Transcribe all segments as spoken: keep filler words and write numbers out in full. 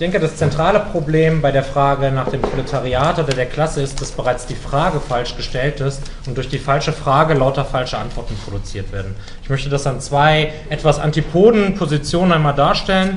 denke, das zentrale Problem bei der Frage nach dem Proletariat oder der Klasse ist, dass bereits die Frage falsch gestellt ist und durch die falsche Frage lauter falsche Antworten produziert werden. Ich möchte das an zwei etwas antipoden Positionen einmal darstellen,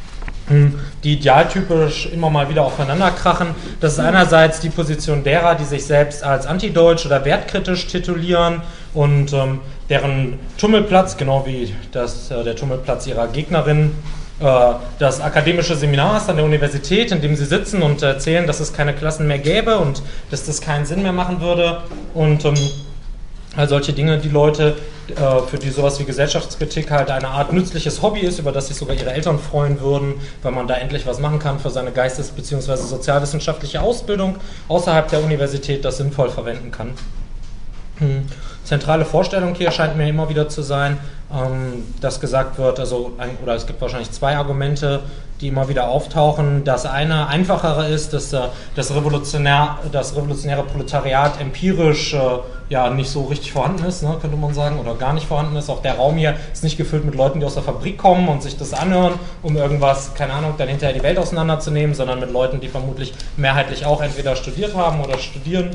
die idealtypisch immer mal wieder aufeinander krachen. Das ist einerseits die Position derer, die sich selbst als antideutsch oder wertkritisch titulieren und ähm, deren Tummelplatz, genau wie das, äh, der Tummelplatz ihrer Gegnerin, äh, das akademische Seminar ist an der Universität, in dem sie sitzen und erzählen, dass es keine Klassen mehr gäbe und dass das keinen Sinn mehr machen würde. Und ähm, all solche Dinge, die Leute, für die sowas wie Gesellschaftskritik halt eine Art nützliches Hobby ist, über das sich sogar ihre Eltern freuen würden, weil man da endlich was machen kann für seine geistes- bzw. sozialwissenschaftliche Ausbildung außerhalb der Universität, das sinnvoll verwenden kann. Hm. Zentrale Vorstellung hier scheint mir immer wieder zu sein, ähm, dass gesagt wird, also ein, oder es gibt wahrscheinlich zwei Argumente, die immer wieder auftauchen. Das eine einfachere ist, dass äh, das, Revolutionär, das revolutionäre Proletariat empirisch äh, ja nicht so richtig vorhanden ist, ne, könnte man sagen, oder gar nicht vorhanden ist. Auch der Raum hier ist nicht gefüllt mit Leuten, die aus der Fabrik kommen und sich das anhören, um irgendwas, keine Ahnung, dann hinterher die Welt auseinanderzunehmen, sondern mit Leuten, die vermutlich mehrheitlich auch entweder studiert haben oder studieren.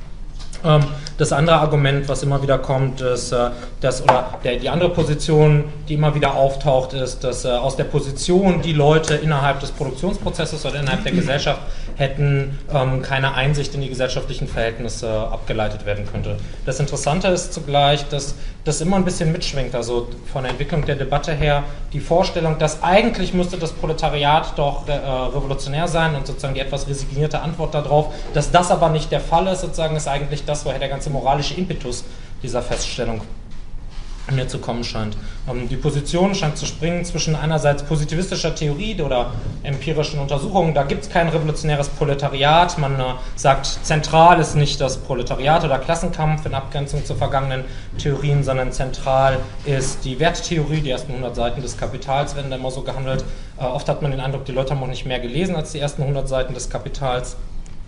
Das andere Argument, was immer wieder kommt, ist, dass, oder der, die andere Position, die immer wieder auftaucht, ist, dass aus der Position die Leute innerhalb des Produktionsprozesses oder innerhalb der Gesellschaft hätten ähm, keine Einsicht in die gesellschaftlichen Verhältnisse abgeleitet werden könnte. Das Interessante ist zugleich, dass das immer ein bisschen mitschwingt, also von der Entwicklung der Debatte her, die Vorstellung, dass eigentlich müsste das Proletariat doch äh, revolutionär sein und sozusagen die etwas resignierte Antwort darauf, dass das aber nicht der Fall ist, sozusagen ist eigentlich das, woher der ganze moralische Impetus dieser Feststellung mir zu kommen scheint. Ähm, die Position scheint zu springen zwischen einerseits positivistischer Theorie oder empirischen Untersuchungen, da gibt es kein revolutionäres Proletariat, man äh, sagt, zentral ist nicht das Proletariat oder Klassenkampf in Abgrenzung zu vergangenen Theorien, sondern zentral ist die Werttheorie, die ersten hundert Seiten des Kapitals werden da immer so gehandelt. Äh, oft hat man den Eindruck, die Leute haben auch nicht mehr gelesen als die ersten hundert Seiten des Kapitals.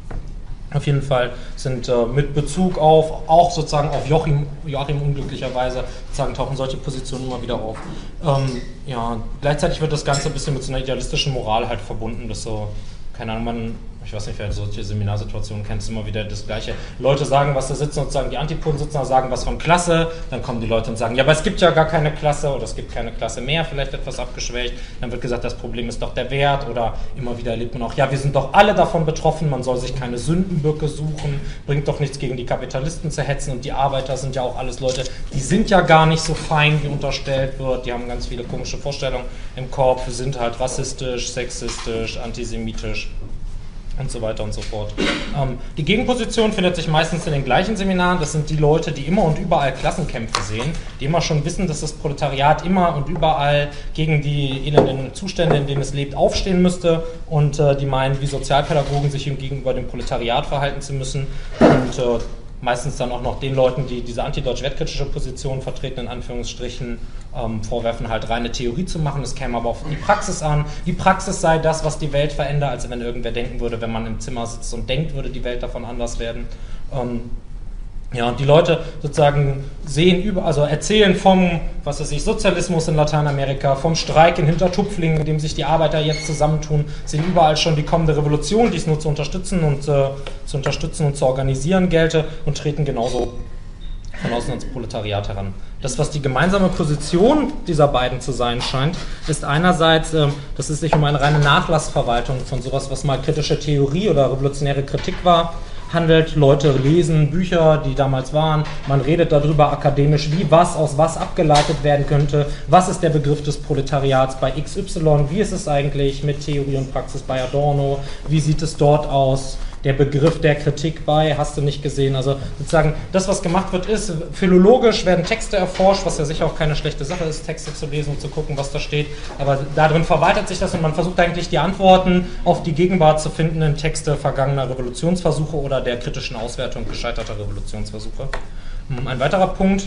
Auf jeden Fall sind äh, mit Bezug auf, auch sozusagen auf Joachim, Joachim unglücklicherweise, sozusagen tauchen solche Positionen immer wieder auf. Ähm, ja, gleichzeitig wird das Ganze ein bisschen mit so einer idealistischen Moral halt verbunden, dass so, keine Ahnung, man, ich weiß nicht, wer solche Seminarsituationen kennt, ist immer wieder das Gleiche. Leute sagen, was da sitzen und sagen, die Antipoden sitzen, sagen was von Klasse, dann kommen die Leute und sagen, ja, aber es gibt ja gar keine Klasse oder es gibt keine Klasse mehr, vielleicht etwas abgeschwächt. Dann wird gesagt, das Problem ist doch der Wert oder immer wieder erlebt man auch, ja, wir sind doch alle davon betroffen, man soll sich keine Sündenböcke suchen, bringt doch nichts gegen die Kapitalisten zu hetzen und die Arbeiter sind ja auch alles Leute, die sind ja gar nicht so fein, wie unterstellt wird, die haben ganz viele komische Vorstellungen im Kopf, sind halt rassistisch, sexistisch, antisemitisch und so weiter und so fort. Ähm, die Gegenposition findet sich meistens in den gleichen Seminaren. Das sind die Leute, die immer und überall Klassenkämpfe sehen, die immer schon wissen, dass das Proletariat immer und überall gegen die elenden Zustände, in denen es lebt, aufstehen müsste und äh, die meinen, wie Sozialpädagogen sich gegenüber dem Proletariat verhalten zu müssen und äh, meistens dann auch noch den Leuten, die diese antideutsch-wertkritische Position vertreten, in Anführungsstrichen, ähm, vorwerfen, halt reine Theorie zu machen. Es käme aber auf die Praxis an. Die Praxis sei das, was die Welt verändert, als wenn irgendwer denken würde, wenn man im Zimmer sitzt und denkt, würde die Welt davon anders werden. Ähm, Ja, und die Leute sozusagen sehen über, also erzählen vom, was weiß ich, Sozialismus in Lateinamerika, vom Streik in Hintertupflingen, in dem sich die Arbeiter jetzt zusammentun, sehen überall schon die kommende Revolution, die es nur zu unterstützen und äh, zu unterstützen und zu organisieren gelte und treten genauso von außen ans Proletariat heran. Das, was die gemeinsame Position dieser beiden zu sein scheint, ist einerseits, äh, dass es sich um eine reine Nachlassverwaltung von sowas, was mal kritische Theorie oder revolutionäre Kritik war, handelt. Leute lesen Bücher, die damals waren, man redet darüber akademisch, wie was aus was abgeleitet werden könnte, was ist der Begriff des Proletariats bei X Y, wie ist es eigentlich mit Theorie und Praxis bei Adorno, wie sieht es dort aus, der Begriff der Kritik bei, hast du nicht gesehen, also sozusagen das, was gemacht wird, ist, philologisch werden Texte erforscht, was ja sicher auch keine schlechte Sache ist, Texte zu lesen und zu gucken, was da steht, aber darin verwaltet sich das und man versucht eigentlich die Antworten auf die Gegenwart zu finden in Texte vergangener Revolutionsversuche oder der kritischen Auswertung gescheiterter Revolutionsversuche. Ein weiterer Punkt,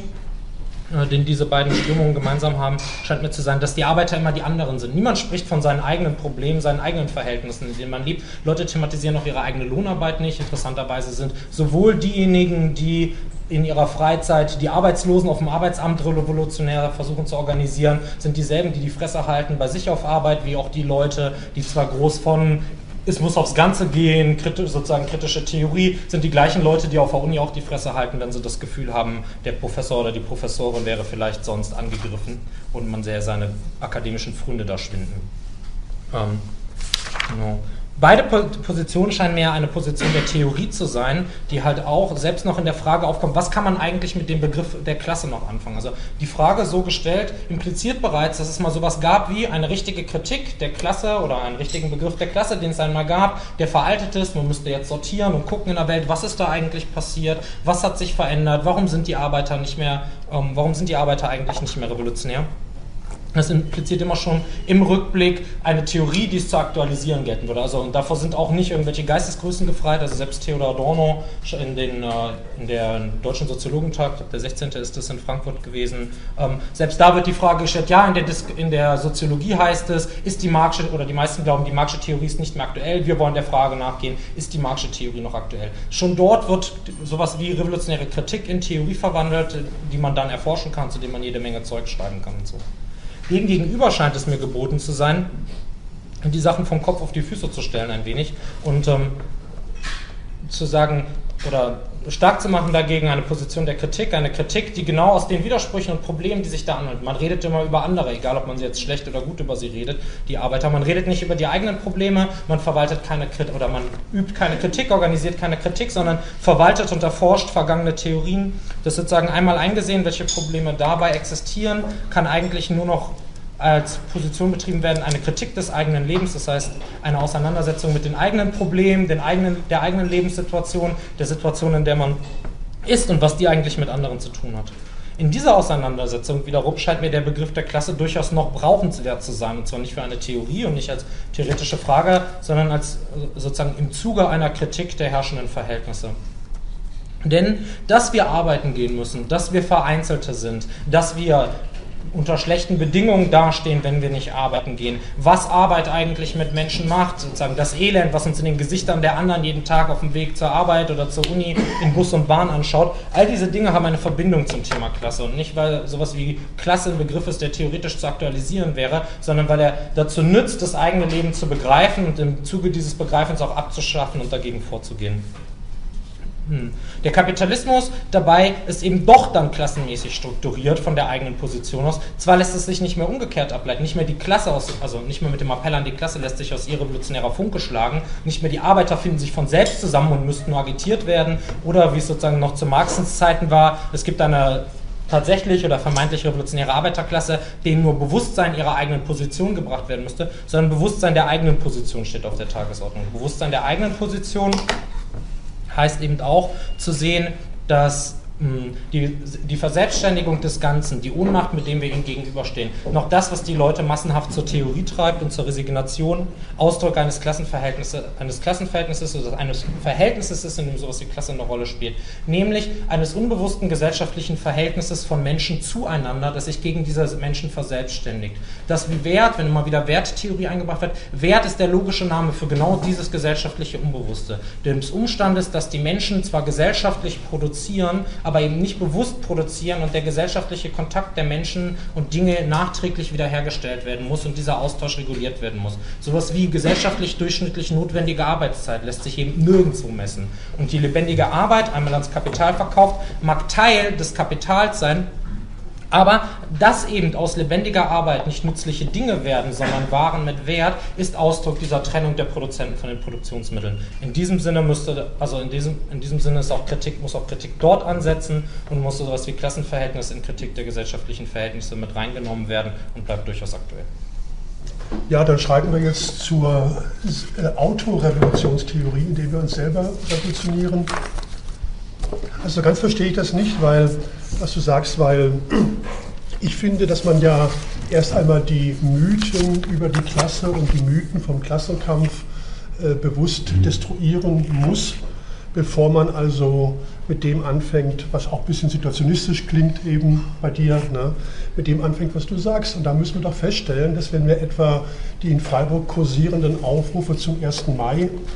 den diese beiden Strömungen gemeinsam haben, scheint mir zu sein, dass die Arbeiter immer die anderen sind. Niemand spricht von seinen eigenen Problemen, seinen eigenen Verhältnissen, in denen man lebt. Leute thematisieren auch ihre eigene Lohnarbeit nicht. Interessanterweise sind sowohl diejenigen, die in ihrer Freizeit die Arbeitslosen auf dem Arbeitsamt revolutionär versuchen zu organisieren, sind dieselben, die die Fresse halten bei sich auf Arbeit, wie auch die Leute, die zwar groß von es muss aufs Ganze gehen, kritisch, sozusagen kritische Theorie, sind die gleichen Leute, die auf der Uni auch die Fresse halten, wenn sie das Gefühl haben, der Professor oder die Professorin wäre vielleicht sonst angegriffen und man sähe seine akademischen Pfründe da schwinden. Ähm, genau. Beide Positionen scheinen mehr eine Position der Theorie zu sein, die halt auch selbst noch in der Frage aufkommt, was kann man eigentlich mit dem Begriff der Klasse noch anfangen? Also die Frage so gestellt impliziert bereits, dass es mal sowas gab wie eine richtige Kritik der Klasse oder einen richtigen Begriff der Klasse, den es einmal gab, der veraltet ist. Man müsste jetzt sortieren und gucken in der Welt, was ist da eigentlich passiert, was hat sich verändert, warum sind die Arbeiter nicht mehr, ähm, warum sind die Arbeiter eigentlich nicht mehr revolutionär? Das impliziert immer schon im Rückblick eine Theorie, die es zu aktualisieren gelten würde. Also, und davor sind auch nicht irgendwelche Geistesgrößen gefreit. Also selbst Theodor Adorno in, den, in der Deutschen Soziologentag, ich glaube der sechzehnte ist das in Frankfurt gewesen, ähm, selbst da wird die Frage gestellt, ja, in der, Dis in der Soziologie heißt es, ist die Marxische, oder die meisten glauben, die Marxische Theorie ist nicht mehr aktuell, wir wollen der Frage nachgehen, ist die Marxische Theorie noch aktuell? Schon dort wird sowas wie revolutionäre Kritik in Theorie verwandelt, die man dann erforschen kann, zu dem man jede Menge Zeug schreiben kann und so. Dem gegenüber scheint es mir geboten zu sein, die Sachen vom Kopf auf die Füße zu stellen ein wenig und ähm, zu sagen oder stark zu machen dagegen eine Position der Kritik, eine Kritik, die genau aus den Widersprüchen und Problemen, die sich da anhört. Man redet immer über andere, egal ob man sie jetzt schlecht oder gut über sie redet, die Arbeiter. Man redet nicht über die eigenen Probleme, man verwaltet keine Kritik oder man übt keine Kritik, organisiert keine Kritik, sondern verwaltet und erforscht vergangene Theorien. Das sozusagen einmal eingesehen, welche Probleme dabei existieren, kann eigentlich nur noch als Position betrieben werden, eine Kritik des eigenen Lebens, das heißt eine Auseinandersetzung mit den eigenen Problemen, den eigenen, der eigenen Lebenssituation, der Situation, in der man ist und was die eigentlich mit anderen zu tun hat. In dieser Auseinandersetzung wiederum scheint mir der Begriff der Klasse durchaus noch brauchenswert zu sein, und zwar nicht für eine Theorie und nicht als theoretische Frage, sondern als sozusagen im Zuge einer Kritik der herrschenden Verhältnisse. Denn, dass wir arbeiten gehen müssen, dass wir Vereinzelte sind, dass wir unter schlechten Bedingungen dastehen, wenn wir nicht arbeiten gehen, was Arbeit eigentlich mit Menschen macht, sozusagen das Elend, was uns in den Gesichtern der anderen jeden Tag auf dem Weg zur Arbeit oder zur Uni in Bus und Bahn anschaut, all diese Dinge haben eine Verbindung zum Thema Klasse und nicht, weil sowas wie Klasse ein Begriff ist, der theoretisch zu aktualisieren wäre, sondern weil er dazu nützt, das eigene Leben zu begreifen und im Zuge dieses Begreifens auch abzuschaffen und dagegen vorzugehen. Der Kapitalismus dabei ist eben doch dann klassenmäßig strukturiert von der eigenen Position aus. Zwar lässt es sich nicht mehr umgekehrt ableiten, nicht mehr die Klasse aus, also nicht mehr mit dem Appell an die Klasse lässt sich aus ihr revolutionärer Funke schlagen, nicht mehr die Arbeiter finden sich von selbst zusammen und müssten nur agitiert werden, oder wie es sozusagen noch zu Marxens Zeiten war, es gibt eine tatsächlich oder vermeintlich revolutionäre Arbeiterklasse, denen nur Bewusstsein ihrer eigenen Position gebracht werden müsste, sondern Bewusstsein der eigenen Position steht auf der Tagesordnung. Bewusstsein der eigenen Position heißt eben auch zu sehen, dass mh, die, die Verselbstständigung des Ganzen, die Ohnmacht, mit dem wir ihm gegenüberstehen, noch das, was die Leute massenhaft zur Theorie treibt und zur Resignation, Ausdruck eines Klassenverhältnisses, eines Klassenverhältnisses oder eines Verhältnisses ist, in dem sowas wie Klasse eine Rolle spielt, nämlich eines unbewussten gesellschaftlichen Verhältnisses von Menschen zueinander, das sich gegen diese Menschen verselbstständigt. Das wie Wert, wenn immer wieder Werttheorie eingebracht wird, Wert ist der logische Name für genau dieses gesellschaftliche Unbewusste. Des Umstandes, dass die Menschen zwar gesellschaftlich produzieren, aber eben nicht bewusst produzieren und der gesellschaftliche Kontakt der Menschen und Dinge nachträglich wiederhergestellt werden muss und dieser Austausch reguliert werden muss. Sowas wie gesellschaftlich durchschnittlich notwendige Arbeitszeit lässt sich eben nirgendwo messen. Und die lebendige Arbeit, einmal ans Kapital verkauft, mag Teil des Kapitals sein, aber dass eben aus lebendiger Arbeit nicht nützliche Dinge werden, sondern Waren mit Wert, ist Ausdruck dieser Trennung der Produzenten von den Produktionsmitteln. In diesem Sinne müsste, also in diesem, in diesem Sinne ist auch Kritik, muss auch Kritik dort ansetzen und muss so etwas wie Klassenverhältnis in Kritik der gesellschaftlichen Verhältnisse mit reingenommen werden und bleibt durchaus aktuell. Ja, dann schreiten wir jetzt zur Autorevolutionstheorie, indem wir uns selber revolutionieren. Also ganz verstehe ich das nicht, weil, was du sagst, weil ich finde, dass man ja erst einmal die Mythen über die Klasse und die Mythen vom Klassenkampf äh, bewusst destruieren muss, bevor man also mit dem anfängt, was auch ein bisschen situationistisch klingt eben bei dir, ne, mit dem anfängt, was du sagst. Und da müssen wir doch feststellen, dass wenn wir etwa die in Freiburg kursierenden Aufrufe zum ersten Mai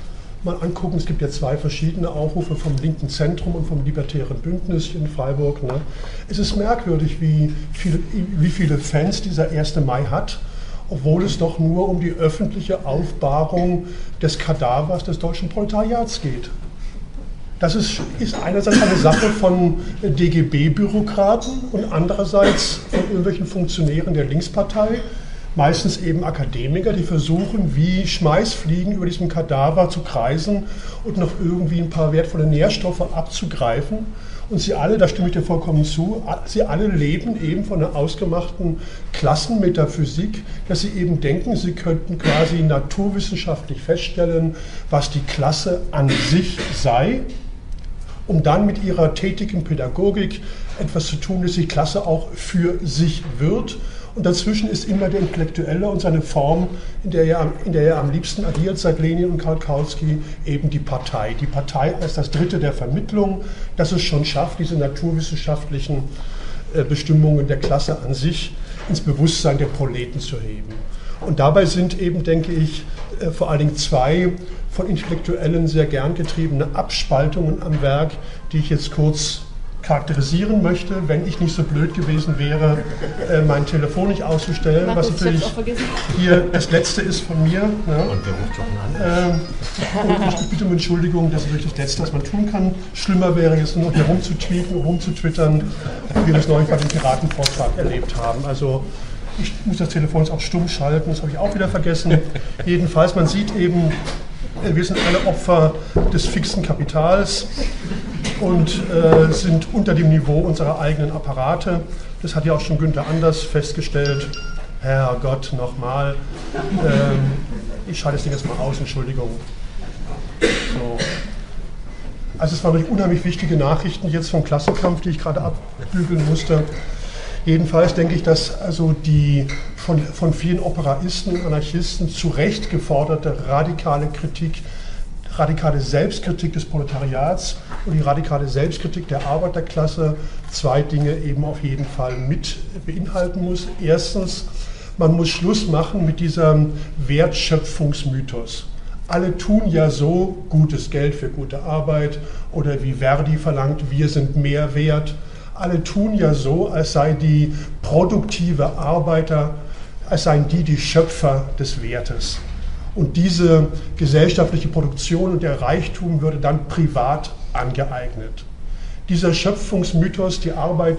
mal angucken, es gibt ja zwei verschiedene Aufrufe vom linken Zentrum und vom libertären Bündnis in Freiburg. Ne? Es ist merkwürdig, wie viele, wie viele Fans dieser erste Mai hat, obwohl es doch nur um die öffentliche Aufbahrung des Kadavers des deutschen Proletariats geht. Das ist, ist einerseits eine Sache von D G B-Bürokraten und andererseits von irgendwelchen Funktionären der Linkspartei, meistens eben Akademiker, die versuchen, wie Schmeißfliegen über diesem Kadaver zu kreisen und noch irgendwie ein paar wertvolle Nährstoffe abzugreifen. Und sie alle, da stimme ich dir vollkommen zu, sie alle leben eben von einer ausgemachten Klassenmetaphysik, dass sie eben denken, sie könnten quasi naturwissenschaftlich feststellen, was die Klasse an sich sei, um dann mit ihrer tätigen Pädagogik etwas zu tun, dass die Klasse auch für sich wird. Und dazwischen ist immer der Intellektuelle und seine Form, in der er, in der er am liebsten agiert, seit Lenin und Karl Kautsky, eben die Partei. Die Partei als das Dritte der Vermittlung, das es schon schafft, diese naturwissenschaftlichen äh, Bestimmungen der Klasse an sich ins Bewusstsein der Proleten zu heben. Und dabei sind eben, denke ich, äh, vor allen Dingen zwei von Intellektuellen sehr gern getriebene Abspaltungen am Werk, die ich jetzt kurz charakterisieren möchte, wenn ich nicht so blöd gewesen wäre, äh, mein Telefon nicht auszustellen, Markus, was natürlich hier das letzte ist von mir. Ne? Und wer ruft schon an? Ähm, und ich bitte um Entschuldigung, das ist natürlich das Letzte, was man tun kann. Schlimmer wäre jetzt nur noch hier rumzutweeten, rumzutwittern, wie wir das neulich bei dem Piratenvortrag erlebt haben. Also ich muss das Telefon jetzt auch stumm schalten, das habe ich auch wieder vergessen. Jedenfalls, man sieht eben, wir sind alle Opfer des fixen Kapitals und äh, sind unter dem Niveau unserer eigenen Apparate. Das hat ja auch schon Günther Anders festgestellt. Herrgott, nochmal. Ähm, ich schalte das Ding jetzt mal aus, Entschuldigung. So. Also es waren natürlich unheimlich wichtige Nachrichten jetzt vom Klassenkampf, die ich gerade abbügeln musste. Jedenfalls denke ich, dass also die von, von vielen Operaisten und Anarchisten zu Recht geforderte radikale Kritik, radikale Selbstkritik des Proletariats und die radikale Selbstkritik der Arbeiterklasse zwei Dinge eben auf jeden Fall mit beinhalten muss. Erstens, man muss Schluss machen mit diesem Wertschöpfungsmythos. Alle tun ja so, gutes Geld für gute Arbeit oder wie Verdi verlangt, wir sind mehr wert. Alle tun ja so, als sei die produktive Arbeiter, als seien die die Schöpfer des Wertes. Und diese gesellschaftliche Produktion und der Reichtum würde dann privat angeeignet. Dieser Schöpfungsmythos, die Arbeit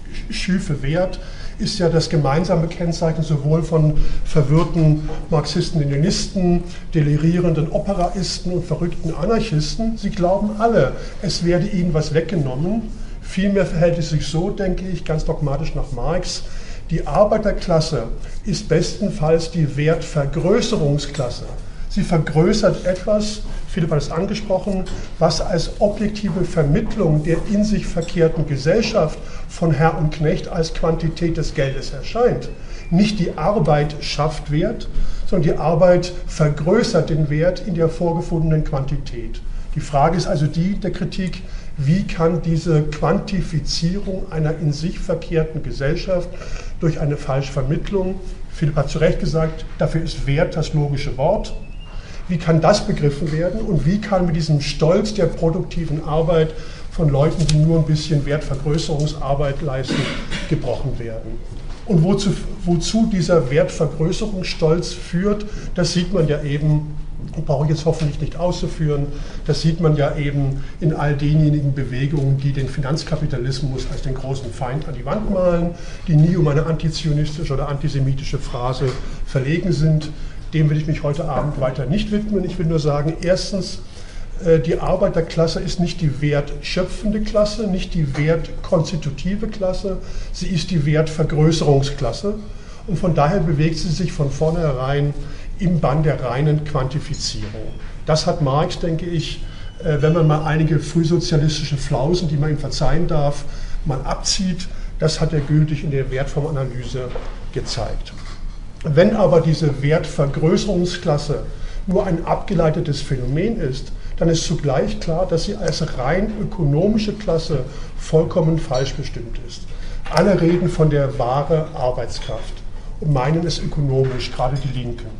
schüfe Wert, ist ja das gemeinsame Kennzeichen sowohl von verwirrten Marxisten-Leninisten, delirierenden Operaisten und verrückten Anarchisten. Sie glauben alle, es werde ihnen was weggenommen. Vielmehr verhält es sich so, denke ich, ganz dogmatisch nach Marx, die Arbeiterklasse ist bestenfalls die Wertvergrößerungsklasse. Sie vergrößert etwas, Philipp hat es angesprochen, was als objektive Vermittlung der in sich verkehrten Gesellschaft von Herr und Knecht als Quantität des Geldes erscheint. Nicht die Arbeit schafft Wert, sondern die Arbeit vergrößert den Wert in der vorgefundenen Quantität. Die Frage ist also die der Kritik, wie kann diese Quantifizierung einer in sich verkehrten Gesellschaft durch eine Falschvermittlung, Philipp hat zu Recht gesagt, dafür ist Wert das logische Wort, wie kann das begriffen werden und wie kann mit diesem Stolz der produktiven Arbeit von Leuten, die nur ein bisschen Wertvergrößerungsarbeit leisten, gebrochen werden. Und wozu, wozu dieser Wertvergrößerungsstolz führt, das sieht man ja eben, brauche ich jetzt hoffentlich nicht auszuführen, das sieht man ja eben in all denjenigen Bewegungen, die den Finanzkapitalismus als den großen Feind an die Wand malen, die nie um eine antizionistische oder antisemitische Phrase verlegen sind. Dem will ich mich heute Abend weiter nicht widmen. Ich will nur sagen, erstens, die Arbeiterklasse ist nicht die wertschöpfende Klasse, nicht die wertkonstitutive Klasse, sie ist die Wertvergrößerungsklasse und von daher bewegt sie sich von vornherein im Bann der reinen Quantifizierung. Das hat Marx, denke ich, wenn man mal einige frühsozialistische Flausen, die man ihm verzeihen darf, mal abzieht, das hat er gültig in der Wertformanalyse gezeigt. Wenn aber diese Wertvergrößerungsklasse nur ein abgeleitetes Phänomen ist, dann ist zugleich klar, dass sie als rein ökonomische Klasse vollkommen falsch bestimmt ist. Alle reden von der wahren Arbeitskraft und meinen es ökonomisch, gerade die Linken.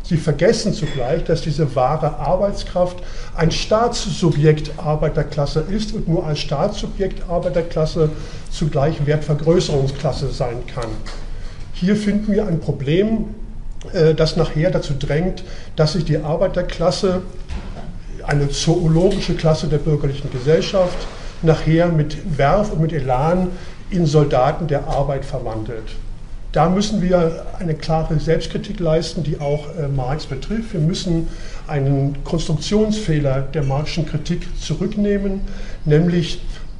Sie vergessen zugleich, dass diese wahre Arbeitskraft ein Staatssubjekt Arbeiterklasse ist und nur als Staatssubjekt Arbeiterklasse zugleich Wertvergrößerungsklasse sein kann. Hier finden wir ein Problem, das nachher dazu drängt, dass sich die Arbeiterklasse, eine zoologische Klasse der bürgerlichen Gesellschaft, nachher mit Werf und mit Elan in Soldaten der Arbeit verwandelt. Da müssen wir eine klare Selbstkritik leisten, die auch äh, Marx betrifft. Wir müssen einen Konstruktionsfehler der Marxischen Kritik zurücknehmen, nämlich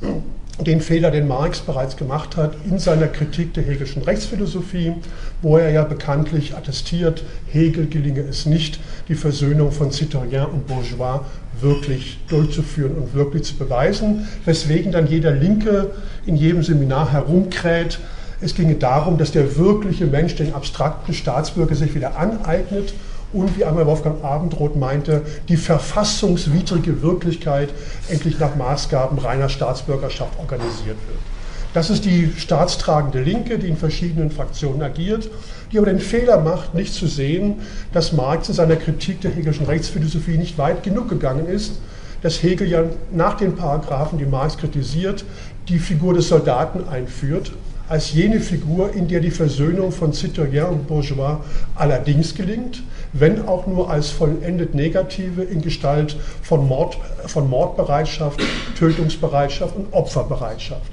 den Fehler, den Marx bereits gemacht hat in seiner Kritik der Hegelschen Rechtsphilosophie, wo er ja bekanntlich attestiert, Hegel gelinge es nicht, die Versöhnung von Citoyen und Bourgeois wirklich durchzuführen und wirklich zu beweisen, weswegen dann jeder Linke in jedem Seminar herumkräht, es ginge darum, dass der wirkliche Mensch den abstrakten Staatsbürger sich wieder aneignet und, wie einmal Wolfgang Abendroth meinte, die verfassungswidrige Wirklichkeit endlich nach Maßgaben reiner Staatsbürgerschaft organisiert wird. Das ist die staatstragende Linke, die in verschiedenen Fraktionen agiert, die aber den Fehler macht, nicht zu sehen, dass Marx in seiner Kritik der Hegelschen Rechtsphilosophie nicht weit genug gegangen ist, dass Hegel ja nach den Paragraphen, die Marx kritisiert, die Figur des Soldaten einführt, als jene Figur, in der die Versöhnung von Citoyen und Bourgeois allerdings gelingt, wenn auch nur als vollendet negative in Gestalt von, Mord, von Mordbereitschaft, Tötungsbereitschaft und Opferbereitschaft.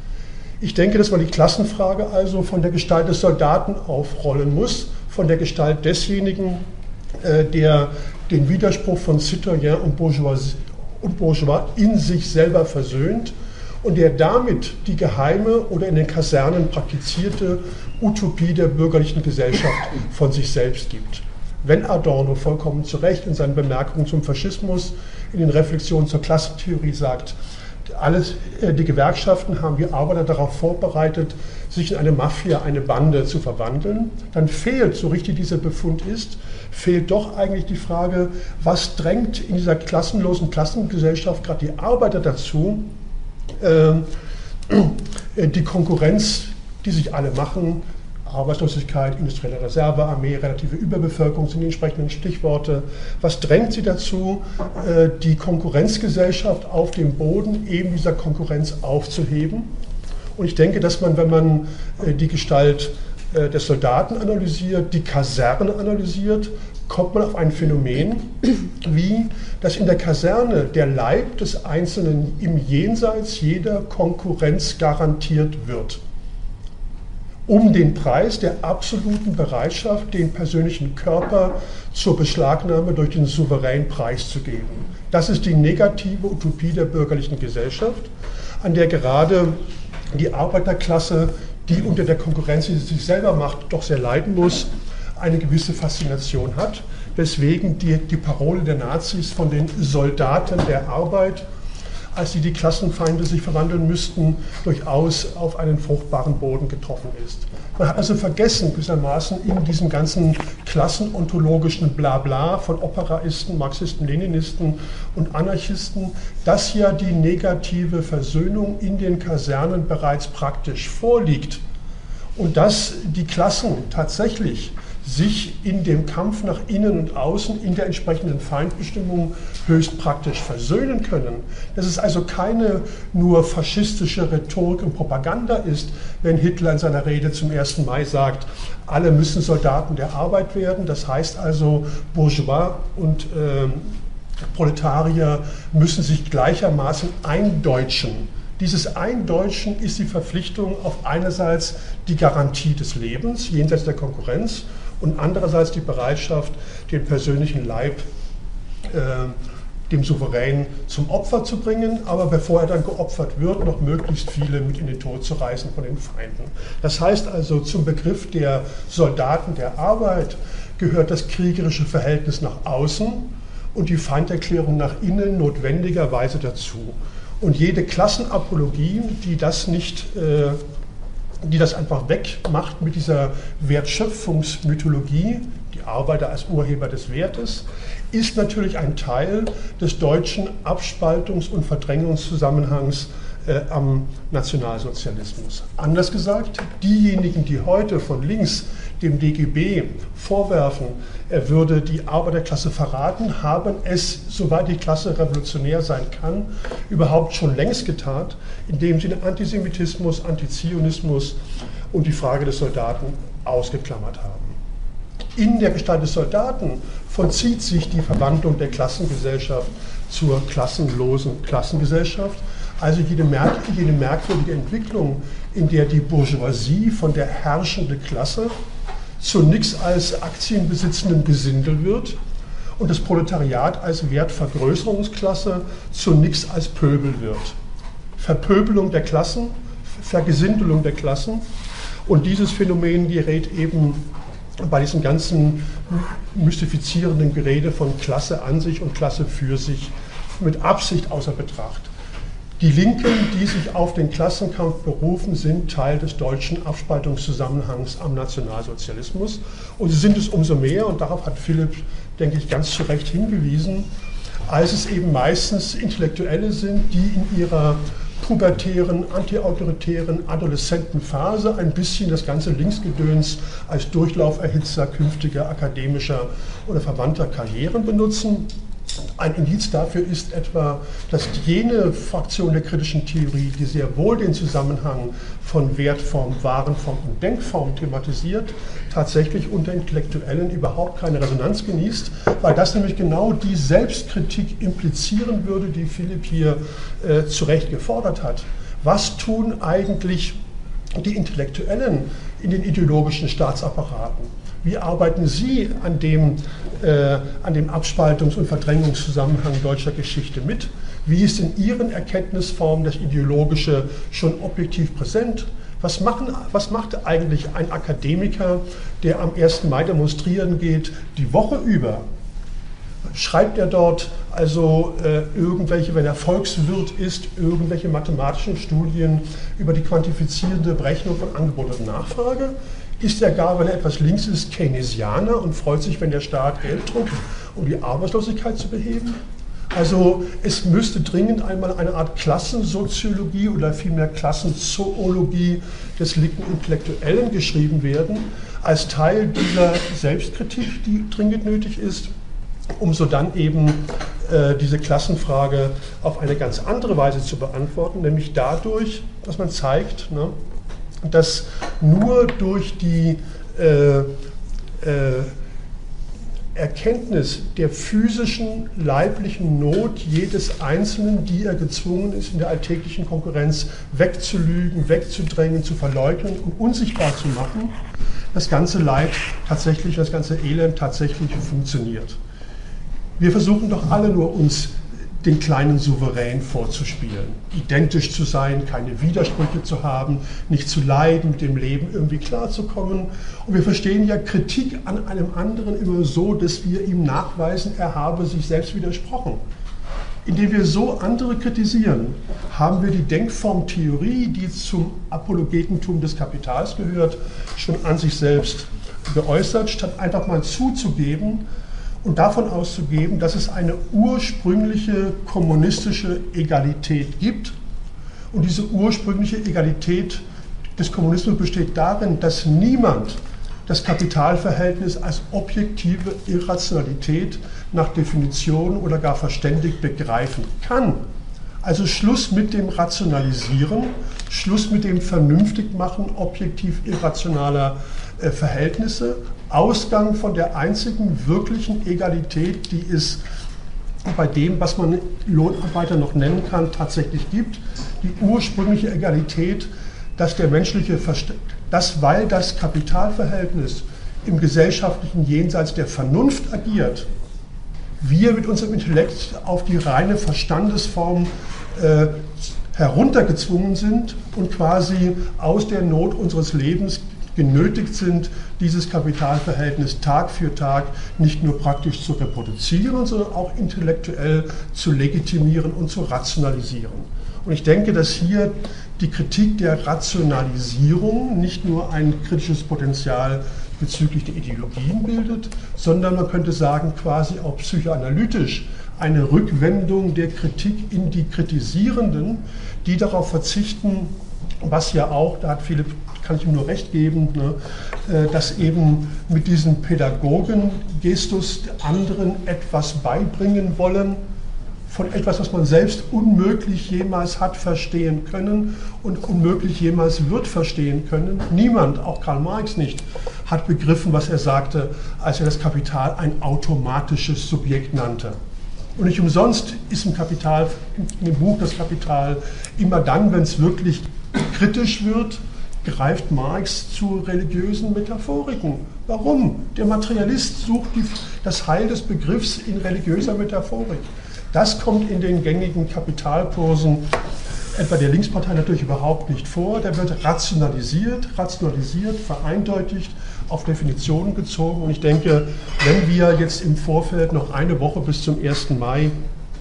Ich denke, dass man die Klassenfrage also von der Gestalt des Soldaten aufrollen muss, von der Gestalt desjenigen, äh, der den Widerspruch von Citoyen und Bourgeois, und Bourgeois in sich selber versöhnt und der damit die geheime oder in den Kasernen praktizierte Utopie der bürgerlichen Gesellschaft von sich selbst gibt. Wenn Adorno vollkommen zu Recht in seinen Bemerkungen zum Faschismus, in den Reflexionen zur Klassentheorie sagt, alles, die Gewerkschaften haben die Arbeiter darauf vorbereitet, sich in eine Mafia, eine Bande zu verwandeln, dann fehlt, so richtig dieser Befund ist, fehlt doch eigentlich die Frage, was drängt in dieser klassenlosen Klassengesellschaft gerade die Arbeiter dazu, die Konkurrenz, die sich alle machen, Arbeitslosigkeit, industrielle Reservearmee, relative Überbevölkerung sind die entsprechenden Stichworte. Was drängt sie dazu, die Konkurrenzgesellschaft auf dem Boden eben dieser Konkurrenz aufzuheben? Und ich denke, dass man, wenn man die Gestalt des Soldaten analysiert, die Kaserne analysiert, kommt man auf ein Phänomen, wie dass in der Kaserne der Leib des Einzelnen im Jenseits jeder Konkurrenz garantiert wird, um den Preis der absoluten Bereitschaft, den persönlichen Körper zur Beschlagnahme durch den Souverän preiszugeben. Das ist die negative Utopie der bürgerlichen Gesellschaft, an der gerade die Arbeiterklasse, die unter der Konkurrenz, die sie sich selber macht, doch sehr leiden muss, eine gewisse Faszination hat, weswegen die, die Parole der Nazis von den Soldaten der Arbeit, als sie die Klassenfeinde sich verwandeln müssten, durchaus auf einen fruchtbaren Boden getroffen ist. Man hat also vergessen, gewissermaßen in diesem ganzen klassenontologischen Blabla von Operaisten, Marxisten, Leninisten und Anarchisten, dass ja die negative Versöhnung in den Kasernen bereits praktisch vorliegt und dass die Klassen tatsächlich sich in dem Kampf nach innen und außen in der entsprechenden Feindbestimmung höchst praktisch versöhnen können. Dass es also keine nur faschistische Rhetorik und Propaganda ist, wenn Hitler in seiner Rede zum ersten Mai sagt, alle müssen Soldaten der Arbeit werden. Das heißt also, Bourgeois und äh, Proletarier müssen sich gleichermaßen eindeutschen. Dieses Eindeutschen ist die Verpflichtung auf einerseits die Garantie des Lebens, jenseits der Konkurrenz, und andererseits die Bereitschaft, den persönlichen Leib äh, dem Souverän zum Opfer zu bringen, aber bevor er dann geopfert wird, noch möglichst viele mit in den Tod zu reißen von den Feinden. Das heißt also, zum Begriff der Soldaten der Arbeit gehört das kriegerische Verhältnis nach außen und die Feinderklärung nach innen notwendigerweise dazu. Und jede Klassenapologie, die das nicht äh, die das einfach wegmacht mit dieser Wertschöpfungsmythologie, die Arbeiter als Urheber des Wertes, ist natürlich ein Teil des deutschen Abspaltungs- und Verdrängungszusammenhangs äh, am Nationalsozialismus. Anders gesagt, diejenigen, die heute von links dem D G B vorwerfen, er würde die Arbeiterklasse verraten, haben es, soweit die Klasse revolutionär sein kann, überhaupt schon längst getan, indem sie den Antisemitismus, Antizionismus und die Frage des Soldaten ausgeklammert haben. In der Gestalt des Soldaten vollzieht sich die Verwandlung der Klassengesellschaft zur klassenlosen Klassengesellschaft, also jede, merk jede merkwürdige Entwicklung, in der die Bourgeoisie von der herrschenden Klasse zu nichts als aktienbesitzendem Gesindel wird und das Proletariat als Wertvergrößerungsklasse zu nichts als Pöbel wird. Verpöbelung der Klassen, Vergesindelung der Klassen, und dieses Phänomen gerät eben bei diesem ganzen mystifizierenden Gerede von Klasse an sich und Klasse für sich mit Absicht außer Betracht. Die Linken, die sich auf den Klassenkampf berufen, sind Teil des deutschen Abspaltungszusammenhangs am Nationalsozialismus. Und sie sind es umso mehr, und darauf hat Philipp, denke ich, ganz zu Recht hingewiesen, als es eben meistens Intellektuelle sind, die in ihrer pubertären, antiautoritären Adoleszentenphase ein bisschen das ganze Linksgedöns als Durchlauferhitzer künftiger akademischer oder verwandter Karrieren benutzen. Ein Indiz dafür ist etwa, dass jene Fraktion der kritischen Theorie, die sehr wohl den Zusammenhang von Wertform, Warenform und Denkform thematisiert, tatsächlich unter Intellektuellen überhaupt keine Resonanz genießt, weil das nämlich genau die Selbstkritik implizieren würde, die Philipp hier äh, zu Recht gefordert hat. Was tun eigentlich die Intellektuellen in den ideologischen Staatsapparaten? Wie arbeiten Sie an dem, äh, an dem Abspaltungs- und Verdrängungszusammenhang deutscher Geschichte mit? Wie ist in Ihren Erkenntnisformen das Ideologische schon objektiv präsent? Was, machen, was macht eigentlich ein Akademiker, der am ersten Mai demonstrieren geht, die Woche über? Schreibt er dort also äh, irgendwelche, wenn er Volkswirt ist, irgendwelche mathematischen Studien über die quantifizierende Berechnung von Angebot und Nachfrage? Ist er gar, wenn er etwas links ist, Keynesianer und freut sich, wenn der Staat Geld druckt, um die Arbeitslosigkeit zu beheben? Also es müsste dringend einmal eine Art Klassensoziologie oder vielmehr Klassenzoologie des linken Intellektuellen geschrieben werden, als Teil dieser Selbstkritik, die dringend nötig ist, um so dann eben äh, diese Klassenfrage auf eine ganz andere Weise zu beantworten, nämlich dadurch, dass man zeigt, ne, dass nur durch die äh, äh, Erkenntnis der physischen, leiblichen Not jedes Einzelnen, die er gezwungen ist, in der alltäglichen Konkurrenz wegzulügen, wegzudrängen, zu verleugnen und unsichtbar zu machen, das ganze Leid tatsächlich, das ganze Elend tatsächlich funktioniert. Wir versuchen doch alle nur, uns den kleinen Souverän vorzuspielen, identisch zu sein, keine Widersprüche zu haben, nicht zu leiden, mit dem Leben irgendwie klarzukommen. Und wir verstehen ja Kritik an einem anderen immer so, dass wir ihm nachweisen, er habe sich selbst widersprochen. Indem wir so andere kritisieren, haben wir die Denkformtheorie, die zum Apologetentum des Kapitals gehört, schon an sich selbst geäußert, statt einfach mal zuzugeben, und davon auszugeben, dass es eine ursprüngliche kommunistische Egalität gibt. Und diese ursprüngliche Egalität des Kommunismus besteht darin, dass niemand das Kapitalverhältnis als objektive Irrationalität nach Definition oder gar verständigt begreifen kann. Also Schluss mit dem Rationalisieren, Schluss mit dem Vernünftigmachen objektiv irrationaler äh, Verhältnisse, Ausgang von der einzigen wirklichen Egalität, die es bei dem, was man Lohnarbeiter noch nennen kann, tatsächlich gibt. Die ursprüngliche Egalität, dass der menschliche Verstand, dass weil das Kapitalverhältnis im gesellschaftlichen Jenseits der Vernunft agiert, wir mit unserem Intellekt auf die reine Verstandesform äh, heruntergezwungen sind und quasi aus der Not unseres Lebens genötigt sind, dieses Kapitalverhältnis Tag für Tag nicht nur praktisch zu reproduzieren, sondern auch intellektuell zu legitimieren und zu rationalisieren. Und ich denke, dass hier die Kritik der Rationalisierung nicht nur ein kritisches Potenzial bezüglich der Ideologien bildet, sondern man könnte sagen, quasi auch psychoanalytisch eine Rückwendung der Kritik in die Kritisierenden, die darauf verzichten, was ja auch, da hat Philipp, kann ich ihm nur recht geben, ne, dass eben mit diesem Pädagogengestus anderen etwas beibringen wollen, von etwas, was man selbst unmöglich jemals hat verstehen können und unmöglich jemals wird verstehen können. Niemand, auch Karl Marx nicht, hat begriffen, was er sagte, als er das Kapital ein automatisches Subjekt nannte. Und nicht umsonst ist im Kapital, in dem Buch Das Kapital, immer dann, wenn es wirklich kritisch wird, greift Marx zu religiösen Metaphoriken. Warum? Der Materialist sucht die, das Heil des Begriffs in religiöser Metaphorik. Das kommt in den gängigen Kapitalkursen, etwa der Linkspartei, natürlich überhaupt nicht vor. Der wird rationalisiert, rationalisiert, vereindeutigt, auf Definitionen gezogen. Und ich denke, wenn wir jetzt im Vorfeld noch eine Woche bis zum ersten Mai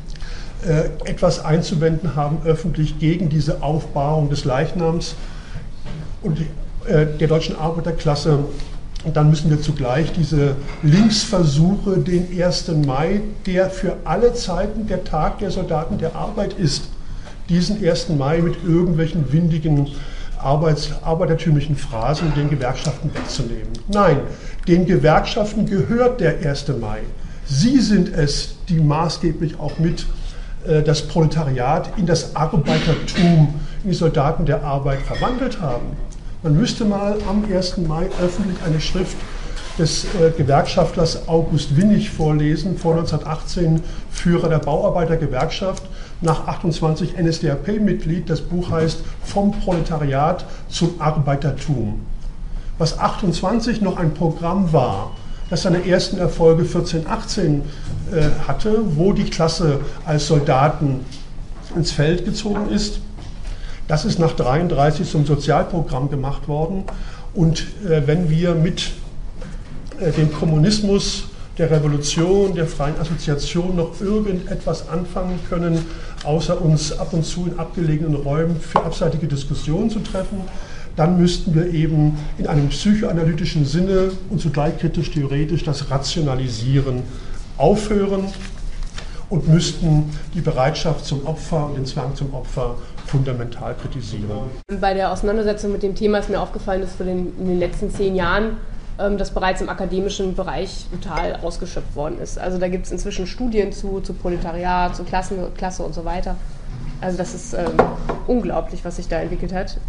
äh, etwas einzuwenden haben, öffentlich gegen diese Aufbahrung des Leichnams und äh, der deutschen Arbeiterklasse, und dann müssen wir zugleich diese Linksversuche, den ersten Mai, der für alle Zeiten der Tag der Soldaten der Arbeit ist, diesen ersten Mai mit irgendwelchen windigen Arbeits-, arbeitertümlichen Phrasen den Gewerkschaften wegzunehmen. Nein, den Gewerkschaften gehört der erste Mai. Sie sind es, die maßgeblich auch mit äh, das Proletariat in das Arbeitertum, in die Soldaten der Arbeit verwandelt haben. Man müsste mal am ersten Mai öffentlich eine Schrift des äh, Gewerkschaftlers August Winnig vorlesen, vor neunzehnhundertachtzehn Führer der Bauarbeitergewerkschaft, nach achtundzwanzig N S D A P-Mitglied. Das Buch heißt Vom Proletariat zum Arbeitertum. Was achtundzwanzig noch ein Programm war, das seine ersten Erfolge vierzehn, achtzehn äh, hatte, wo die Klasse als Soldaten ins Feld gezogen ist. Das ist nach dreiunddreißig zum Sozialprogramm gemacht worden. Und äh, wenn wir mit äh, dem Kommunismus, der Revolution, der freien Assoziation noch irgendetwas anfangen können, außer uns ab und zu in abgelegenen Räumen für abseitige Diskussionen zu treffen, dann müssten wir eben in einem psychoanalytischen Sinne und zugleich kritisch-theoretisch das Rationalisieren aufhören und müssten die Bereitschaft zum Opfer und den Zwang zum Opfer fundamental kritisieren. Bei der Auseinandersetzung mit dem Thema ist mir aufgefallen, dass für den, in den letzten zehn Jahren ähm, das bereits im akademischen Bereich total ausgeschöpft worden ist. Also da gibt es inzwischen Studien zu, zu Proletariat, zu Klassen, Klasse und so weiter. Also das ist ähm, unglaublich, was sich da entwickelt hat.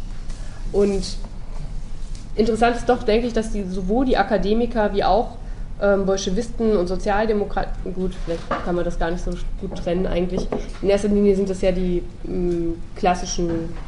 Und interessant ist doch, denke ich, dass die, sowohl die Akademiker wie auch ähm, Bolschewisten und Sozialdemokraten, gut, vielleicht kann man das gar nicht so gut trennen eigentlich. In erster Linie sind das ja die ähm, klassischen,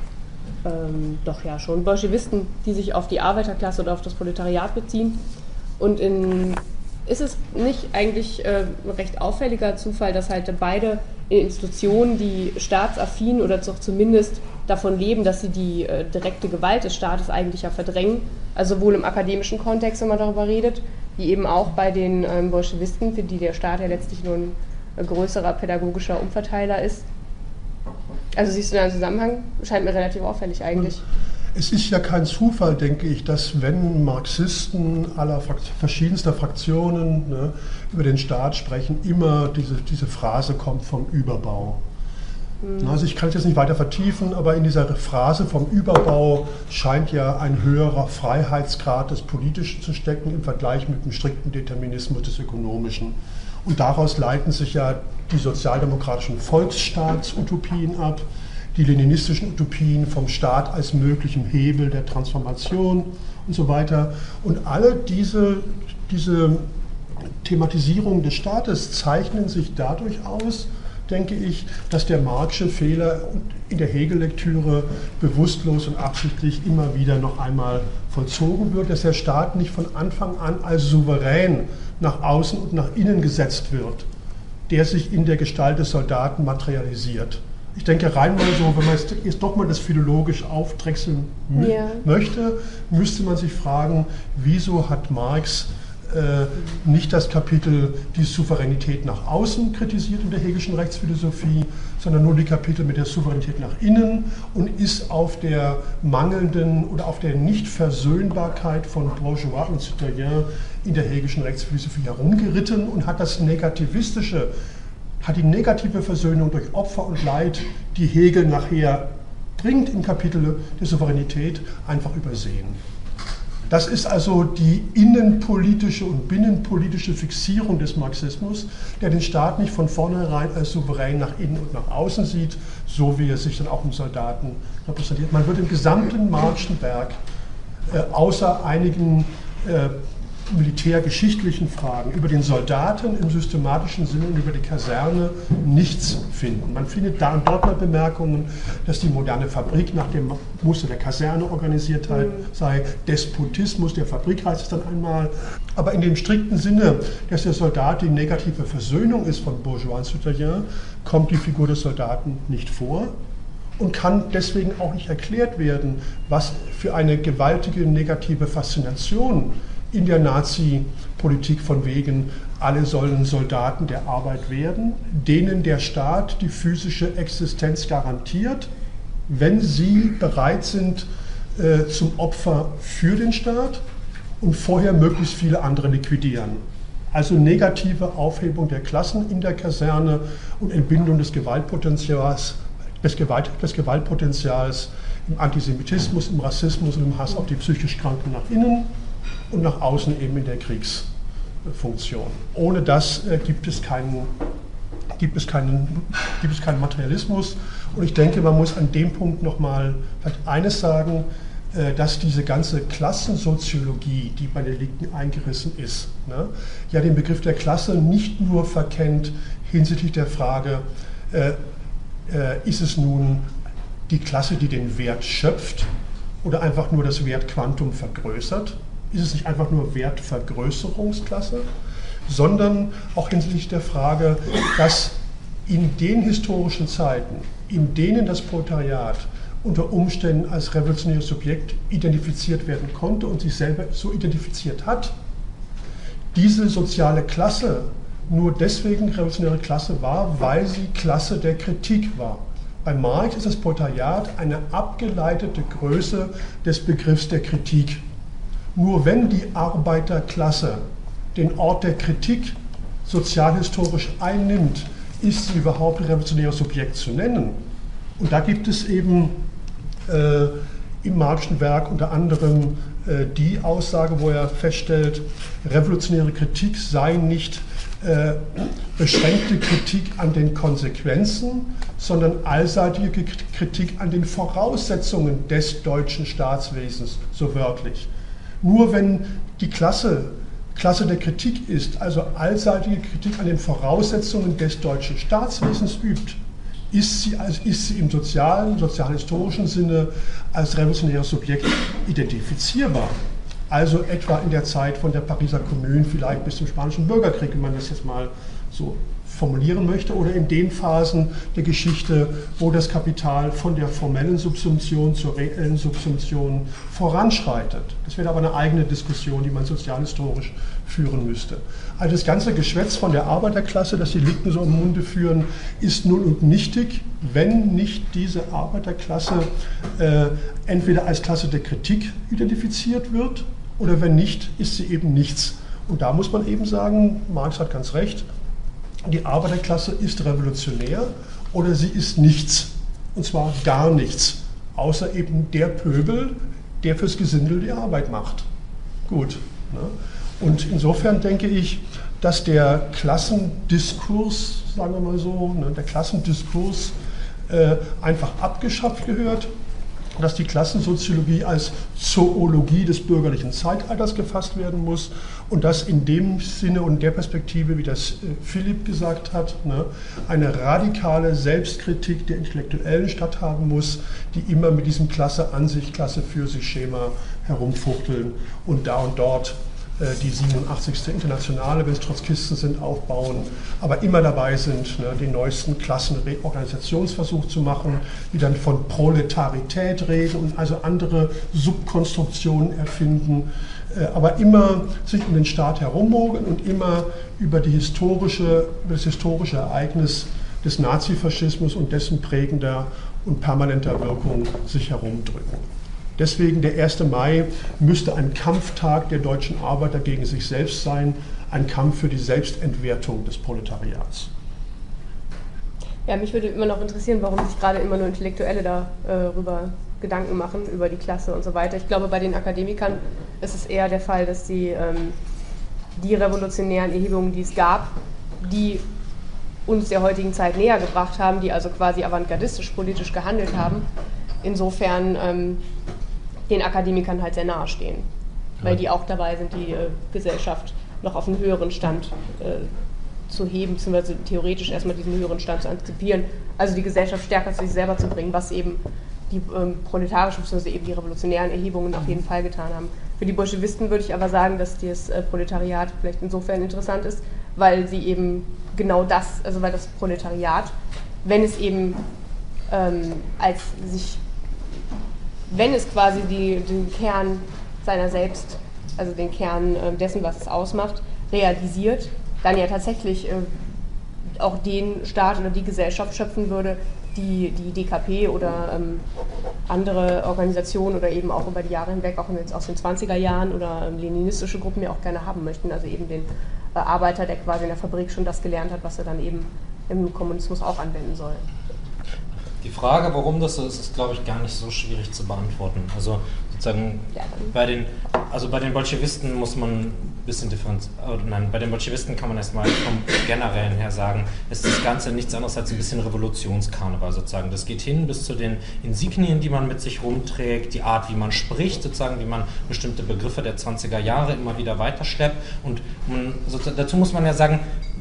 ähm, doch ja schon, Bolschewisten, die sich auf die Arbeiterklasse oder auf das Proletariat beziehen. Und in, ist es nicht eigentlich äh, ein recht auffälliger Zufall, dass halt beide Institutionen, die staatsaffin oder doch zumindest davon leben, dass sie die äh, direkte Gewalt des Staates eigentlich ja verdrängen, also sowohl im akademischen Kontext, wenn man darüber redet, wie eben auch bei den ähm, Bolschewisten, für die der Staat ja letztlich nur ein äh, größerer pädagogischer Umverteiler ist. Also siehst du da einen Zusammenhang? Scheint mir relativ auffällig eigentlich. Es ist ja kein Zufall, denke ich, dass wenn Marxisten aller Frakt- verschiedenster Fraktionen ne, über den Staat sprechen, immer diese, diese Phrase kommt vom Überbau. Mhm. Also ich kann es jetzt nicht weiter vertiefen, aber in dieser Phrase vom Überbau scheint ja ein höherer Freiheitsgrad des Politischen zu stecken im Vergleich mit dem strikten Determinismus des Ökonomischen. Und daraus leiten sich ja die sozialdemokratischen Volksstaatsutopien ab, die leninistischen Utopien vom Staat als möglichem Hebel der Transformation und so weiter. Und alle diese, diese Thematisierungen des Staates zeichnen sich dadurch aus, denke ich, dass der Marxische Fehler in der Hegel-Lektüre bewusstlos und absichtlich immer wieder noch einmal vollzogen wird, dass der Staat nicht von Anfang an als souverän nach außen und nach innen gesetzt wird, der sich in der Gestalt des Soldaten materialisiert. Ich denke, rein mal so, wenn man jetzt, jetzt doch mal das philologisch aufdrechseln ja. möchte, müsste man sich fragen, wieso hat Marx äh, nicht das Kapitel die Souveränität nach außen kritisiert in der hegelischen Rechtsphilosophie, sondern nur die Kapitel mit der Souveränität nach innen und ist auf der mangelnden oder auf der Nichtversöhnbarkeit von Bourgeois und Citoyen in der hegelischen Rechtsphilosophie herumgeritten und hat das Negativistische, hat die negative Versöhnung durch Opfer und Leid, die Hegel nachher dringend im Kapitel der Souveränität einfach übersehen. Das ist also die innenpolitische und binnenpolitische Fixierung des Marxismus, der den Staat nicht von vornherein als souverän nach innen und nach außen sieht, so wie er sich dann auch im Soldaten repräsentiert. Man wird im gesamten Marxischen Werk, äh, außer einigen äh, militärgeschichtlichen Fragen, über den Soldaten im systematischen Sinne und über die Kaserne nichts finden. Man findet da und dort mal Bemerkungen, dass die moderne Fabrik nach dem Muster der Kaserne organisiert sei. Despotismus der Fabrik heißt es dann einmal. Aber in dem strikten Sinne, dass der Soldat die negative Versöhnung ist von Bourgeois und Citoyen, kommt die Figur des Soldaten nicht vor und kann deswegen auch nicht erklärt werden, was für eine gewaltige negative Faszination in der Nazi-Politik von wegen, alle sollen Soldaten der Arbeit werden, denen der Staat die physische Existenz garantiert, wenn sie bereit sind äh, zum Opfer für den Staat und vorher möglichst viele andere liquidieren. Also negative Aufhebung der Klassen in der Kaserne und Entbindung des Gewaltpotenzials, des, Gewalt, des Gewaltpotenzials im Antisemitismus, im Rassismus und im Hass auf die psychisch Kranken nach innen und nach außen eben in der Kriegsfunktion. Ohne das äh, gibt es keinen, gibt es keinen, gibt es keinen Materialismus. Und ich denke, man muss an dem Punkt nochmal vielleicht eines sagen, äh, dass diese ganze Klassensoziologie, die bei den Linken eingerissen ist, ne, ja den Begriff der Klasse nicht nur verkennt hinsichtlich der Frage, äh, äh, ist es nun die Klasse, die den Wert schöpft oder einfach nur das Wertquantum vergrößert? Ist es nicht einfach nur Wertvergrößerungsklasse, sondern auch hinsichtlich der Frage, dass in den historischen Zeiten, in denen das Proletariat unter Umständen als revolutionäres Subjekt identifiziert werden konnte und sich selber so identifiziert hat, diese soziale Klasse nur deswegen revolutionäre Klasse war, weil sie Klasse der Kritik war. Bei Marx ist das Proletariat eine abgeleitete Größe des Begriffs der Kritik. Nur wenn die Arbeiterklasse den Ort der Kritik sozialhistorisch einnimmt, ist sie überhaupt ein revolutionäres Subjekt zu nennen. Und da gibt es eben äh, im Marxischen Werk unter anderem äh, die Aussage, wo er feststellt, revolutionäre Kritik sei nicht äh, beschränkte Kritik an den Konsequenzen, sondern allseitige Kritik an den Voraussetzungen des deutschen Staatswesens, so wörtlich. Nur wenn die Klasse, Klasse der Kritik ist, also allseitige Kritik an den Voraussetzungen des deutschen Staatswesens übt, ist sie, als, ist sie im sozialen, sozialhistorischen Sinne als revolutionäres Subjekt identifizierbar. Also etwa in der Zeit von der Pariser Kommune, vielleicht bis zum Spanischen Bürgerkrieg, wenn man das jetzt mal so formulieren möchte, oder in den Phasen der Geschichte, wo das Kapital von der formellen Subsumption zur reellen Subsumption voranschreitet. Das wäre aber eine eigene Diskussion, die man sozialhistorisch führen müsste. Also das ganze Geschwätz von der Arbeiterklasse, das die Linken so im Munde führen, ist null und nichtig, wenn nicht diese Arbeiterklasse äh, entweder als Klasse der Kritik identifiziert wird, oder wenn nicht, ist sie eben nichts. Und da muss man eben sagen, Marx hat ganz recht, die Arbeiterklasse ist revolutionär oder sie ist nichts. Und zwar gar nichts, außer eben der Pöbel, der fürs Gesindel die Arbeit macht. Gut. Ne? Und insofern denke ich, dass der Klassendiskurs, sagen wir mal so, ne, der Klassendiskurs äh, einfach abgeschafft gehört, dass die Klassensoziologie als Zoologie des bürgerlichen Zeitalters gefasst werden muss und dass in dem Sinne und der Perspektive, wie das Philipp gesagt hat, ne, eine radikale Selbstkritik der Intellektuellen statthaben muss, die immer mit diesem Klasse-Ansicht, Klasse-für-sich-Schema herumfuchteln und da und dort die siebenundachtzigste Internationale, wenn es Trotzkisten sind, aufbauen, aber immer dabei sind, ne, den neuesten Klassenreorganisationsversuch zu machen, die dann von Proletarität reden und also andere Subkonstruktionen erfinden, äh, aber immer sich um den Staat herummogeln und immer über, die historische, über das historische Ereignis des Nazifaschismus und dessen prägender und permanenter Wirkung sich herumdrücken. Deswegen der erste Mai müsste ein Kampftag der deutschen Arbeiter gegen sich selbst sein, ein Kampf für die Selbstentwertung des Proletariats. Ja, mich würde immer noch interessieren, warum sich gerade immer nur Intellektuelle darüber äh, Gedanken machen, über die Klasse und so weiter. Ich glaube, bei den Akademikern ist es eher der Fall, dass die, ähm, die revolutionären Erhebungen, die es gab, die uns der heutigen Zeit näher gebracht haben, die also quasi avantgardistisch politisch gehandelt haben, insofern ähm, den Akademikern halt sehr nahe stehen, weil die auch dabei sind, die äh, Gesellschaft noch auf einen höheren Stand äh, zu heben, beziehungsweise theoretisch erstmal diesen höheren Stand zu antizipieren, also die Gesellschaft stärker zu sich selber zu bringen, was eben die ähm, proletarischen bzw. eben die revolutionären Erhebungen auf jeden Fall getan haben. Für die Bolschewisten würde ich aber sagen, dass das äh, Proletariat vielleicht insofern interessant ist, weil sie eben genau das, also weil das Proletariat, wenn es eben ähm, als sich, wenn es quasi die, den Kern seiner selbst, also den Kern äh, dessen, was es ausmacht, realisiert, dann ja tatsächlich äh, auch den Staat oder die Gesellschaft schöpfen würde, die die D K P oder ähm, andere Organisationen oder eben auch über die Jahre hinweg, auch jetzt aus den zwanziger Jahren oder ähm, leninistische Gruppen ja auch gerne haben möchten, also eben den äh, Arbeiter, der quasi in der Fabrik schon das gelernt hat, was er dann eben im Kommunismus auch anwenden soll. Die Frage, warum das so ist, ist, glaube ich, gar nicht so schwierig zu beantworten. Also sozusagen ja, bei den, also bei den Bolschewisten muss man ein bisschen differenzieren. Nein, bei den Bolschewisten kann man erstmal vom Generellen her sagen, ist das Ganze nichts anderes als ein bisschen Revolutionskarneval sozusagen. Das geht hin bis zu den Insignien, die man mit sich rumträgt, die Art, wie man spricht, sozusagen, wie man bestimmte Begriffe der zwanziger Jahre immer wieder weiterschleppt. Und man, dazu muss man ja sagen,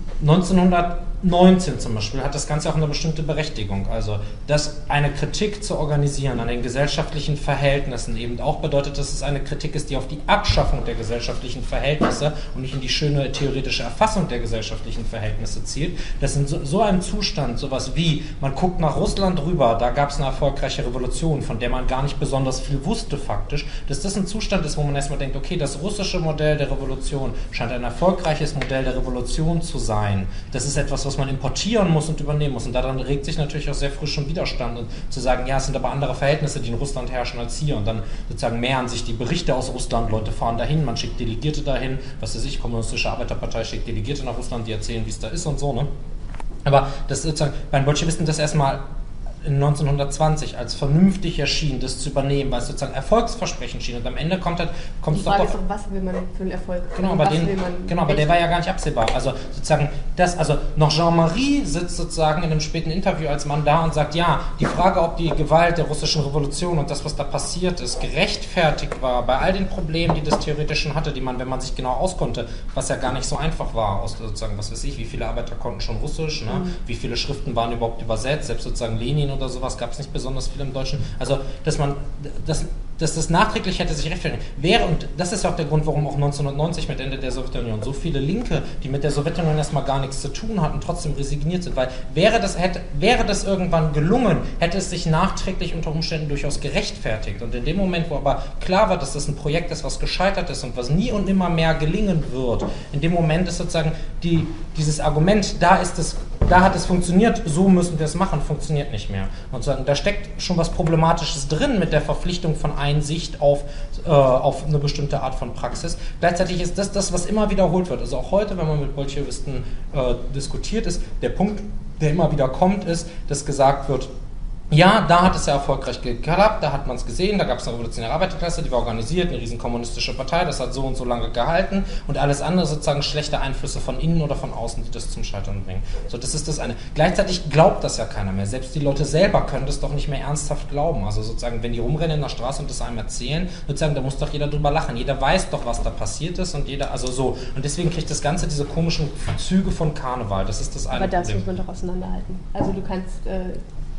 neunzehnhundertneunzehn zum Beispiel hat das Ganze auch eine bestimmte Berechtigung. Also, dass eine Kritik zu organisieren an den gesellschaftlichen Verhältnissen eben auch bedeutet, dass es eine Kritik ist, die auf die Abschaffung der gesellschaftlichen Verhältnisse und nicht in die schöne theoretische Erfassung der gesellschaftlichen Verhältnisse zielt. Dass in so, so einem Zustand sowas wie, man guckt nach Russland rüber, da gab es eine erfolgreiche Revolution, von der man gar nicht besonders viel wusste faktisch, dass das ein Zustand ist, wo man erstmal denkt, okay, das russische Modell der Revolution scheint ein erfolgreiches Modell der Revolution zu sein. Das ist etwas, was man importieren muss und übernehmen muss. Und daran regt sich natürlich auch sehr früh schon Widerstand. Und zu sagen, ja, es sind aber andere Verhältnisse, die in Russland herrschen als hier. Und dann sozusagen mehren sich die Berichte aus Russland, Leute fahren dahin, man schickt Delegierte dahin, was weiß ich, Kommunistische Arbeiterpartei schickt Delegierte nach Russland, die erzählen, wie es da ist und so. Ne? Aber das ist sozusagen bei den Bolschewisten das erstmal in neunzehnhundertzwanzig als vernünftig erschien, das zu übernehmen, weil es sozusagen erfolgsversprechend schien. Und am Ende kommt halt, kommt es doch doch... was will man für einen Erfolg? Genau, aber, den, genau, aber der war ja gar nicht absehbar. Also sozusagen, das, also noch Jean-Marie sitzt sozusagen in einem späten Interview als Mann da und sagt, ja, die Frage, ob die Gewalt der russischen Revolution und das, was da passiert ist, gerechtfertigt war, bei all den Problemen, die das theoretisch schon hatte, die man, wenn man sich genau auskonnte, was ja gar nicht so einfach war, aus sozusagen, was weiß ich, wie viele Arbeiter konnten schon Russisch, ne? Mhm. Wie viele Schriften waren überhaupt übersetzt, selbst sozusagen Lenin oder sowas gab es nicht besonders viel im Deutschen. Also, dass man, dass, dass das nachträglich hätte sich rechtfertigen wäre, und das ist ja auch der Grund, warum auch neunzehnhundertneunzig mit Ende der Sowjetunion so viele Linke, die mit der Sowjetunion erstmal gar nichts zu tun hatten, trotzdem resigniert sind, weil wäre das, hätte, wäre das irgendwann gelungen, hätte es sich nachträglich unter Umständen durchaus gerechtfertigt. Und in dem Moment, wo aber klar war, dass das ein Projekt ist, was gescheitert ist und was nie und nimmer mehr gelingen wird, in dem Moment ist sozusagen die, dieses Argument, da ist es, da hat es funktioniert, so müssen wir es machen, funktioniert nicht mehr. Und sagen, da steckt schon was Problematisches drin mit der Verpflichtung von Einsicht auf, äh, auf eine bestimmte Art von Praxis. Gleichzeitig ist das das, was immer wiederholt wird. Also auch heute, wenn man mit Bolschewisten äh, diskutiert, ist der Punkt, der immer wieder kommt, ist, dass gesagt wird, ja, da hat es ja erfolgreich geklappt, da hat man es gesehen, da gab es eine revolutionäre Arbeiterklasse, die war organisiert, eine riesen kommunistische Partei, das hat so und so lange gehalten, und alles andere sozusagen schlechte Einflüsse von innen oder von außen, die das zum Scheitern bringen. So, das ist das eine. Gleichzeitig glaubt das ja keiner mehr. Selbst die Leute selber können das doch nicht mehr ernsthaft glauben. Also sozusagen, wenn die rumrennen in der Straße und das einem erzählen, sozusagen, da muss doch jeder drüber lachen. Jeder weiß doch, was da passiert ist, und jeder, also so. Und deswegen kriegt das Ganze diese komischen Züge von Karneval. Das ist das eine. Aber das Problem. muss man doch auseinanderhalten. Also du kannst... Äh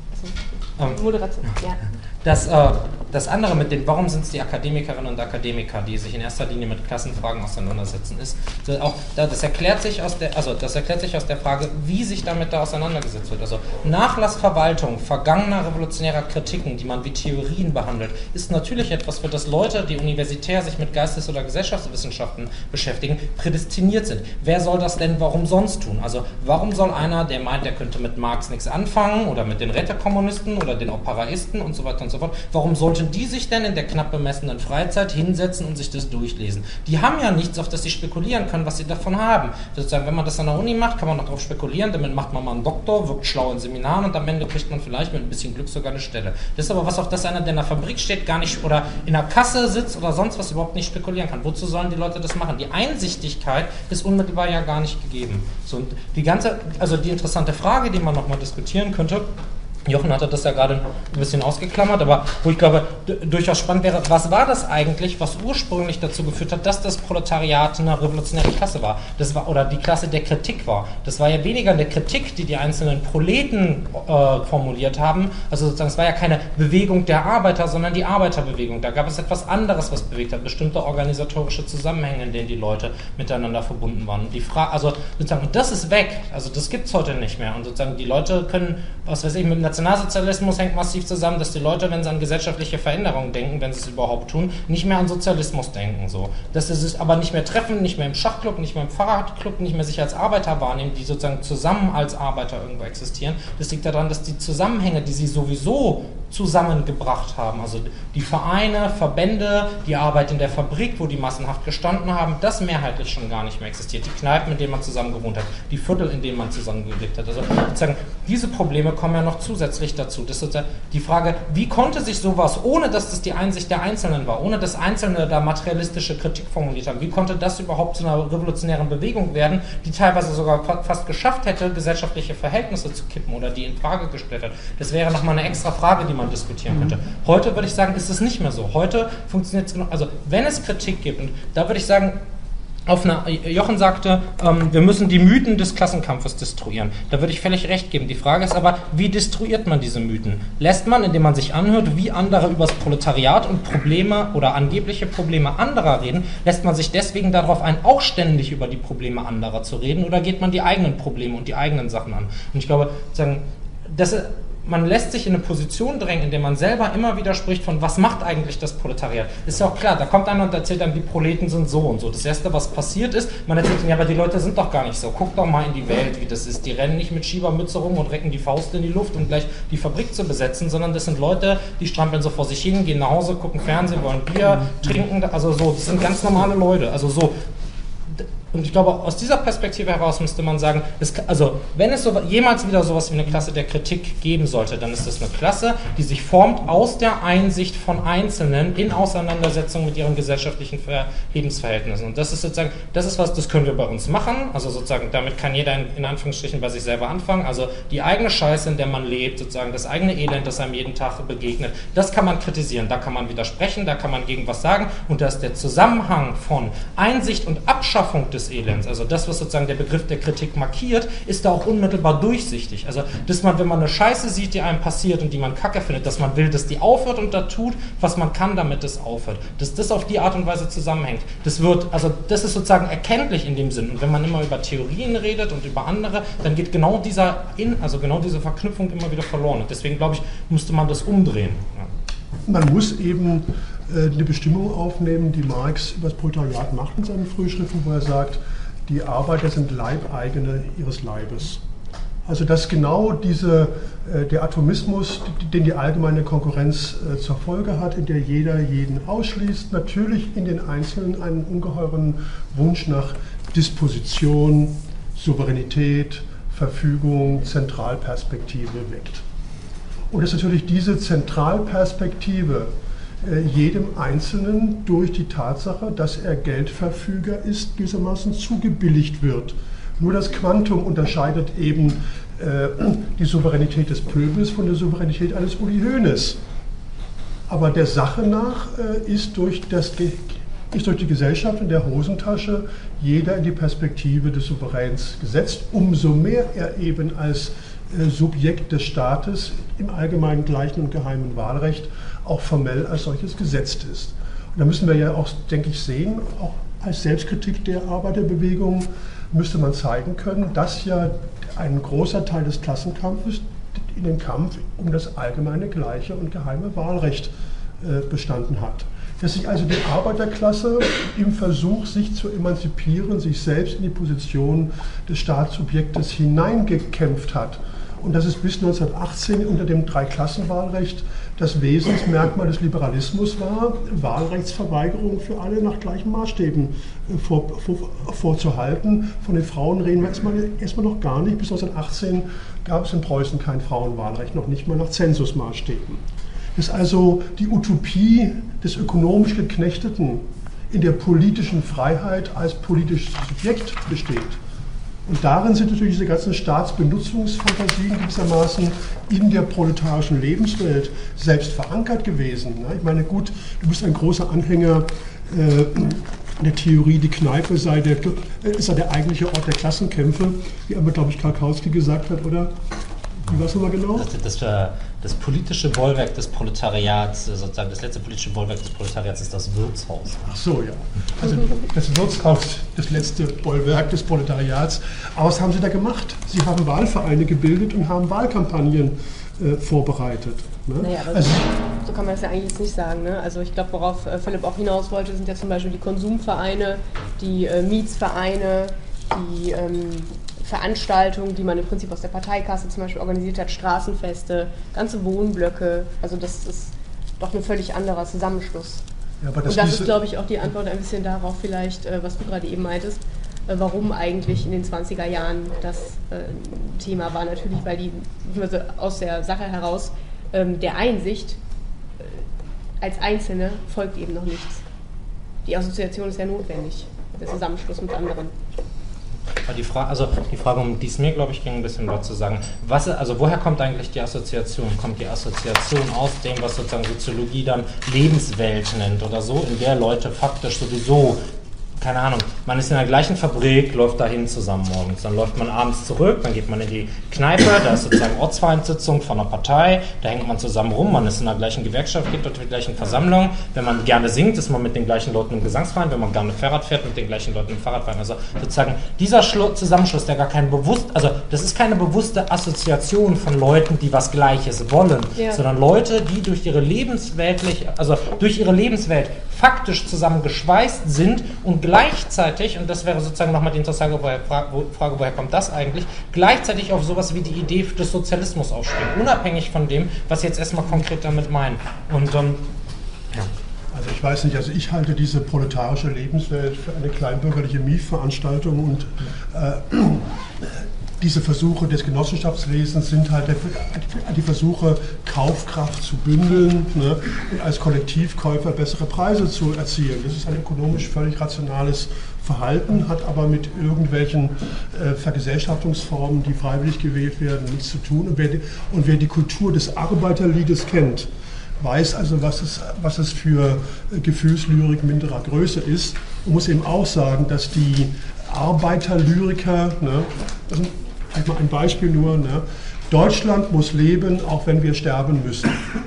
Moderation, ja. Das, äh, das andere mit dem, warum sind es die Akademikerinnen und Akademiker, die sich in erster Linie mit Klassenfragen auseinandersetzen, ist auch, das erklärt sich aus der, also das erklärt sich aus der Frage, wie sich damit da auseinandergesetzt wird. Also Nachlassverwaltung vergangener revolutionärer Kritiken, die man wie Theorien behandelt, ist natürlich etwas, für das Leute, die universitär sich mit Geistes- oder Gesellschaftswissenschaften beschäftigen, prädestiniert sind. Wer soll das denn warum sonst tun? Also warum soll einer, der meint, der könnte mit Marx nichts anfangen oder mit den Rätekommunisten oder den Operaisten und so weiter und so so fort. Warum sollten die sich denn in der knapp bemessenen Freizeit hinsetzen und sich das durchlesen? Die haben ja nichts, auf das sie spekulieren können, was sie davon haben. Sozusagen, wenn man das an der Uni macht, kann man noch darauf spekulieren, damit macht man mal einen Doktor, wirkt schlau in Seminaren und am Ende kriegt man vielleicht mit ein bisschen Glück sogar eine Stelle. Das ist aber was, auf das einer, der in der Fabrik steht, gar nicht oder in der Kasse sitzt oder sonst was überhaupt nicht spekulieren kann. Wozu sollen die Leute das machen? Die Einsichtigkeit ist unmittelbar ja gar nicht gegeben. So, und die ganze, also die interessante Frage, die man nochmal diskutieren könnte, Jochen hatte das ja gerade ein bisschen ausgeklammert, aber wo ich glaube, durchaus spannend wäre, was war das eigentlich, was ursprünglich dazu geführt hat, dass das Proletariat eine revolutionäre Klasse war, das war oder die Klasse der Kritik war. Das war ja weniger eine Kritik, die die einzelnen Proleten äh, formuliert haben, also sozusagen, es war ja keine Bewegung der Arbeiter, sondern die Arbeiterbewegung. Da gab es etwas anderes, was bewegt hat, bestimmte organisatorische Zusammenhänge, in denen die Leute miteinander verbunden waren. Und die Frage, also sozusagen, und das ist weg, also das gibt es heute nicht mehr. Und sozusagen die Leute können, was weiß ich, mit dem Nationalsozialismus hängt massiv zusammen, dass die Leute, wenn sie an gesellschaftliche Veränderungen denken, wenn sie es überhaupt tun, nicht mehr an Sozialismus denken. So. Dass sie sich aber nicht mehr treffen, nicht mehr im Schachclub, nicht mehr im Fahrradclub, nicht mehr sich als Arbeiter wahrnehmen, die sozusagen zusammen als Arbeiter irgendwo existieren. Das liegt daran, dass die Zusammenhänge, die sie sowieso zusammengebracht haben, also die Vereine, Verbände, die Arbeit in der Fabrik, wo die massenhaft gestanden haben, das mehrheitlich schon gar nicht mehr existiert. Die Kneipen, in denen man zusammen gewohnt hat, die Viertel, in denen man zusammen gelebt hat. Also sozusagen, diese Probleme kommen ja noch zusätzlich dazu. Das ist sozusagen die Frage, wie konnte sich sowas, ohne dass das die Einsicht der Einzelnen war, ohne dass Einzelne da materialistische Kritik formuliert haben, wie konnte das überhaupt zu einer revolutionären Bewegung werden, die teilweise sogar fast geschafft hätte, gesellschaftliche Verhältnisse zu kippen oder die in Frage gestellt hat. Das wäre nochmal eine extra Frage, die man diskutieren könnte. Heute würde ich sagen, ist es nicht mehr so. Heute funktioniert es genau, also wenn es Kritik gibt, und da würde ich sagen, auf eine, Jochen sagte, ähm, wir müssen die Mythen des Klassenkampfes destruieren. Da würde ich völlig recht geben. Die Frage ist aber, wie destruiert man diese Mythen? Lässt man, indem man sich anhört, wie andere über das Proletariat und Probleme oder angebliche Probleme anderer reden, lässt man sich deswegen darauf ein, auch ständig über die Probleme anderer zu reden, oder geht man die eigenen Probleme und die eigenen Sachen an? Und ich glaube, sagen, das ist, man lässt sich in eine Position drängen, in der man selber immer wieder spricht von, was macht eigentlich das Proletariat? Ist ja auch klar, da kommt einer und erzählt dann, die Proleten sind so und so. Das Erste, was passiert ist, man erzählt ihnen, ja, aber die Leute sind doch gar nicht so. Guck doch mal in die Welt, wie das ist. Die rennen nicht mit Schiebermütze rum und recken die Faust in die Luft, um gleich die Fabrik zu besetzen, sondern das sind Leute, die strampeln so vor sich hin, gehen nach Hause, gucken Fernsehen, wollen Bier, trinken, also so, das sind ganz normale Leute. Also so. Und ich glaube, aus dieser Perspektive heraus müsste man sagen, es, also wenn es so, jemals wieder sowas wie eine Klasse der Kritik geben sollte, dann ist das eine Klasse, die sich formt aus der Einsicht von Einzelnen in Auseinandersetzung mit ihren gesellschaftlichen Lebensverhältnissen. Und das ist sozusagen, das ist was, das können wir bei uns machen. Also sozusagen, damit kann jeder in, in Anführungsstrichen bei sich selber anfangen. Also die eigene Scheiße, in der man lebt, sozusagen das eigene Elend, das einem jeden Tag begegnet, das kann man kritisieren, da kann man widersprechen, da kann man gegen was sagen. Und dass der Zusammenhang von Einsicht und Abschaffung des Elends, also das, was sozusagen der Begriff der Kritik markiert, ist da auch unmittelbar durchsichtig. Also, dass man, wenn man eine Scheiße sieht, die einem passiert und die man kacke findet, dass man will, dass die aufhört und da tut, was man kann, damit es aufhört. Dass das auf die Art und Weise zusammenhängt. Das wird, also das ist sozusagen erkenntlich in dem Sinn. Und wenn man immer über Theorien redet und über andere, dann geht genau dieser, in, also genau diese Verknüpfung immer wieder verloren. Und deswegen, glaube ich, müsste man das umdrehen. Ja. Man muss eben eine Bestimmung aufnehmen, die Marx über das Proletariat macht in seinen Frühschriften, wo er sagt, die Arbeiter sind Leibeigene ihres Leibes. Also dass genau diese, der Atomismus, den die allgemeine Konkurrenz zur Folge hat, in der jeder jeden ausschließt, natürlich in den Einzelnen einen ungeheuren Wunsch nach Disposition, Souveränität, Verfügung, Zentralperspektive weckt. Und dass natürlich diese Zentralperspektive jedem Einzelnen durch die Tatsache, dass er Geldverfüger ist, gewissermaßen zugebilligt wird. Nur das Quantum unterscheidet eben äh, die Souveränität des Pöbels von der Souveränität eines Uli Hoeneß. Aber der Sache nach äh, ist, durch das, ist durch die Gesellschaft in der Hosentasche jeder in die Perspektive des Souveräns gesetzt, umso mehr er eben als äh, Subjekt des Staates im allgemeinen gleichen und geheimen Wahlrecht auch formell als solches gesetzt ist. Und da müssen wir ja auch, denke ich, sehen, auch als Selbstkritik der Arbeiterbewegung müsste man zeigen können, dass ja ein großer Teil des Klassenkampfes in dem Kampf um das allgemeine, gleiche und geheime Wahlrecht äh, bestanden hat. Dass sich also die Arbeiterklasse im Versuch, sich zu emanzipieren, sich selbst in die Position des Staatssubjektes hineingekämpft hat und dass es bis neunzehnhundertachtzehn unter dem Dreiklassenwahlrecht das Wesensmerkmal des Liberalismus war, Wahlrechtsverweigerung für alle nach gleichen Maßstäben vor, vor, vorzuhalten. Von den Frauen reden wir erstmal, erstmal noch gar nicht. Bis neunzehnhundertachtzehn gab es in Preußen kein Frauenwahlrecht, noch nicht mal nach Zensusmaßstäben. Das ist also die Utopie des ökonomisch Geknechteten in der politischen Freiheit als politisches Subjekt besteht. Und darin sind natürlich diese ganzen Staatsbenutzungsfantasien gewissermaßen in der proletarischen Lebenswelt selbst verankert gewesen. Ich meine, gut, du bist ein großer Anhänger äh, der Theorie, die Kneipe sei der, sei der eigentliche Ort der Klassenkämpfe, wie einmal, glaube ich, Karkowski gesagt hat, oder? Wie war es nochmal genau? Das, das, das politische Bollwerk des Proletariats, sozusagen das letzte politische Bollwerk des Proletariats ist das Wirtshaus. Ach so, ja. Also das Wirtshaus, das letzte Bollwerk des Proletariats. Aber was haben Sie da gemacht? Sie haben Wahlvereine gebildet und haben Wahlkampagnen äh, vorbereitet. Ne? Naja, aber also, so, so kann man das ja eigentlich jetzt nicht sagen. Ne? Also ich glaube, worauf äh, Philipp auch hinaus wollte, sind ja zum Beispiel die Konsumvereine, die äh, Mietsvereine, die ähm, Veranstaltungen, die man im Prinzip aus der Parteikasse zum Beispiel organisiert hat, Straßenfeste, ganze Wohnblöcke. Also das ist doch ein völlig anderer Zusammenschluss. Ja, aber das Und das ist, glaube ich, auch die Antwort ein bisschen darauf vielleicht, äh, was du gerade eben meintest, äh, warum eigentlich in den zwanziger Jahren das äh, Thema war. Natürlich, weil die also aus der Sache heraus ähm, der Einsicht äh, als Einzelne folgt eben noch nichts. Die Assoziation ist ja notwendig, der Zusammenschluss mit anderen. Aber die Frage, also die Frage, um die es mir, glaube ich, ging, ein bisschen was zu sagen. Was, also woher kommt eigentlich die Assoziation? Kommt die Assoziation aus dem, was sozusagen Soziologie dann Lebenswelt nennt oder so, in der Leute faktisch sowieso, keine Ahnung, man ist in der gleichen Fabrik, läuft dahin zusammen morgens, dann läuft man abends zurück, dann geht man in die Kneipe, da ist sozusagen Ortsvereinssitzung von einer Partei, da hängt man zusammen rum, man ist in der gleichen Gewerkschaft, geht dort die gleichen Versammlungen, wenn man gerne singt, ist man mit den gleichen Leuten im Gesangsverein, wenn man gerne Fahrrad fährt, mit den gleichen Leuten im Fahrradverein, also sozusagen dieser Schlu- Zusammenschluss, der gar kein bewusst, also das ist keine bewusste Assoziation von Leuten, die was Gleiches wollen, ja. sondern Leute, die durch ihre lebensweltlich, also durch ihre Lebenswelt faktisch zusammen geschweißt sind und gleichzeitig, und das wäre sozusagen nochmal die interessante Frage, woher kommt das eigentlich, gleichzeitig auf sowas wie die Idee des Sozialismus aufstehen, unabhängig von dem, was Sie jetzt erstmal konkret damit meinen. Und, ähm, ja. Also ich weiß nicht, also ich halte diese proletarische Lebenswelt für eine kleinbürgerliche Miefveranstaltung und äh, diese Versuche des Genossenschaftswesens sind halt die Versuche, Kaufkraft zu bündeln, ne, und als Kollektivkäufer bessere Preise zu erzielen. Das ist ein ökonomisch völlig rationales Verhalten, hat aber mit irgendwelchen äh, Vergesellschaftungsformen, die freiwillig gewählt werden, nichts zu tun. Und wer die, und wer die Kultur des Arbeiterliedes kennt, weiß also, was es, was es für äh, Gefühlslyrik minderer Größe ist. Und muss eben auch sagen, dass die Arbeiterlyriker, ne, das sind vielleicht mal ein Beispiel nur, ne, Deutschland muss leben, auch wenn wir sterben müssen.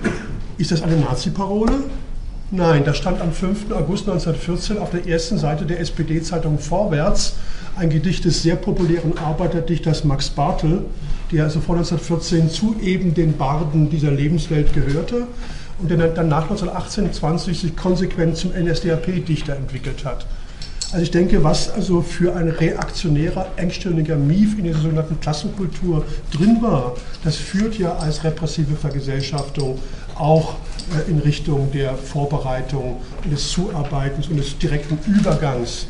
Ist das eine Nazi-Parole? Nein, das stand am fünften August neunzehnhundertvierzehn auf der ersten Seite der S P D-Zeitung Vorwärts, ein Gedicht des sehr populären Arbeiterdichters Max Bartel, der also vor neunzehnhundertvierzehn zu eben den Barden dieser Lebenswelt gehörte und der dann nach neunzehnhundertachtzehn zwanzig sich konsequent zum N S D A P-Dichter entwickelt hat. Also ich denke, was also für ein reaktionärer, engstirniger Mief in dieser sogenannten Klassenkultur drin war, das führt ja als repressive Vergesellschaftung auch äh, in Richtung der Vorbereitung, des Zuarbeitens und des direkten Übergangs,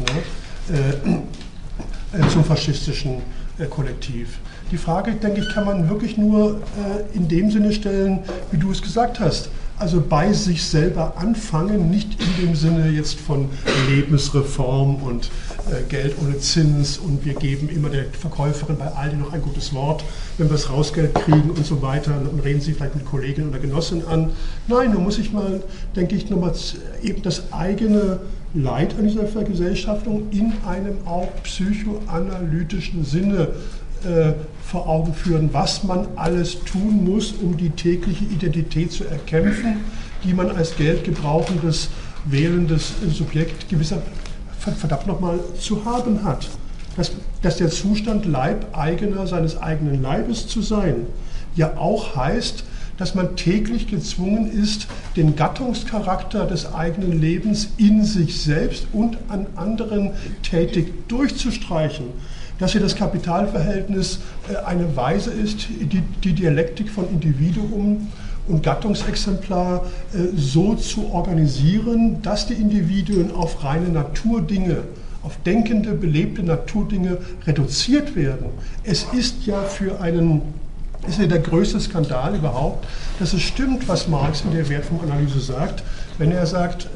ne, äh, äh, zum faschistischen äh, Kollektiv. Die Frage, denke ich, kann man wirklich nur äh, in dem Sinne stellen, wie du es gesagt hast. Also bei sich selber anfangen, nicht in dem Sinne jetzt von Lebensreform und äh, Geld ohne Zins und wir geben immer der Verkäuferin bei Aldi noch ein gutes Wort, wenn wir das Rausgeld kriegen und so weiter und reden sie vielleicht mit Kolleginnen oder Genossinnen an. Nein, da muss ich mal, denke ich, nochmal eben das eigene Leid an dieser Vergesellschaftung in einem auch psychoanalytischen Sinne äh, vor Augen führen, was man alles tun muss, um die tägliche Identität zu erkämpfen, die man als geldgebrauchendes, wählendes Subjekt gewisser, verdammt nochmal, zu haben hat. Dass, dass der Zustand Leibeigener seines eigenen Leibes zu sein, ja auch heißt, dass man täglich gezwungen ist, den Gattungscharakter des eigenen Lebens in sich selbst und an anderen tätig durchzustreichen. dass hier das Kapitalverhältnis eine Weise ist, die, die Dialektik von Individuum und Gattungsexemplar so zu organisieren, dass die Individuen auf reine Naturdinge, auf denkende, belebte Naturdinge reduziert werden. Es ist ja für einen, ist ja der größte Skandal überhaupt, dass es stimmt, was Marx in der Wertformanalyse sagt, wenn er sagt,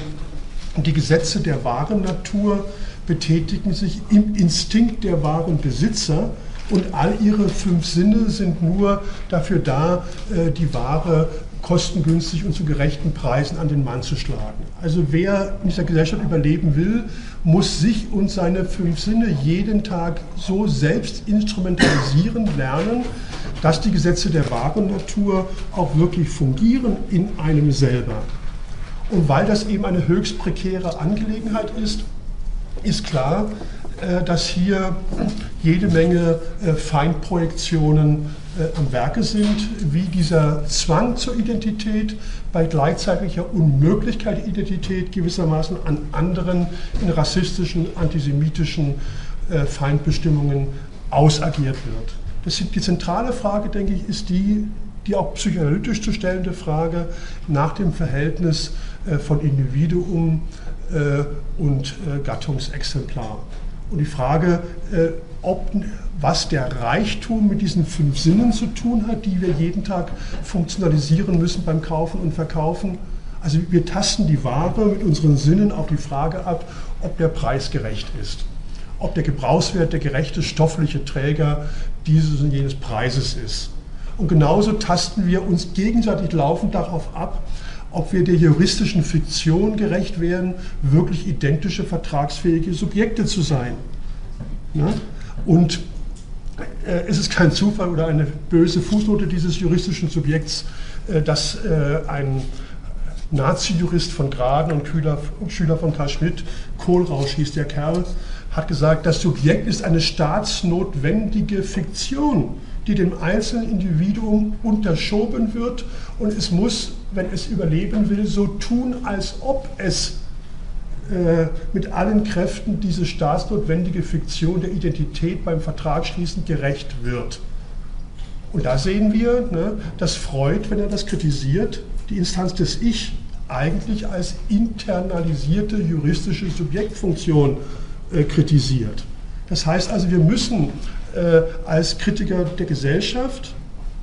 die Gesetze der wahren Natur betätigen sich im Instinkt der wahren Besitzer und all ihre fünf Sinne sind nur dafür da, die Ware kostengünstig und zu gerechten Preisen an den Mann zu schlagen. Also wer in dieser Gesellschaft überleben will, muss sich und seine fünf Sinne jeden Tag so selbst instrumentalisieren lernen, dass die Gesetze der wahren Natur auch wirklich fungieren in einem selber. Und weil das eben eine höchst prekäre Angelegenheit ist, ist klar, dass hier jede Menge Feindprojektionen am Werke sind, wie dieser Zwang zur Identität bei gleichzeitiger Unmöglichkeit der Identität gewissermaßen an anderen in rassistischen, antisemitischen Feindbestimmungen ausagiert wird. Das ist die zentrale Frage, denke ich, ist die, die auch psychoanalytisch zu stellende Frage nach dem Verhältnis von Individuum und Gattungsexemplar. Und die Frage, ob, was der Reichtum mit diesen fünf Sinnen zu tun hat, die wir jeden Tag funktionalisieren müssen beim Kaufen und Verkaufen. Also wir tasten die Ware mit unseren Sinnen auf die Frage ab, ob der Preis gerecht ist, ob der Gebrauchswert der gerechte stoffliche Träger dieses und jenes Preises ist. Und genauso tasten wir uns gegenseitig laufend darauf ab, ob wir der juristischen Fiktion gerecht werden, wirklich identische vertragsfähige Subjekte zu sein. Ja? Und äh, es ist kein Zufall oder eine böse Fußnote dieses juristischen Subjekts, äh, dass äh, ein Nazi-Jurist von Graden und Schüler, Schüler von Karl Schmidt, Kohlrausch hieß der Kerl, hat gesagt, das Subjekt ist eine staatsnotwendige Fiktion, die dem einzelnen Individuum unterschoben wird und es muss, wenn es überleben will, so tun, als ob es äh, mit allen Kräften diese staatsnotwendige Fiktion der Identität beim Vertragsschließen gerecht wird. Und da sehen wir, ne, dass Freud, wenn er das kritisiert, die Instanz des Ich eigentlich als internalisierte juristische Subjektfunktion äh, kritisiert. Das heißt also, wir müssen äh, als Kritiker der Gesellschaft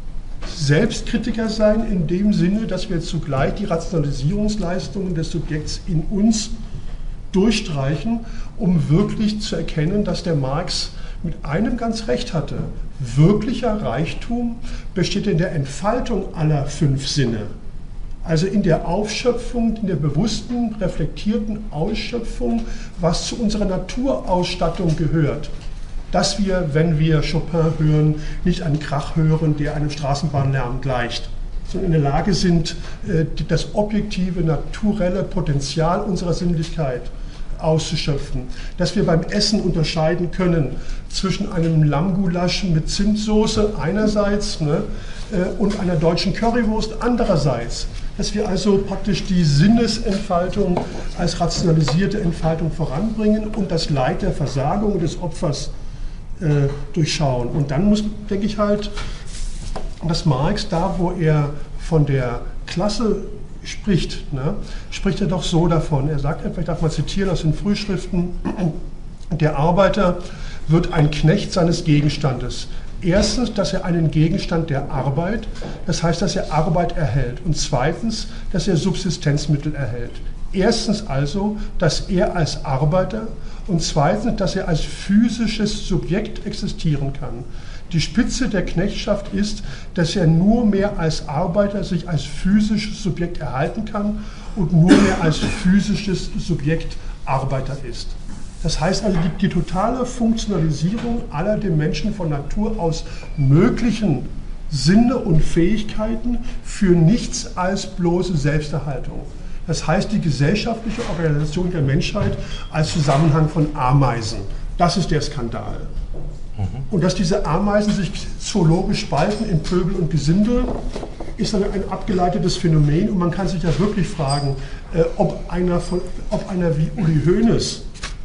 Selbstkritiker sein, in dem Sinne, dass wir zugleich die Rationalisierungsleistungen des Subjekts in uns durchstreichen, um wirklich zu erkennen, dass der Marx mit einem ganz recht hatte. Wirklicher Reichtum besteht in der Entfaltung aller fünf Sinne. Also in der Aufschöpfung, in der bewussten, reflektierten Ausschöpfung, was zu unserer Naturausstattung gehört. Dass wir, wenn wir Chopin hören, nicht einen Krach hören, der einem Straßenbahnlärm gleicht, sondern in der Lage sind, das objektive, naturelle Potenzial unserer Sinnlichkeit auszuschöpfen. Dass wir beim Essen unterscheiden können zwischen einem Lammgulasch mit Zimtsoße einerseits, ne, und einer deutschen Currywurst andererseits. Dass wir also praktisch die Sinnesentfaltung als rationalisierte Entfaltung voranbringen und das Leid der Versagung des Opfers äh, durchschauen. Und dann muss, denke ich halt, dass Marx da, wo er von der Klasse spricht, ne, spricht er doch so davon. Er sagt einfach, ich darf mal zitieren aus den Frühschriften, der Arbeiter wird ein Knecht seines Gegenstandes. Erstens, dass er einen Gegenstand der Arbeit, das heißt, dass er Arbeit erhält. Und zweitens, dass er Subsistenzmittel erhält. Erstens also, dass er als Arbeiter und zweitens, dass er als physisches Subjekt existieren kann. Die Spitze der Knechtschaft ist, dass er nur mehr als Arbeiter sich als physisches Subjekt erhalten kann und nur mehr als physisches Subjekt Arbeiter ist. Das heißt also, die, die totale Funktionalisierung aller dem Menschen von Natur aus möglichen Sinne und Fähigkeiten für nichts als bloße Selbsterhaltung. Das heißt, die gesellschaftliche Organisation der Menschheit als Zusammenhang von Ameisen. Das ist der Skandal. Mhm. Und dass diese Ameisen sich zoologisch spalten in Pöbel und Gesindel, ist dann ein abgeleitetes Phänomen. Und man kann sich ja wirklich fragen, äh, ob, einer von, ob einer wie Uli Hoeneß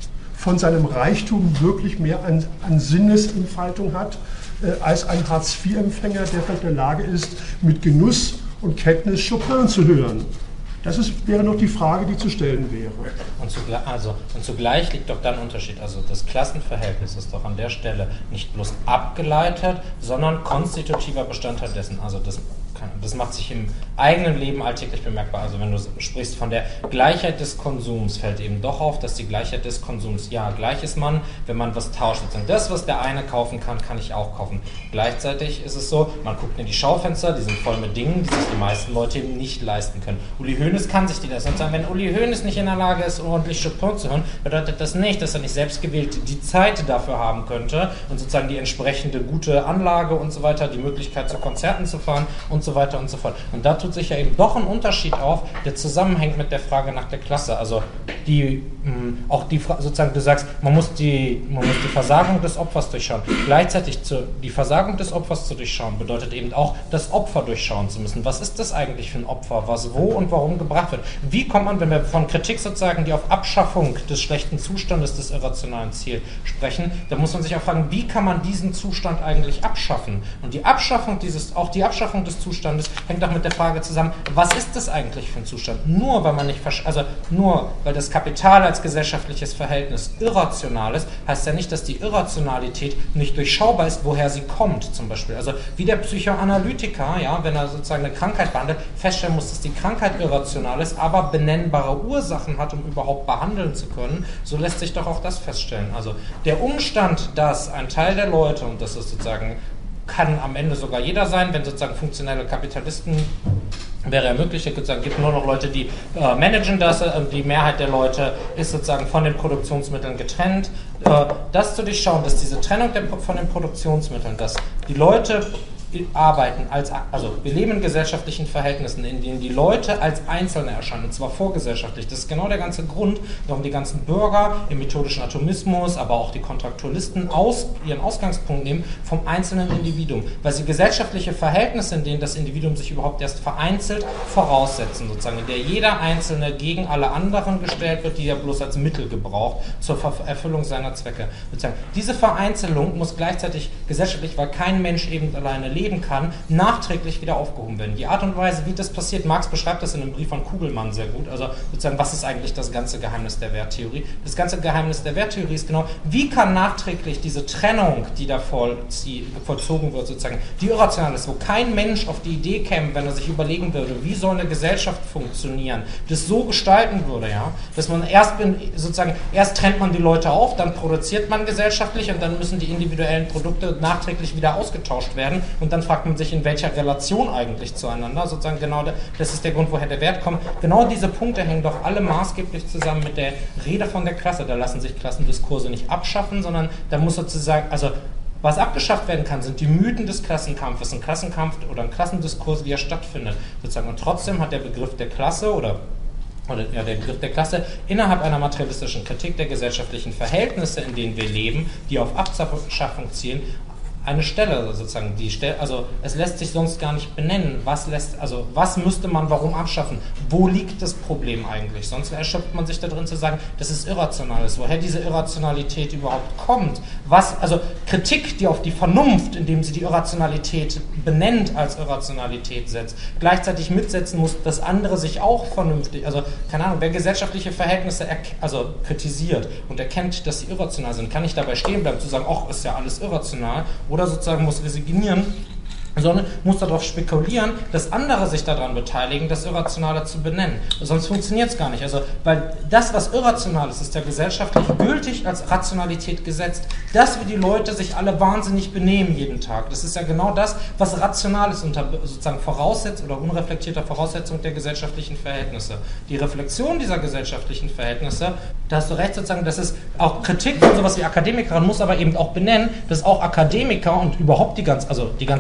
von seinem Reichtum wirklich mehr an, an Sinnesentfaltung hat, äh, als ein Hartz-vier-Empfänger, der vielleicht in der Lage ist, mit Genuss und Kenntnis Chopin zu hören. Das ist, wäre noch die Frage, die zu stellen wäre. Und, zugleich, also, und zugleich liegt doch dann ein Unterschied. Also das Klassenverhältnis ist doch an der Stelle nicht bloß abgeleitet, sondern konstitutiver Bestandteil dessen. Also das, das macht sich im eigenen Leben alltäglich bemerkbar. Also wenn du sprichst von der Gleichheit des Konsums, fällt eben doch auf, dass die Gleichheit des Konsums, ja, gleich ist man, wenn man was tauscht. Und das, was der eine kaufen kann, kann ich auch kaufen. Gleichzeitig ist es so, man guckt in die Schaufenster, die sind voll mit Dingen, die sich die meisten Leute eben nicht leisten können. Uli Hoeneß kann sich die das und sagen, wenn Uli Hoeneß nicht in der Lage ist, ordentlich Chopin zu hören, bedeutet das nicht, dass er nicht selbst gewählt die Zeit dafür haben könnte und sozusagen die entsprechende gute Anlage und so weiter, die Möglichkeit zu Konzerten zu fahren und so weiter und so fort. Und da tut sich ja eben doch ein Unterschied auf, der zusammenhängt mit der Frage nach der Klasse. Also die, mh, auch die sozusagen, du sagst, man muss die, man muss die Versagung des Opfers durchschauen. Gleichzeitig zu, die Versagung des Opfers zu durchschauen, bedeutet eben auch, das Opfer durchschauen zu müssen. Was ist das eigentlich für ein Opfer? Was, wo und warum gebracht wird? Wie kommt man, wenn wir von Kritik sozusagen, die auf Abschaffung des schlechten Zustandes des irrationalen Ziels sprechen, dann muss man sich auch fragen, wie kann man diesen Zustand eigentlich abschaffen? Und die Abschaffung dieses, auch die Abschaffung des Zustandes hängt auch mit der Frage zusammen, was ist das eigentlich für ein Zustand? Nur weil man nicht, also nur weil das Kapital als gesellschaftliches Verhältnis irrational ist, heißt ja nicht, dass die Irrationalität nicht durchschaubar ist, woher sie kommt, zum Beispiel. Also wie der Psychoanalytiker, ja, wenn er sozusagen eine Krankheit behandelt, feststellen muss, dass die Krankheit irrational ist, aber benennbare Ursachen hat, um überhaupt behandeln zu können, so lässt sich doch auch das feststellen. Also der Umstand, dass ein Teil der Leute, und das ist sozusagen kann am Ende sogar jeder sein, wenn sozusagen funktionelle Kapitalisten wäre ja möglich, es gibt nur noch Leute, die äh, managen das, äh, die Mehrheit der Leute ist sozusagen von den Produktionsmitteln getrennt. Äh, das zu durchschauen, dass diese Trennung der, von den Produktionsmitteln, dass die Leute arbeiten, als, also wir leben in gesellschaftlichen Verhältnissen, in denen die Leute als Einzelne erscheinen, und zwar vorgesellschaftlich. Das ist genau der ganze Grund, warum die ganzen Bürger im methodischen Atomismus, aber auch die Kontraktualisten aus, ihren Ausgangspunkt nehmen vom einzelnen Individuum, weil sie gesellschaftliche Verhältnisse, in denen das Individuum sich überhaupt erst vereinzelt, voraussetzen, sozusagen, in der jeder Einzelne gegen alle anderen gestellt wird, die er bloß als Mittel gebraucht zur Erfüllung seiner Zwecke. Sozusagen. Diese Vereinzelung muss gleichzeitig gesellschaftlich, weil kein Mensch eben alleine lebt, kann, nachträglich wieder aufgehoben werden. Die Art und Weise, wie das passiert, Marx beschreibt das in einem Brief von Kugelmann sehr gut, also sozusagen, was ist eigentlich das ganze Geheimnis der Werttheorie? Das ganze Geheimnis der Werttheorie ist genau, wie kann nachträglich diese Trennung, die da vollzogen wird, sozusagen, die irrational ist, wo kein Mensch auf die Idee käme, wenn er sich überlegen würde, wie soll eine Gesellschaft funktionieren, das so gestalten würde, ja, dass man erst, sozusagen, erst trennt man die Leute auf, dann produziert man gesellschaftlich und dann müssen die individuellen Produkte nachträglich wieder ausgetauscht werden und dann fragt man sich, in welcher Relation eigentlich zueinander, sozusagen genau, das ist der Grund, woher der Wert kommt. Genau diese Punkte hängen doch alle maßgeblich zusammen mit der Rede von der Klasse. Da lassen sich Klassendiskurse nicht abschaffen, sondern da muss sozusagen, also was abgeschafft werden kann, sind die Mythen des Klassenkampfes, ein Klassenkampf oder ein Klassendiskurs, wie er stattfindet, sozusagen. Und trotzdem hat der Begriff der Klasse oder Oder ja, der Begriff der Klasse innerhalb einer materialistischen Kritik der gesellschaftlichen Verhältnisse, in denen wir leben, die auf Abschaffung zielen, eine Stelle sozusagen, die Stelle, also es lässt sich sonst gar nicht benennen, was lässt, also was müsste man warum abschaffen, wo liegt das Problem eigentlich, sonst erschöpft man sich da drin zu sagen, dass es irrational ist, woher diese Irrationalität überhaupt kommt, was, also Kritik, die auf die Vernunft, indem sie die Irrationalität benennt, als Irrationalität setzt, gleichzeitig mitsetzen muss, dass andere sich auch vernünftig, also keine Ahnung, wer gesellschaftliche Verhältnisse also kritisiert und erkennt, dass sie irrational sind, kann nicht dabei stehen bleiben, zu sagen, ach, ist ja alles irrational, oder sozusagen muss resignieren, sondern muss darauf spekulieren, dass andere sich daran beteiligen, das Irrationale zu benennen. Sonst funktioniert es gar nicht. Also, weil das, was irrational ist, ist ja gesellschaftlich gültig als Rationalität gesetzt. Dass wie die Leute sich alle wahnsinnig benehmen jeden Tag, das ist ja genau das, was rational ist unter sozusagen Voraussetzung oder unreflektierter Voraussetzung der gesellschaftlichen Verhältnisse. Die Reflexion dieser gesellschaftlichen Verhältnisse, da hast du recht sozusagen, das ist auch Kritik von sowas wie Akademikerin, muss aber eben auch benennen, dass auch Akademiker und überhaupt die ganze, also die ganze Angestellte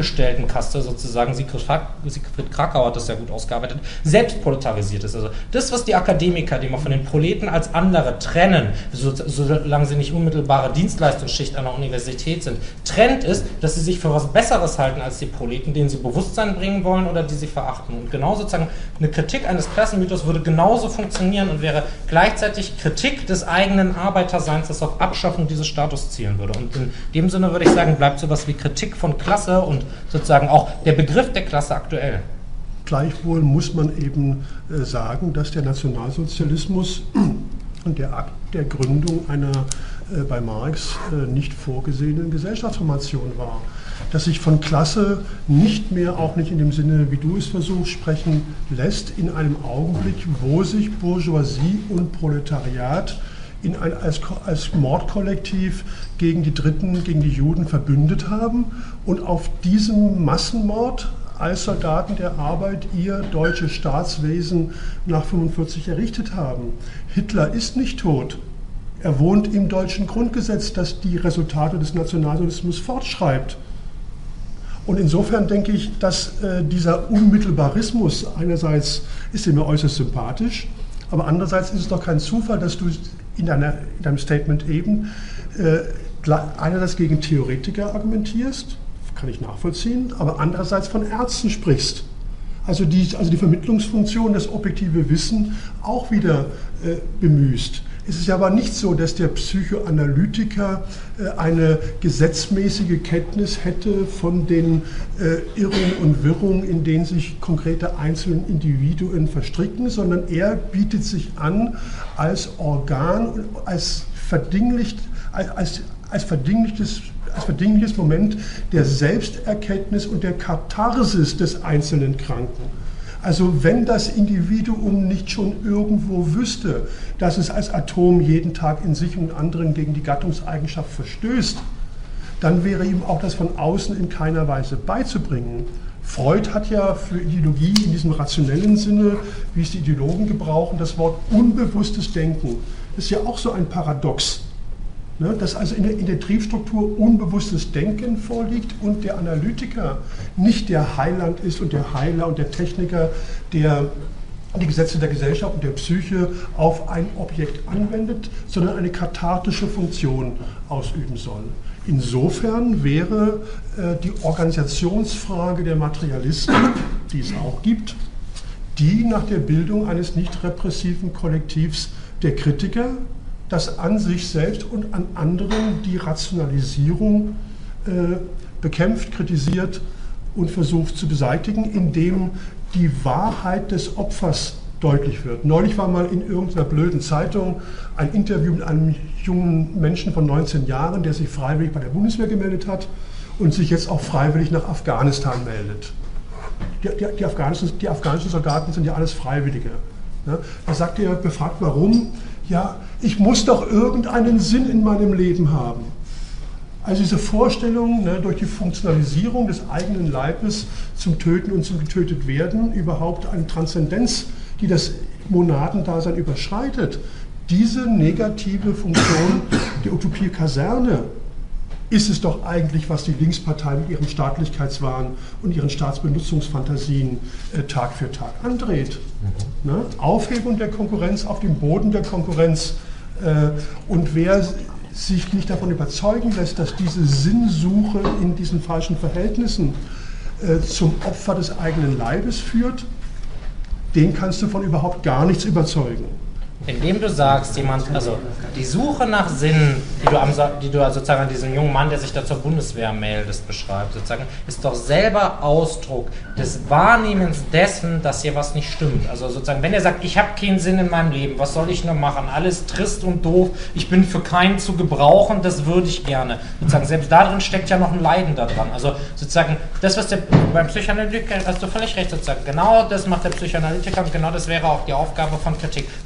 Angestelltenkaste sozusagen, Siegfried Kracauer hat das ja gut ausgearbeitet, selbst proletarisiert ist. Also das, was die Akademiker, die man von den Proleten als andere trennen, so, solange sie nicht unmittelbare Dienstleistungsschicht an der Universität sind, trennt ist, dass sie sich für was Besseres halten als die Proleten, denen sie Bewusstsein bringen wollen oder die sie verachten. Und genau sozusagen eine Kritik eines Klassenmythos würde genauso funktionieren und wäre gleichzeitig Kritik des eigenen Arbeiterseins, das auf Abschaffung dieses Status zielen würde. Und in dem Sinne würde ich sagen, bleibt sowas wie Kritik von Klasse und sozusagen auch der Begriff der Klasse aktuell. Gleichwohl muss man eben äh, sagen, dass der Nationalsozialismus und der Akt der Gründung einer äh, bei Marx äh, nicht vorgesehenen Gesellschaftsformation war. Dass sich von Klasse nicht mehr, auch nicht in dem Sinne, wie du es versuchst, sprechen lässt, in einem Augenblick, wo sich Bourgeoisie und Proletariat in ein, als, als Mordkollektiv gegen die Dritten, gegen die Juden verbündet haben und auf diesem Massenmord als Soldaten der Arbeit ihr deutsches Staatswesen nach fünfundvierzig errichtet haben. Hitler ist nicht tot. Er wohnt im deutschen Grundgesetz, das die Resultate des Nationalsozialismus fortschreibt. Und insofern denke ich, dass äh, dieser Unmittelbarismus einerseits ist mir äußerst sympathisch, aber andererseits ist es doch kein Zufall, dass du in, deiner, in deinem Statement eben äh, einerseits gegen Theoretiker argumentierst, kann ich nachvollziehen, aber andererseits von Ärzten sprichst. Also die, also die Vermittlungsfunktion, das objektive Wissen auch wieder äh, bemühst. Es ist ja aber nicht so, dass der Psychoanalytiker äh, eine gesetzmäßige Kenntnis hätte von den äh, Irrungen und Wirrungen, in denen sich konkrete einzelne Individuen verstricken, sondern er bietet sich an als Organ, als verdinglicht, als, als verdinglichtes als verdingliches Moment der Selbsterkenntnis und der Katharsis des einzelnen Kranken. Also wenn das Individuum nicht schon irgendwo wüsste, dass es als Atom jeden Tag in sich und anderen gegen die Gattungseigenschaft verstößt, dann wäre ihm auch das von außen in keiner Weise beizubringen. Freud hat ja für Ideologie in diesem rationellen Sinne, wie es die Ideologen gebrauchen, das Wort unbewusstes Denken. Das ist ja auch so ein Paradox. Dass also in der, in der Triebstruktur unbewusstes Denken vorliegt und der Analytiker nicht der Heiland ist und der Heiler und der Techniker, der die Gesetze der Gesellschaft und der Psyche auf ein Objekt anwendet, sondern eine kathartische Funktion ausüben soll. Insofern wäre äh, die Organisationsfrage der Materialisten, die es auch gibt, die nach der Bildung eines nicht repressiven Kollektivs der Kritiker, das an sich selbst und an anderen die Rationalisierung äh, bekämpft, kritisiert und versucht zu beseitigen, indem die Wahrheit des Opfers deutlich wird. Neulich war mal in irgendeiner blöden Zeitung ein Interview mit einem jungen Menschen von neunzehn Jahren, der sich freiwillig bei der Bundeswehr gemeldet hat und sich jetzt auch freiwillig nach Afghanistan meldet. Die, die, die, afghanischen, die afghanischen Soldaten sind ja alles Freiwillige. Ja, da sagt er, befragt warum, ja, ich muss doch irgendeinen Sinn in meinem Leben haben. Also diese Vorstellung, ne, durch die Funktionalisierung des eigenen Leibes zum Töten und zum Getötetwerden überhaupt eine Transzendenz, die das Monadendasein überschreitet. Diese negative Funktion der Utopie Kaserne ist es doch eigentlich, was die Linkspartei mit ihrem Staatlichkeitswahn und ihren Staatsbenutzungsfantasien äh, Tag für Tag andreht. Mhm. Ne? Aufhebung der Konkurrenz auf dem Boden der Konkurrenz. Äh, und wer sich nicht davon überzeugen lässt, dass diese Sinnsuche in diesen falschen Verhältnissen äh, zum Opfer des eigenen Leibes führt, den kannst du von überhaupt gar nichts überzeugen. Indem du sagst, jemand, also die Suche nach Sinn, die du, am, die du sozusagen an diesem jungen Mann, der sich da zur Bundeswehr meldest, beschreibst, sozusagen, ist doch selber Ausdruck des Wahrnehmens dessen, dass hier was nicht stimmt. Also sozusagen, wenn er sagt, ich habe keinen Sinn in meinem Leben, was soll ich nur machen? Alles trist und doof, ich bin für keinen zu gebrauchen, das würde ich gerne. Sozusagen, selbst darin steckt ja noch ein Leiden da dran. Also sozusagen, das, was der beim Psychoanalytiker, hast du völlig recht, sozusagen, genau das macht der Psychoanalytiker und genau das wäre auch die Aufgabe von Kritik. Man kann Leute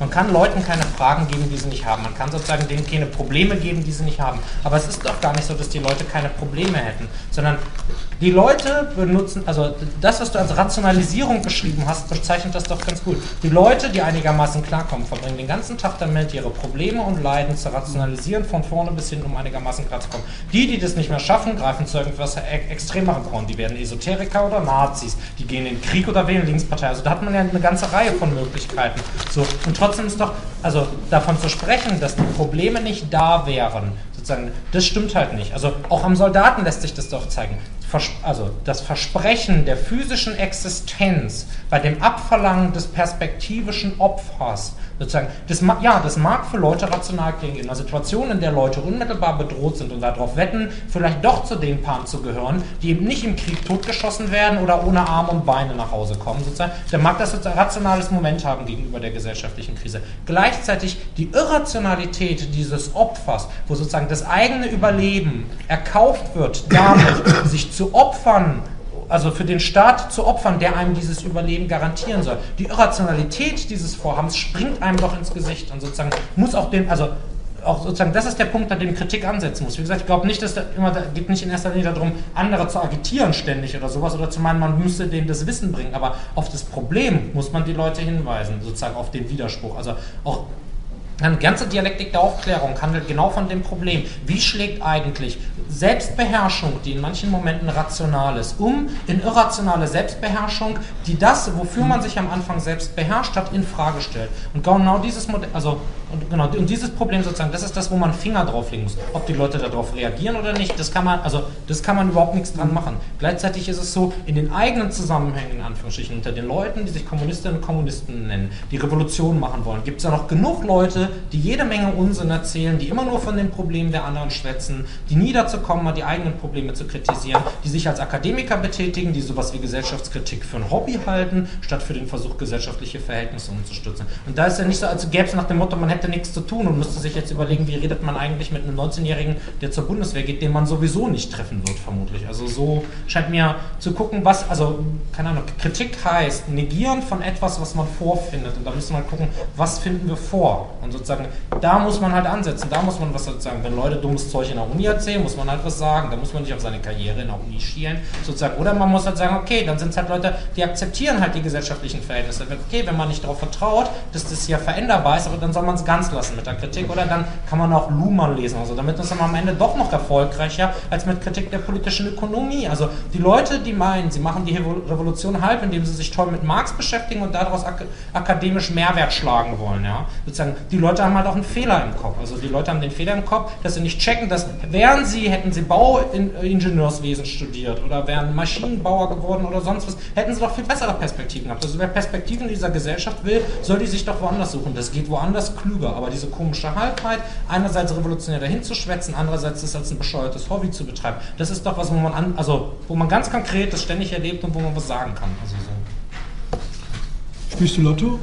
Leuten keine Fragen geben, die sie nicht haben. Man kann sozusagen denen keine Probleme geben, die sie nicht haben. Aber es ist doch gar nicht so, dass die Leute keine Probleme hätten, sondern die Leute benutzen, also das, was du als Rationalisierung beschrieben hast, bezeichnet das doch ganz gut. Die Leute, die einigermaßen klarkommen, verbringen den ganzen Tag damit, ihre Probleme und Leiden zu rationalisieren, von vorne bis hin, um einigermaßen klarzukommen. Die, die das nicht mehr schaffen, greifen zu irgendwas Extremerem vor. Die werden Esoteriker oder Nazis, die gehen in den Krieg oder wählen Linkspartei. Also da hat man ja eine ganze Reihe von Möglichkeiten. So, und trotzdem ist doch, also davon zu sprechen, dass die Probleme nicht da wären, sozusagen, das stimmt halt nicht. Also auch am Soldaten lässt sich das doch zeigen. Also das Versprechen der physischen Existenz bei dem Abverlangen des perspektivischen Opfers, sozusagen, das, ja, das mag für Leute rational klingen. In einer Situation, in der Leute unmittelbar bedroht sind und darauf wetten, vielleicht doch zu den Paaren zu gehören, die eben nicht im Krieg totgeschossen werden oder ohne Arme und Beine nach Hause kommen, sozusagen, dann mag das ein rationales Moment haben gegenüber der gesellschaftlichen Krise. Gleichzeitig die Irrationalität dieses Opfers, wo sozusagen das eigene Überleben erkauft wird, damit sich zu opfern, also für den Staat zu opfern, der einem dieses Überleben garantieren soll. Die Irrationalität dieses Vorhabens springt einem doch ins Gesicht und sozusagen muss auch den, also auch sozusagen, das ist der Punkt, an dem Kritik ansetzen muss. Wie gesagt, ich glaube nicht, dass da immer, da geht nicht in erster Linie darum, andere zu agitieren ständig oder sowas oder zu meinen, man müsste denen das Wissen bringen, aber auf das Problem muss man die Leute hinweisen, sozusagen auf den Widerspruch. Also auch eine ganze Dialektik der Aufklärung handelt genau von dem Problem. Wie schlägt eigentlich Selbstbeherrschung, die in manchen Momenten rational ist, um in irrationale Selbstbeherrschung, die das, wofür man sich am Anfang selbst beherrscht hat, in Frage stellt. Und genau dieses Modell, also und genau und dieses Problem sozusagen, das ist das, wo man Finger drauflegen muss. Ob die Leute darauf reagieren oder nicht, das kann man, also das kann man überhaupt nichts dran machen. Gleichzeitig ist es so, in den eigenen Zusammenhängen, in Anführungsstrichen, unter den Leuten, die sich Kommunistinnen und Kommunisten nennen, die Revolution machen wollen, gibt es ja noch genug Leute, die jede Menge Unsinn erzählen, die immer nur von den Problemen der anderen schwätzen, die nie dazu kommen, mal die eigenen Probleme zu kritisieren, die sich als Akademiker betätigen, die sowas wie Gesellschaftskritik für ein Hobby halten, statt für den Versuch, gesellschaftliche Verhältnisse umzustützen. Und da ist ja nicht so, als gäbe es nach dem Motto, man hätte nichts zu tun und müsste sich jetzt überlegen, wie redet man eigentlich mit einem neunzehnjährigen, der zur Bundeswehr geht, den man sowieso nicht treffen wird, vermutlich. Also so scheint mir zu gucken, was, also, keine Ahnung, Kritik heißt, negieren von etwas, was man vorfindet. Und da müssen wir halt gucken, was finden wir vor? Und sozusagen, da muss man halt ansetzen, da muss man was sozusagen, wenn Leute dummes Zeug in der Uni erzählen, muss man halt was sagen, da muss man nicht auf seine Karriere in der Uni schielen, sozusagen. Oder man muss halt sagen, okay, dann sind es halt Leute, die akzeptieren halt die gesellschaftlichen Verhältnisse. Okay, wenn man nicht darauf vertraut, dass das hier veränderbar ist, aber dann soll man es ganz lassen mit der Kritik. Oder dann kann man auch Luhmann lesen. Also damit ist man am Ende doch noch erfolgreicher als mit Kritik der politischen Ökonomie. Also die Leute, die meinen, sie machen die Revolution halb, indem sie sich toll mit Marx beschäftigen und daraus ak akademisch Mehrwert schlagen wollen. Ja? Sozusagen, die Leute haben halt auch einen Fehler im Kopf. Also die Leute haben den Fehler im Kopf, dass sie nicht checken, dass wären sie, hätten sie Bauingenieurswesen studiert oder wären Maschinenbauer geworden oder sonst was, hätten sie doch viel bessere Perspektiven gehabt. Also wer Perspektiven in dieser Gesellschaft will, soll die sich doch woanders suchen. Das geht woanders klüger. Aber diese komische Halbheit, einerseits revolutionär dahin zu schwätzen, andererseits das als ein bescheuertes Hobby zu betreiben, das ist doch was, wo man an, also wo man ganz konkret das ständig erlebt und wo man was sagen kann. Also so. Spielst du Lotto?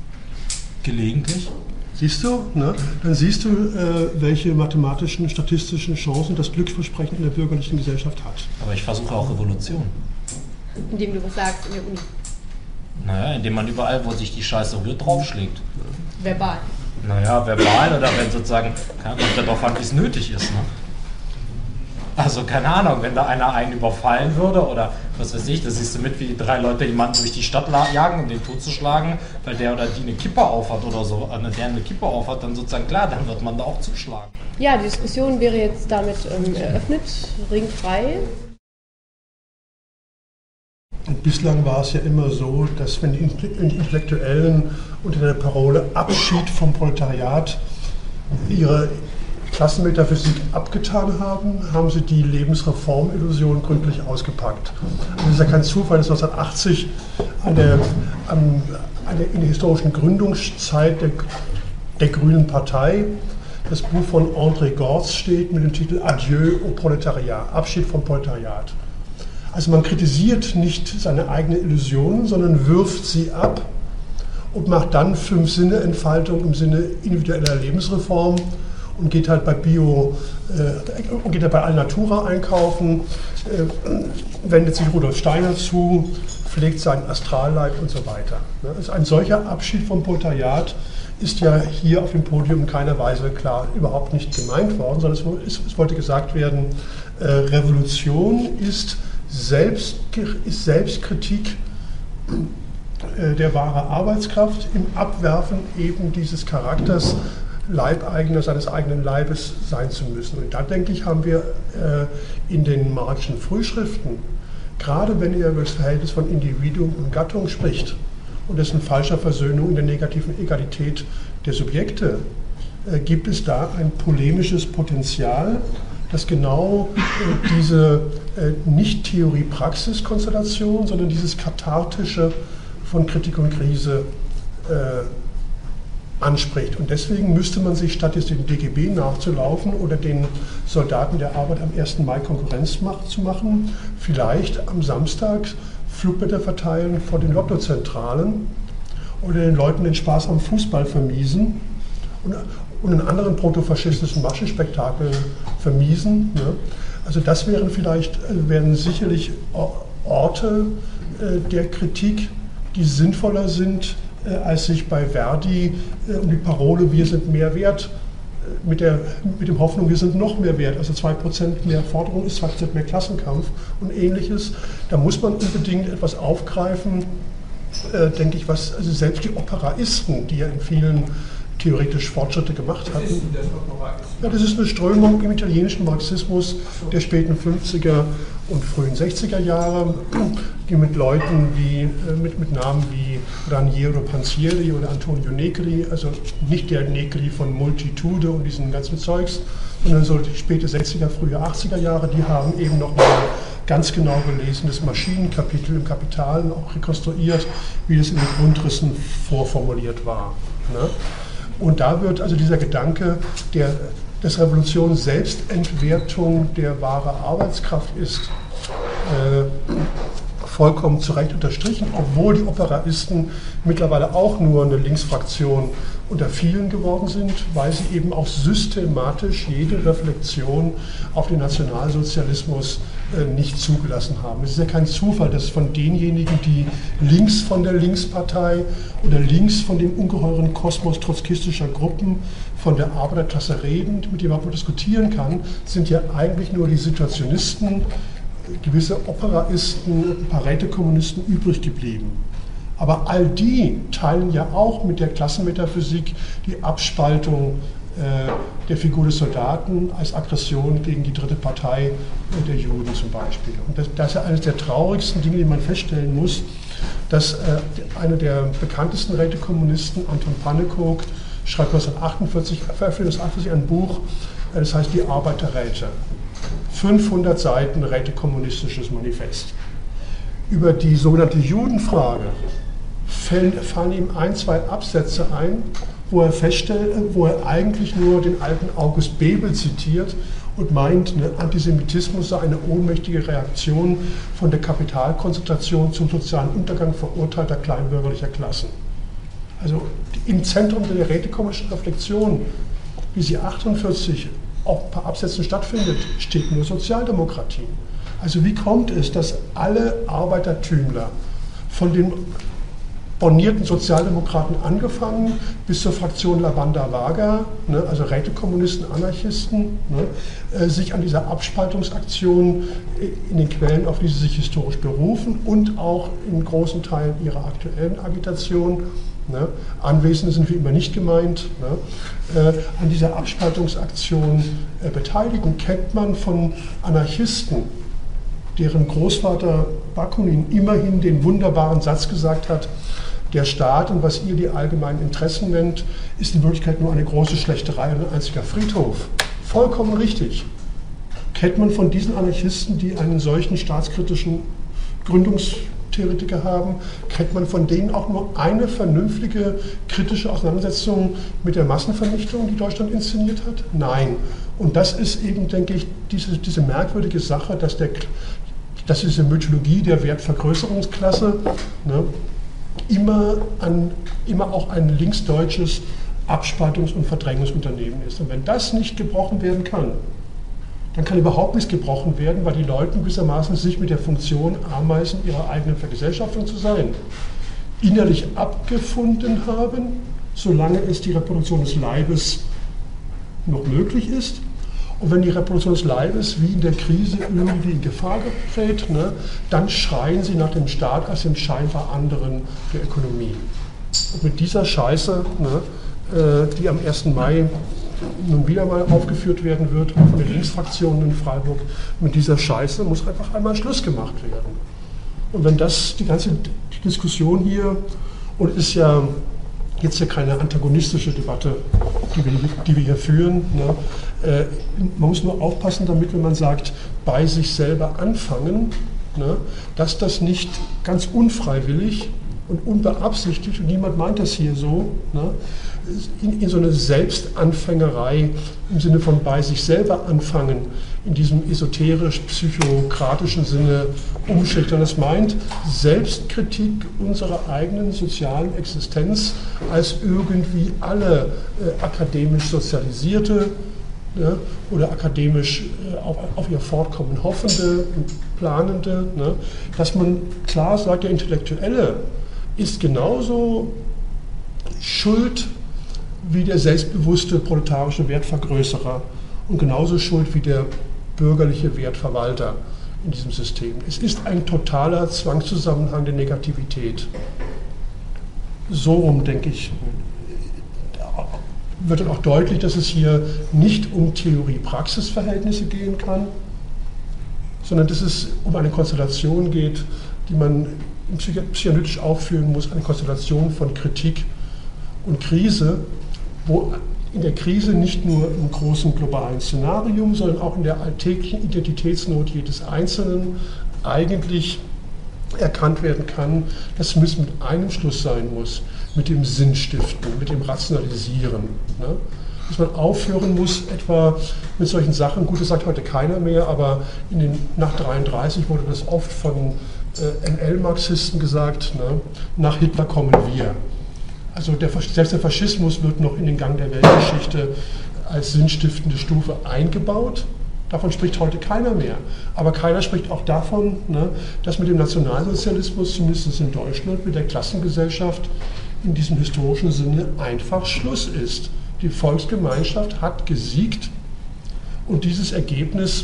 Gelegentlich. Siehst du, ne? Dann siehst du, äh, welche mathematischen, statistischen Chancen das Glücksversprechen in der bürgerlichen Gesellschaft hat. Aber ich versuche auch Revolution. Indem du was sagst in der Uni. Naja, indem man überall, wo sich die Scheiße rührt, draufschlägt. Verbal. Naja, verbal oder wenn sozusagen, kommt ja darauf an, wie es nötig ist. Ne? Also keine Ahnung, wenn da einer einen überfallen würde oder was weiß ich, da siehst du mit, wie drei Leute jemanden durch die Stadt jagen, um den totzuschlagen, weil der oder die eine Kippe aufhat oder so, äh, der eine Kippe aufhat, dann sozusagen klar, dann wird man da auch zuschlagen. Ja, die Diskussion wäre jetzt damit ähm, eröffnet, ringfrei. Und bislang war es ja immer so, dass wenn die Intellektuellen unter der Parole Abschied vom Proletariat ihre Klassenmetaphysik abgetan haben, haben sie die Lebensreformillusion gründlich ausgepackt. Also es ist ja kein Zufall, dass neunzehnhundertachtzig an der, an, an der, in der historischen Gründungszeit der, der Grünen Partei das Buch von André Gorz steht mit dem Titel Adieu au Proletariat, Abschied vom Proletariat. Also man kritisiert nicht seine eigene Illusion, sondern wirft sie ab und macht dann fünf Sinne-Entfaltung im Sinne individueller Lebensreform und geht halt bei Bio, äh, und geht halt bei Alnatura einkaufen, äh, wendet sich Rudolf Steiner zu, pflegt seinen Astralleib und so weiter. Also ein solcher Abschied vom Proletariat ist ja hier auf dem Podium in keiner Weise klar überhaupt nicht gemeint worden, sondern es, es wollte gesagt werden, äh, Revolution ist, Selbst, ist Selbstkritik äh, der wahren Arbeitskraft im Abwerfen eben dieses Charakters, Leibeigner seines eigenen Leibes sein zu müssen. Und da, denke ich, haben wir äh, in den Marxischen Frühschriften, gerade wenn er über das Verhältnis von Individuum und Gattung spricht und dessen falscher Versöhnung in der negativen Egalität der Subjekte, äh, gibt es da ein polemisches Potenzial, das genau äh, diese äh, nicht Theorie-Praxis-Konstellation, sondern dieses Kathartische von Kritik und Krise äh, anspricht. Und deswegen müsste man sich, statt jetzt dem D G B nachzulaufen oder den Soldaten der Arbeit am ersten Mai Konkurrenz zu machen, vielleicht am Samstag Flugblätter verteilen vor den Lottozentralen oder den Leuten den Spaß am Fußball vermiesen und, und in anderen protofaschistischen Maschenspektakeln vermiesen. Ne? Also das wären vielleicht, wären sicherlich Orte äh, der Kritik, die sinnvoller sind, als sich bei Verdi äh, um die Parole „Wir sind mehr wert" äh, mit der mit dem Hoffnung, wir sind noch mehr wert, also zwei Prozent mehr Forderung ist zwei Prozent mehr Klassenkampf und Ähnliches. Da muss man unbedingt etwas aufgreifen, äh, denke ich, was also selbst die Operaisten, die ja in vielen theoretisch Fortschritte gemacht hatten. Was ist denn das Operaismus? Ja, das ist eine Strömung im italienischen Marxismus der späten fünfziger und frühen sechziger Jahre, die mit Leuten wie, mit, mit Namen wie Raniero Panzieri oder Antonio Negri, also nicht der Negri von Multitude und diesen ganzen Zeugs, sondern so die späte sechziger, frühe achtziger Jahre, die haben eben nochmal ganz genau gelesen, das Maschinenkapitel im Kapital und auch rekonstruiert, wie das in den Grundrissen vorformuliert war. Ne? Und da wird also dieser Gedanke, der, dass Revolution Selbstentwertung der wahren Arbeitskraft ist, äh, vollkommen zu Recht unterstrichen, obwohl die Operaisten mittlerweile auch nur eine Linksfraktion unter vielen geworden sind, weil sie eben auch systematisch jede Reflexion auf den Nationalsozialismus äh, nicht zugelassen haben. Es ist ja kein Zufall, dass von denjenigen, die links von der Linkspartei oder links von dem ungeheuren Kosmos trotzkistischer Gruppen von der Arbeiterklasse reden, mit dem man diskutieren kann, sind ja eigentlich nur die Situationisten, gewisse Operaisten und ein paar Rätekommunisten übrig geblieben. Aber all die teilen ja auch mit der Klassenmetaphysik die Abspaltung äh, der Figur des Soldaten als Aggression gegen die dritte Partei äh, der Juden zum Beispiel. Und das, das ist ja eines der traurigsten Dinge, die man feststellen muss, dass äh, einer der bekanntesten Rätekommunisten, Anton Pannekow, schreibt neunzehnhundertachtundvierzig, veröffentlicht neunzehnhundertachtundvierzig ein Buch, äh, das heißt Die Arbeiterräte. fünfhundert Seiten rätekommunistisches Manifest. Über die sogenannte Judenfrage fallen ihm ein, zwei Absätze ein, wo er feststellt, wo er eigentlich nur den alten August Bebel zitiert und meint, ne, Antisemitismus sei eine ohnmächtige Reaktion von der Kapitalkonzentration zum sozialen Untergang verurteilter kleinbürgerlicher Klassen. Also im Zentrum der rätekommunistischen Reflexion, wie sie achtundvierzig auch ein paar Absätzen stattfindet, steht nur Sozialdemokratie. Also wie kommt es, dass alle Arbeitertümler von den bornierten Sozialdemokraten angefangen bis zur Fraktion Lavanda Vaga, ne, also Rätekommunisten, Anarchisten, ne, äh, sich an dieser Abspaltungsaktion in den Quellen, auf die sie sich historisch berufen und auch in großen Teilen ihrer aktuellen Agitation, ne, Anwesende sind wie immer nicht gemeint, ne, äh, an dieser Abspaltungsaktion äh, beteiligen, kennt man von Anarchisten, deren Großvater Bakunin immerhin den wunderbaren Satz gesagt hat, der Staat und was ihr die allgemeinen Interessen nennt, ist in Wirklichkeit nur eine große Schlächterei und ein einziger Friedhof. Vollkommen richtig. Kennt man von diesen Anarchisten, die einen solchen staatskritischen Gründungstheoretiker haben, kennt man von denen auch nur eine vernünftige kritische Auseinandersetzung mit der Massenvernichtung, die Deutschland inszeniert hat? Nein. Und das ist eben, denke ich, diese, diese merkwürdige Sache, dass, der, dass diese Mythologie der Wertvergrößerungsklasse, ne, immer, an, immer auch ein linksdeutsches Abspaltungs- und Verdrängungsunternehmen ist. Und wenn das nicht gebrochen werden kann, dann kann überhaupt nichts gebrochen werden, weil die Leute gewissermaßen sich mit der Funktion Ameisen ihrer eigenen Vergesellschaftung zu sein innerlich abgefunden haben, solange es die Reproduktion des Leibes noch möglich ist. Und wenn die Reproduktion des Leibes wie in der Krise irgendwie in Gefahr gerät, ne, dann schreien sie nach dem Staat als dem scheinbar anderen der Ökonomie. Und mit dieser Scheiße, ne, die am ersten Mai nun wieder mal aufgeführt werden wird von den Linksfraktionen in Freiburg, mit dieser Scheiße muss einfach einmal Schluss gemacht werden. Und wenn das die ganze Diskussion hier, und ist ja jetzt ja keine antagonistische Debatte, die wir, die wir hier führen, ne, äh, man muss nur aufpassen damit, wenn man sagt, bei sich selber anfangen, ne, dass das nicht ganz unfreiwillig und unbeabsichtigt, und niemand meint das hier so, ne, in, in so eine Selbstanfängerei im Sinne von bei sich selber anfangen, in diesem esoterisch-psychokratischen Sinne umschlägt. Und das meint Selbstkritik unserer eigenen sozialen Existenz als irgendwie alle äh, akademisch Sozialisierte, ne, oder akademisch äh, auf, auf ihr Fortkommen Hoffende und Planende, ne, dass man klar sagt, der Intellektuelle ist genauso schuld wie der selbstbewusste proletarische Wertvergrößerer und genauso schuld wie der bürgerliche Wertverwalter in diesem System. Es ist ein totaler Zwangszusammenhang der Negativität. So rum, denke ich, wird dann auch deutlich, dass es hier nicht um Theorie-Praxis-Verhältnisse gehen kann, sondern dass es um eine Konstellation geht, die man psychoanalytisch aufführen muss, eine Konstellation von Kritik und Krise, wo in der Krise nicht nur im großen globalen Szenarium, sondern auch in der alltäglichen Identitätsnot jedes Einzelnen eigentlich erkannt werden kann, dass es mit einem Schluss sein muss, mit dem Sinnstiften, mit dem Rationalisieren. Ne? Dass man aufhören muss, etwa mit solchen Sachen, gut, das sagt heute keiner mehr, aber in den, nach dreiunddreißig wurde das oft von äh, N L-Marxisten gesagt, ne? Nach Hitler kommen wir. Also der, selbst der Faschismus wird noch in den Gang der Weltgeschichte als sinnstiftende Stufe eingebaut. Davon spricht heute keiner mehr. Aber keiner spricht auch davon, ne, dass mit dem Nationalsozialismus, zumindest in Deutschland, mit der Klassengesellschaft in diesem historischen Sinne einfach Schluss ist. Die Volksgemeinschaft hat gesiegt und dieses Ergebnis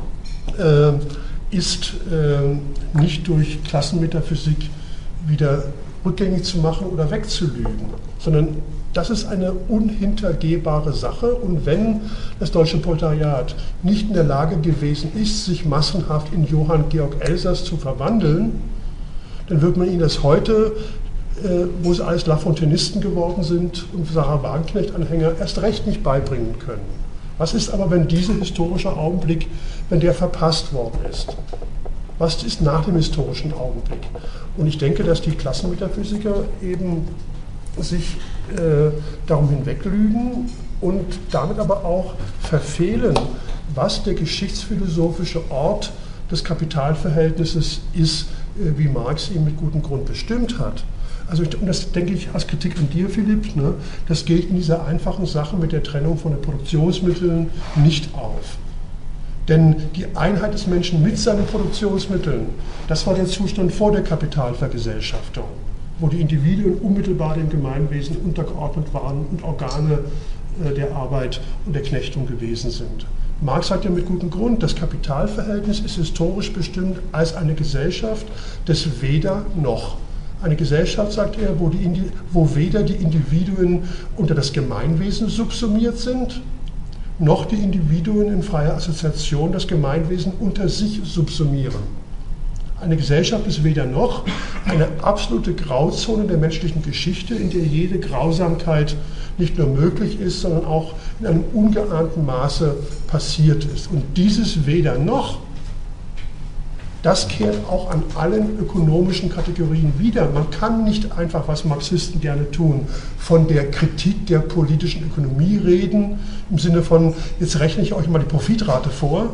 äh, ist äh, nicht durch Klassenmetaphysik wieder rückgängig zu machen oder wegzulügen, sondern das ist eine unhintergehbare Sache. Und wenn das deutsche Proletariat nicht in der Lage gewesen ist, sich massenhaft in Johann Georg Elsass zu verwandeln, dann wird man ihnen das heute, äh, wo sie alles Lafontainisten geworden sind und Sarah Wagenknecht-Anhänger, erst recht nicht beibringen können. Was ist aber, wenn dieser historische Augenblick, wenn der verpasst worden ist? Was ist nach dem historischen Augenblick? Und ich denke, dass die Klassenmetaphysiker eben sich äh, darum hinweglügen und damit aber auch verfehlen, was der geschichtsphilosophische Ort des Kapitalverhältnisses ist, äh, wie Marx ihn mit gutem Grund bestimmt hat. Also ich, und das denke ich als Kritik an dir, Philipp, ne, das geht in dieser einfachen Sache mit der Trennung von den Produktionsmitteln nicht auf. Denn die Einheit des Menschen mit seinen Produktionsmitteln, das war der Zustand vor der Kapitalvergesellschaftung, wo die Individuen unmittelbar dem Gemeinwesen untergeordnet waren und Organe der Arbeit und der Knechtung gewesen sind. Marx sagt ja mit gutem Grund, das Kapitalverhältnis ist historisch bestimmt als eine Gesellschaft des Weder noch. Eine Gesellschaft, sagt er, wo, die, wo weder die Individuen unter das Gemeinwesen subsumiert sind, noch die Individuen in freier Assoziation das Gemeinwesen unter sich subsumieren. Eine Gesellschaft ist weder noch eine absolute Grauzone der menschlichen Geschichte, in der jede Grausamkeit nicht nur möglich ist, sondern auch in einem ungeahnten Maße passiert ist. Und dieses weder noch, das kehrt auch an allen ökonomischen Kategorien wieder. Man kann nicht einfach, was Marxisten gerne tun, von der Kritik der politischen Ökonomie reden, im Sinne von, jetzt rechne ich euch mal die Profitrate vor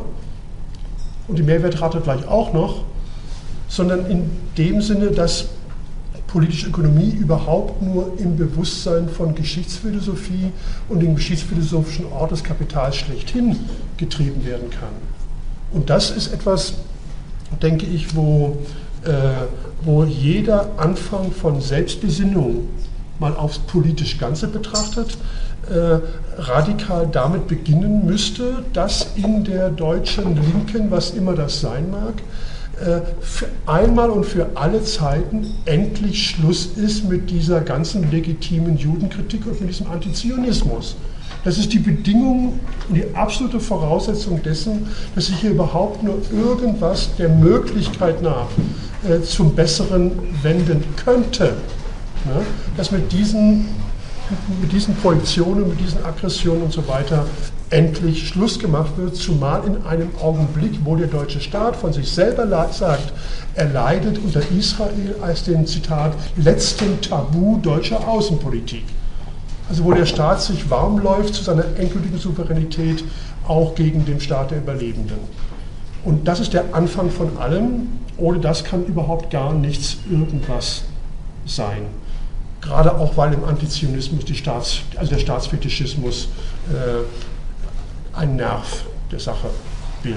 und die Mehrwertrate gleich auch noch, sondern in dem Sinne, dass politische Ökonomie überhaupt nur im Bewusstsein von Geschichtsphilosophie und dem geschichtsphilosophischen Ort des Kapitals schlechthin getrieben werden kann. Und das ist etwas, denke ich, wo, äh, wo jeder Anfang von Selbstbesinnung mal aufs politisch Ganze betrachtet, äh, radikal damit beginnen müsste, dass in der deutschen Linken, was immer das sein mag, äh, für einmal und für alle Zeiten endlich Schluss ist mit dieser ganzen legitimen Judenkritik und mit diesem Antizionismus. Das ist die Bedingung und die absolute Voraussetzung dessen, dass sich hier überhaupt nur irgendwas der Möglichkeit nach äh, zum Besseren wenden könnte. Ne? Dass mit diesen, mit diesen Projektionen, mit diesen Aggressionen und so weiter endlich Schluss gemacht wird, zumal in einem Augenblick, wo der deutsche Staat von sich selber sagt, er leidet unter Israel als den, Zitat, letzten Tabu deutscher Außenpolitik. Also wo der Staat sich warm läuft zu seiner endgültigen Souveränität, auch gegen den Staat der Überlebenden. Und das ist der Anfang von allem. Ohne das kann überhaupt gar nichts irgendwas sein. Gerade auch, weil im Antizionismus die Staats, also der Staatsfetischismus äh, einen Nerv der Sache bildet.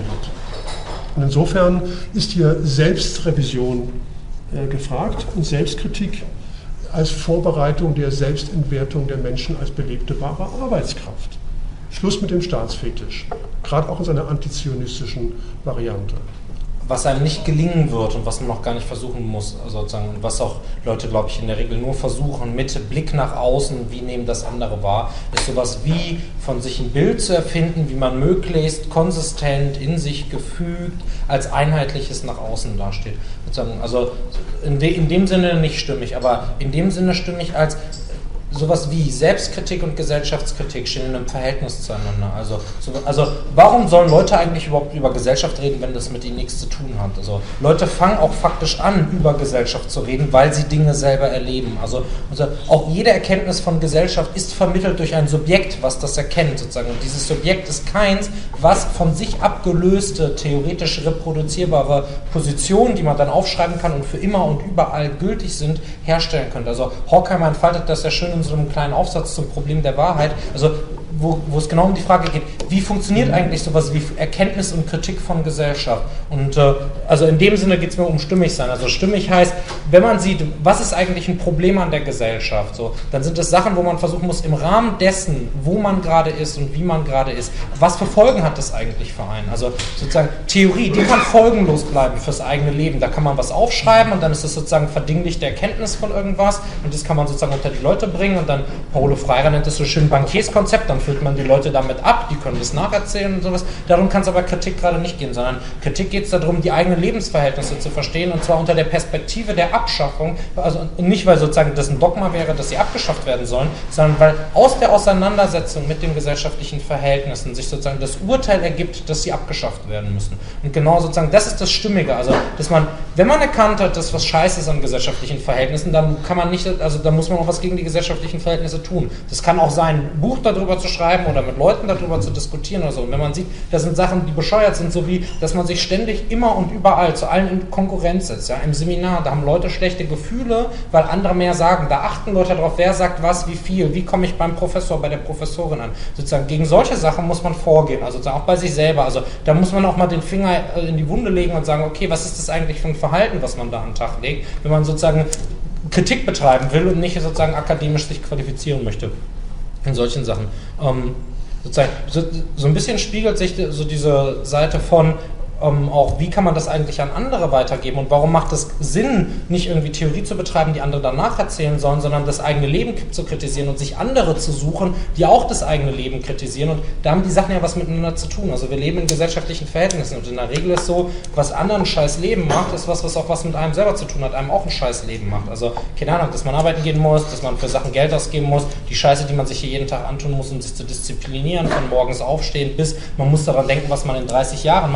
Und insofern ist hier Selbstrevision äh, gefragt und Selbstkritik als Vorbereitung der Selbstentwertung der Menschen als belebte wahre Arbeitskraft. Schluss mit dem Staatsfetisch, gerade auch in seiner antizionistischen Variante. Was einem nicht gelingen wird und was man noch gar nicht versuchen muss, also sozusagen, was auch Leute, glaube ich, in der Regel nur versuchen, mit Blick nach außen, wie nehmen das andere wahr, ist sowas wie von sich ein Bild zu erfinden, wie man möglichst konsistent in sich gefügt als einheitliches nach außen dasteht. Also in, de, in dem Sinne nicht stimmig, aber in dem Sinne stimmig als sowas wie Selbstkritik und Gesellschaftskritik stehen in einem Verhältnis zueinander. Also, so, also warum sollen Leute eigentlich überhaupt über Gesellschaft reden, wenn das mit ihnen nichts zu tun hat? Also Leute fangen auch faktisch an, über Gesellschaft zu reden, weil sie Dinge selber erleben. Also, also auch jede Erkenntnis von Gesellschaft ist vermittelt durch ein Subjekt, was das erkennt sozusagen. Und dieses Subjekt ist keins, was von sich abgelöste, theoretisch reproduzierbare Positionen, die man dann aufschreiben kann und für immer und überall gültig sind, herstellen könnte. Also Horkheimer entfaltet das ja schön in so einem kleinen Aufsatz zum Problem der Wahrheit, also wo, wo es genau um die Frage geht, wie funktioniert eigentlich sowas wie Erkenntnis und Kritik von Gesellschaft? Und äh, also in dem Sinne geht es mir um stimmig sein. Also stimmig heißt, wenn man sieht, was ist eigentlich ein Problem an der Gesellschaft, so, dann sind es Sachen, wo man versuchen muss, im Rahmen dessen, wo man gerade ist und wie man gerade ist, was für Folgen hat das eigentlich für einen? Also sozusagen Theorie, die kann folgenlos bleiben fürs eigene Leben. Da kann man was aufschreiben und dann ist es sozusagen verdinglichte Erkenntnis von irgendwas und das kann man sozusagen unter die Leute bringen und dann, Paulo Freire nennt das so schön Bankierskonzept, dann füllt man die Leute damit ab, die können das nacherzählen und sowas. Darum kann es aber Kritik gerade nicht gehen, sondern Kritik geht es darum, die eigenen Lebensverhältnisse zu verstehen und zwar unter der Perspektive der Abschaffung, also nicht, weil sozusagen das ein Dogma wäre, dass sie abgeschafft werden sollen, sondern weil aus der Auseinandersetzung mit den gesellschaftlichen Verhältnissen sich sozusagen das Urteil ergibt, dass sie abgeschafft werden müssen. Und genau sozusagen, das ist das Stimmige, also dass man, wenn man erkannt hat, dass was scheiße ist an gesellschaftlichen Verhältnissen, dann kann man nicht, also dann muss man auch was gegen die gesellschaftlichen Verhältnisse tun. Das kann auch sein, ein Buch darüber zu schreiben oder mit Leuten darüber zu diskutieren oder so. Und wenn man sieht, das sind Sachen, die bescheuert sind, so wie, dass man sich ständig immer und überall zu allen in Konkurrenz setzt. Ja? Im Seminar, da haben Leute schlechte Gefühle, weil andere mehr sagen. Da achten Leute darauf, wer sagt was, wie viel, wie komme ich beim Professor, bei der Professorin an. Sozusagen gegen solche Sachen muss man vorgehen, also auch bei sich selber. Also da muss man auch mal den Finger in die Wunde legen und sagen, okay, was ist das eigentlich für ein Verhalten, was man da an den Tag legt, wenn man sozusagen Kritik betreiben will und nicht sozusagen akademisch sich qualifizieren möchte in solchen Sachen. Ähm, sozusagen, so, so ein bisschen spiegelt sich so diese Seite von ähm, auch, wie kann man das eigentlich an andere weitergeben und warum macht es Sinn, nicht irgendwie Theorie zu betreiben, die andere danach erzählen sollen, sondern das eigene Leben zu kritisieren und sich andere zu suchen, die auch das eigene Leben kritisieren und da haben die Sachen ja was miteinander zu tun. Also wir leben in gesellschaftlichen Verhältnissen und in der Regel ist so, was anderen ein scheiß Leben macht, ist was, was auch was mit einem selber zu tun hat, einem auch ein scheiß Leben macht. Also keine Ahnung, dass man arbeiten gehen muss, dass man für Sachen Geld ausgeben muss, die Scheiße, die man sich hier jeden Tag antun muss, um sich zu disziplinieren, von morgens aufstehen bis man muss daran denken, was man in dreißig Jahren macht. All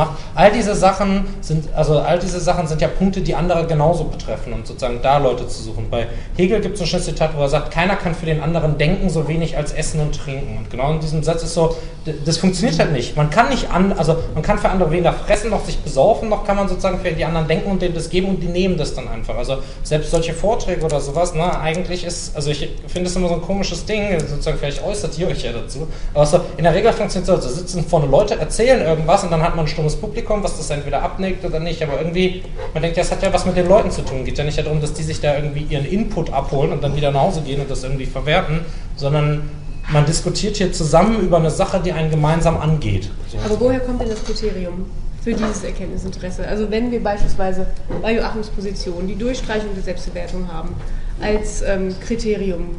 all diese Sachen sind, also all diese Sachen sind ja Punkte, die andere genauso betreffen und sozusagen da Leute zu suchen. Bei Hegel gibt es ein schönes Zitat, wo er sagt, keiner kann für den anderen denken, so wenig als essen und trinken. Und genau in diesem Satz ist so, das funktioniert halt nicht. Man kann nicht an, also man kann für andere weder fressen, noch sich besaufen, noch kann man sozusagen für die anderen denken und denen das geben und die nehmen das dann einfach. Also selbst solche Vorträge oder sowas, ne, eigentlich ist, also ich finde es immer so ein komisches Ding, sozusagen vielleicht äußert ihr euch ja dazu, aber so, in der Regel funktioniert es so, da sitzen vorne Leute, erzählen irgendwas und dann hat man ein stummes Publikum, was das entweder abnickt oder nicht, aber irgendwie, man denkt, das hat ja was mit den Leuten zu tun, geht ja nicht darum, dass die sich da irgendwie ihren Input abholen und dann wieder nach Hause gehen und das irgendwie verwerten, sondern man diskutiert hier zusammen über eine Sache, die einen gemeinsam angeht. So. Aber woher kommt denn das Kriterium für dieses Erkenntnisinteresse? Also wenn wir beispielsweise bei Joachims Position die Durchstreichung der Selbstbewertung haben, als ähm, Kriterium,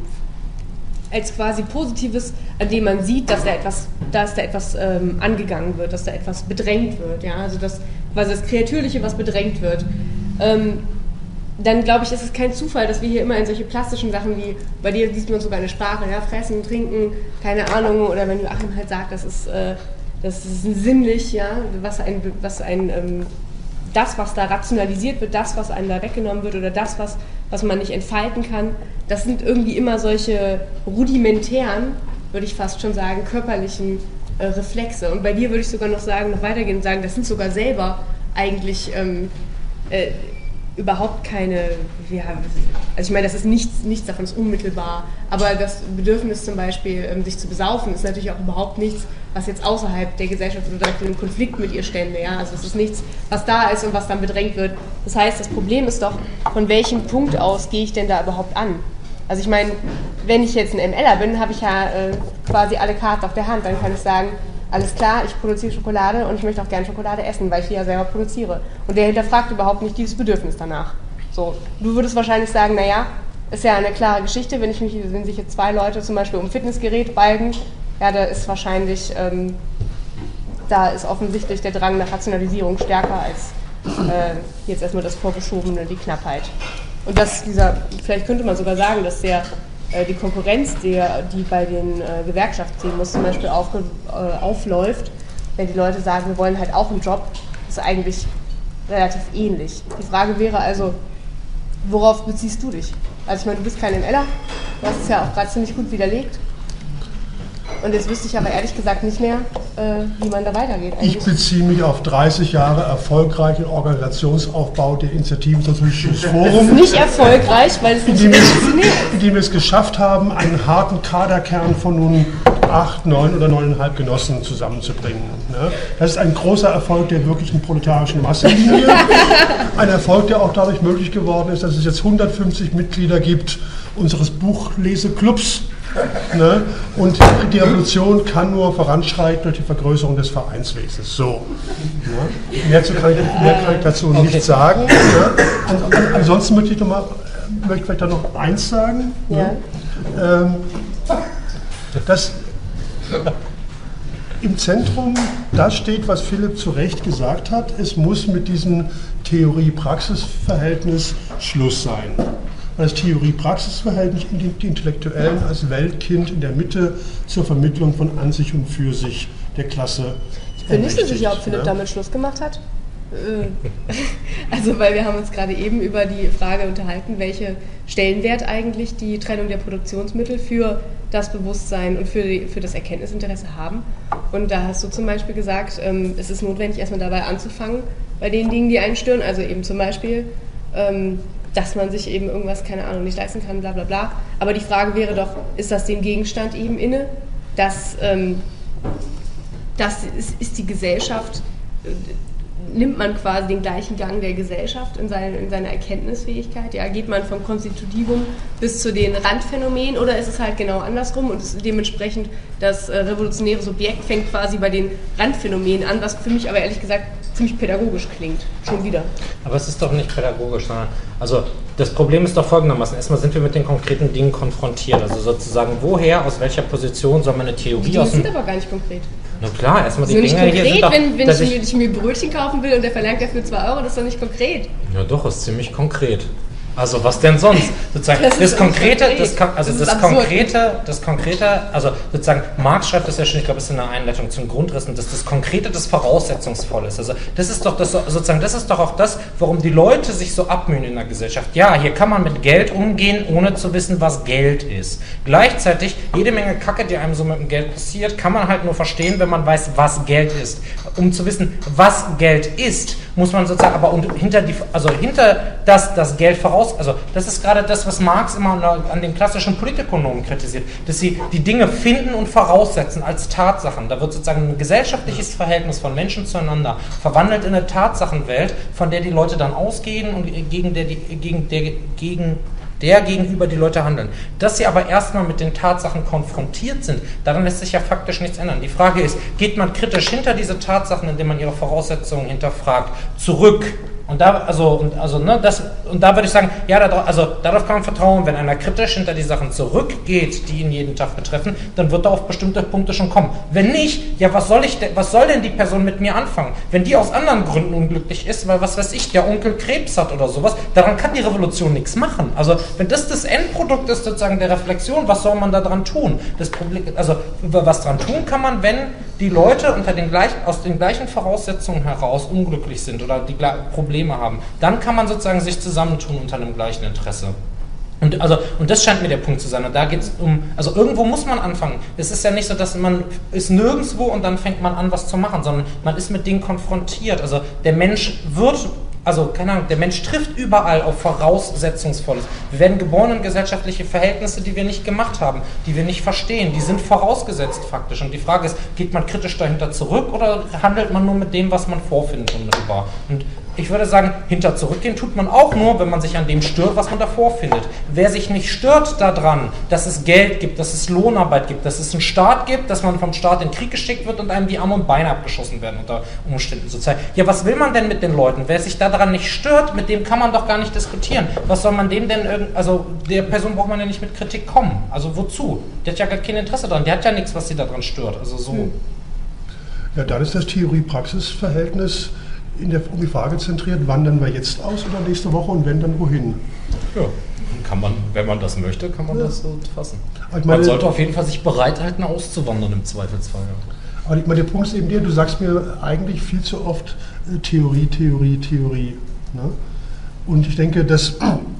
als quasi Positives, an dem man sieht, dass da etwas, dass da etwas ähm, angegangen wird, dass da etwas bedrängt wird, ja, also das quasi das Kreatürliche, was bedrängt wird, ähm, dann glaube ich, ist es kein Zufall, dass wir hier immer in solche plastischen Sachen wie, bei dir sieht man sogar eine Sprache, ja, fressen, trinken, keine Ahnung, oder wenn Joachim halt sagt, das ist, äh, das ist sinnlich, ja, was ein, was ein ähm, das, was da rationalisiert wird, das, was einem da weggenommen wird oder das, was, was man nicht entfalten kann, das sind irgendwie immer solche rudimentären, würde ich fast schon sagen, körperlichen äh, Reflexe. Und bei dir würde ich sogar noch sagen, noch weitergehen und sagen, das sind sogar selber eigentlich ähm, äh, überhaupt keine, ja, also ich meine, das ist nichts, nichts davon ist unmittelbar, aber das Bedürfnis zum Beispiel, ähm, sich zu besaufen, ist natürlich auch überhaupt nichts, was jetzt außerhalb der Gesellschaft oder in einem Konflikt mit ihr stände, ja, also es ist nichts, was da ist und was dann bedrängt wird. Das heißt, das Problem ist doch, von welchem Punkt aus gehe ich denn da überhaupt an? Also ich meine, wenn ich jetzt ein MLer bin, habe ich ja äh, quasi alle Karten auf der Hand, dann kann ich sagen, alles klar, ich produziere Schokolade und ich möchte auch gerne Schokolade essen, weil ich die ja selber produziere. Und der hinterfragt überhaupt nicht dieses Bedürfnis danach. So, du würdest wahrscheinlich sagen, naja, ist ja eine klare Geschichte, wenn, ich mich, wenn sich jetzt zwei Leute zum Beispiel um Fitnessgerät balgen, ja, da ist wahrscheinlich, ähm, da ist offensichtlich der Drang nach Rationalisierung stärker als äh, jetzt erstmal das Vorgeschobene, die Knappheit. Und dass dieser, vielleicht könnte man sogar sagen, dass der die Konkurrenz, die, die bei den äh, Gewerkschaftsdemos zum Beispiel auf, äh, aufläuft, wenn die Leute sagen, wir wollen halt auch einen Job, ist eigentlich relativ ähnlich. Die Frage wäre also, worauf beziehst du dich? Also ich meine, du bist kein MLer, du hast es ja auch gerade ziemlich gut widerlegt. Und jetzt wüsste ich aber ehrlich gesagt nicht mehr, äh, wie man da weitergeht. Eigentlich. Ich beziehe mich auf dreißig Jahre erfolgreichen Organisationsaufbau der Initiativen Sozialistisches Forum. Nicht erfolgreich, weil es nicht funktioniert. Indem wir es geschafft haben, einen harten Kaderkern von nun acht, neun oder neuneinhalb Genossen zusammenzubringen. Das ist ein großer Erfolg der wirklichen proletarischen Massenlinie. Ein Erfolg, der auch dadurch möglich geworden ist, dass es jetzt hundertfünfzig Mitglieder gibt unseres Buchleseklubs. Ne? Und die Revolution kann nur voranschreiten durch die Vergrößerung des Vereinswesens. So. Ne? Mehr, kann ich, mehr kann ich dazu okay. nicht sagen. Ne? An, an, ansonsten möchte ich, noch mal, möchte vielleicht da noch eins sagen. Ja. Ne? Ähm, dass im Zentrum das steht, was Philipp zu Recht gesagt hat, es muss mit diesem Theorie-Praxis-Verhältnis Schluss sein. Das Theorie-Praxis-Verhältnis die Intellektuellen als Weltkind in der Mitte zur Vermittlung von an sich und für sich der Klasse. Findest du sicher, ob Philipp ja? damit Schluss gemacht hat? Also, weil wir haben uns gerade eben über die Frage unterhalten, welche Stellenwert eigentlich die Trennung der Produktionsmittel für das Bewusstsein und für, die, für das Erkenntnisinteresse haben. Und da hast du zum Beispiel gesagt, ähm, es ist notwendig, erstmal dabei anzufangen, bei den Dingen, die einen stören. Also eben zum Beispiel, ähm, dass man sich eben irgendwas, keine Ahnung, nicht leisten kann, bla bla bla. Aber die Frage wäre doch, ist das dem Gegenstand eben inne? Dass, ähm, das ist, ist die Gesellschaft, äh, nimmt man quasi den gleichen Gang der Gesellschaft in, seine, in seiner Erkenntnisfähigkeit? Ja, geht man vom Konstitutivum bis zu den Randphänomenen oder ist es halt genau andersrum und ist dementsprechend das äh, revolutionäre Subjekt fängt quasi bei den Randphänomenen an, was für mich aber ehrlich gesagt ziemlich pädagogisch klingt, schon wieder. Aber es ist doch nicht pädagogisch, sondern, also das Problem ist doch folgendermaßen, erstmal sind wir mit den konkreten Dingen konfrontiert, also sozusagen woher, aus welcher Position soll man eine Theorie die aus dem... Die sind aber gar nicht konkret. Na klar, erstmal die Dinge konkret, hier sind doch... Wenn, wenn ich, ich, ich mir Brötchen kaufen will und der verlangt dafür zwei Euro, das ist doch nicht konkret. Ja doch, ist ziemlich konkret. Also was denn sonst? Sozusagen das, das Konkrete, das, also das, das Konkrete, das Konkrete, also sozusagen Marx schreibt das ja schon, ich glaube, es ist in der Einleitung zum Grundrissen, dass das Konkrete das voraussetzungsvoll ist. Also das ist doch das sozusagen, das ist doch auch das, warum die Leute sich so abmühen in der Gesellschaft. Ja, hier kann man mit Geld umgehen, ohne zu wissen, was Geld ist. Gleichzeitig jede Menge Kacke, die einem so mit dem Geld passiert, kann man halt nur verstehen, wenn man weiß, was Geld ist. Um zu wissen, was Geld ist, muss man sozusagen aber und hinter die, also hinter das, das Geld voraus, also das ist gerade das, was Marx immer an den klassischen Politökonomen kritisiert, dass sie die Dinge finden und voraussetzen als Tatsachen. Da wird sozusagen ein gesellschaftliches Verhältnis von Menschen zueinander verwandelt in eine Tatsachenwelt, von der die Leute dann ausgehen und gegen der, die, gegen der, gegen der gegenüber die Leute handeln. Dass sie aber erstmal mit den Tatsachen konfrontiert sind, daran lässt sich ja faktisch nichts ändern. Die Frage ist, geht man kritisch hinter diese Tatsachen, indem man ihre Voraussetzungen hinterfragt, zurück? Und da, also, und, also, ne, das, und da würde ich sagen, ja, darauf, also, darauf kann man vertrauen, wenn einer kritisch hinter die Sachen zurückgeht, die ihn jeden Tag betreffen, dann wird er auf bestimmte Punkte schon kommen. Wenn nicht, ja, was soll ich denn, was soll denn die Person mit mir anfangen? Wenn die aus anderen Gründen unglücklich ist, weil, was weiß ich, der Onkel Krebs hat oder sowas, daran kann die Revolution nichts machen. Also, wenn das das Endprodukt ist, sozusagen der Reflexion, was soll man da dran tun? Das Problem, also, was dran tun kann man, wenn die Leute unter den gleichen, aus den gleichen Voraussetzungen heraus unglücklich sind oder die Probleme haben, dann kann man sozusagen sich zusammentun unter einem gleichen Interesse. Und, also, und das scheint mir der Punkt zu sein. Und da geht es um, also irgendwo muss man anfangen. Es ist ja nicht so, dass man ist nirgendwo und dann fängt man an, was zu machen, sondern man ist mit Dingen konfrontiert. Also der Mensch wird, also keine Ahnung, der Mensch trifft überall auf Voraussetzungsvolles. Wir werden geboren in gesellschaftliche Verhältnisse, die wir nicht gemacht haben, die wir nicht verstehen. Die sind vorausgesetzt faktisch. Und die Frage ist, geht man kritisch dahinter zurück oder handelt man nur mit dem, was man vorfindet unmittelbar? Und ich würde sagen, hinter zurückgehen tut man auch nur, wenn man sich an dem stört, was man davor findet. Wer sich nicht stört daran, dass es Geld gibt, dass es Lohnarbeit gibt, dass es einen Staat gibt, dass man vom Staat in den Krieg geschickt wird und einem die Arme und Beine abgeschossen werden unter Umständen sozusagen. Ja, was will man denn mit den Leuten? Wer sich daran nicht stört, mit dem kann man doch gar nicht diskutieren. Was soll man dem denn, irgend, also der Person braucht man ja nicht mit Kritik kommen. Also wozu? Der hat ja gar kein Interesse daran. Der hat ja nichts, was sie daran stört. Also so. Ja, dann ist das Theorie-Praxis-Verhältnis in der, um die Frage zentriert, wandern wir jetzt aus oder nächste Woche und wenn, dann wohin? Ja, kann man, wenn man das möchte, kann man ja. das so fassen. Ich meine, man sollte auf jeden Fall sich bereit halten, auszuwandern im Zweifelsfall. Aber ich meine, der Punkt ist eben der, du sagst mir eigentlich viel zu oft äh, Theorie, Theorie, Theorie. Ne? Und ich denke, dass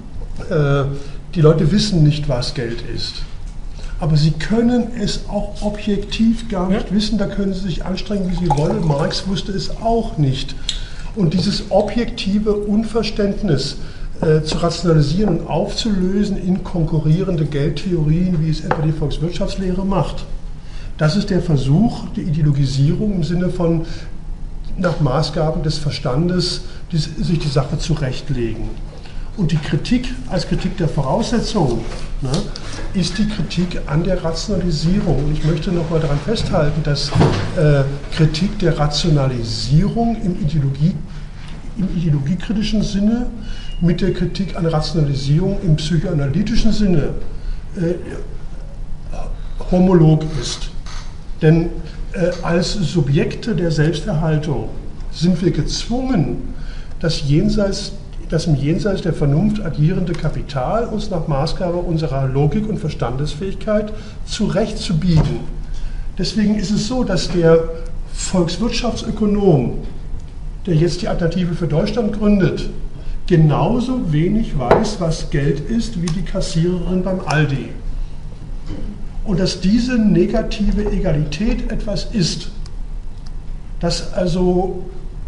äh, die Leute wissen nicht, was Geld ist. Aber sie können es auch objektiv gar nicht ja. wissen, da können sie sich anstrengen, wie sie wollen. Marx wusste es auch nicht. Und dieses objektive Unverständnis äh, zu rationalisieren und aufzulösen in konkurrierende Geldtheorien, wie es etwa die Volkswirtschaftslehre macht, das ist der Versuch, die Ideologisierung im Sinne von nach Maßgaben des Verstandes die, sich die Sache zurechtlegen. Und die Kritik als Kritik der Voraussetzungen, ne, ist die Kritik an der Rationalisierung. Und ich möchte noch mal daran festhalten, dass äh, Kritik der Rationalisierung im, Ideologie, im ideologiekritischen Sinne mit der Kritik an Rationalisierung im psychoanalytischen Sinne äh, homolog ist. Denn äh, als Subjekte der Selbsterhaltung sind wir gezwungen, das jenseits das im Jenseits der Vernunft agierende Kapital uns nach Maßgabe unserer Logik und Verstandesfähigkeit zurechtzubiegen. Deswegen ist es so, dass der Volkswirtschaftsökonom, der jetzt die Alternative für Deutschland gründet, genauso wenig weiß, was Geld ist, wie die Kassiererin beim Aldi. Und dass diese negative Egalität etwas ist, das also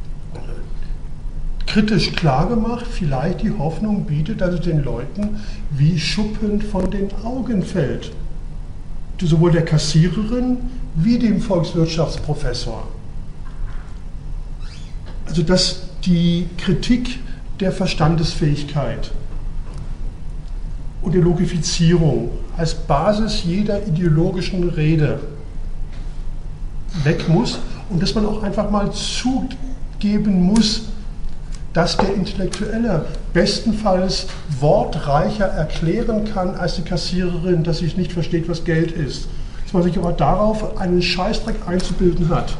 kritisch klargemacht, vielleicht die Hoffnung bietet, dass es den Leuten wie Schuppen von den Augen fällt. Sowohl der Kassiererin wie dem Volkswirtschaftsprofessor. Also dass die Kritik der Verstandesfähigkeit und der Logifizierung als Basis jeder ideologischen Rede weg muss und dass man auch einfach mal zugeben muss, dass der Intellektuelle bestenfalls wortreicher erklären kann als die Kassiererin, dass sie nicht versteht, was Geld ist. Dass man sich aber darauf einen Scheißdreck einzubilden hat.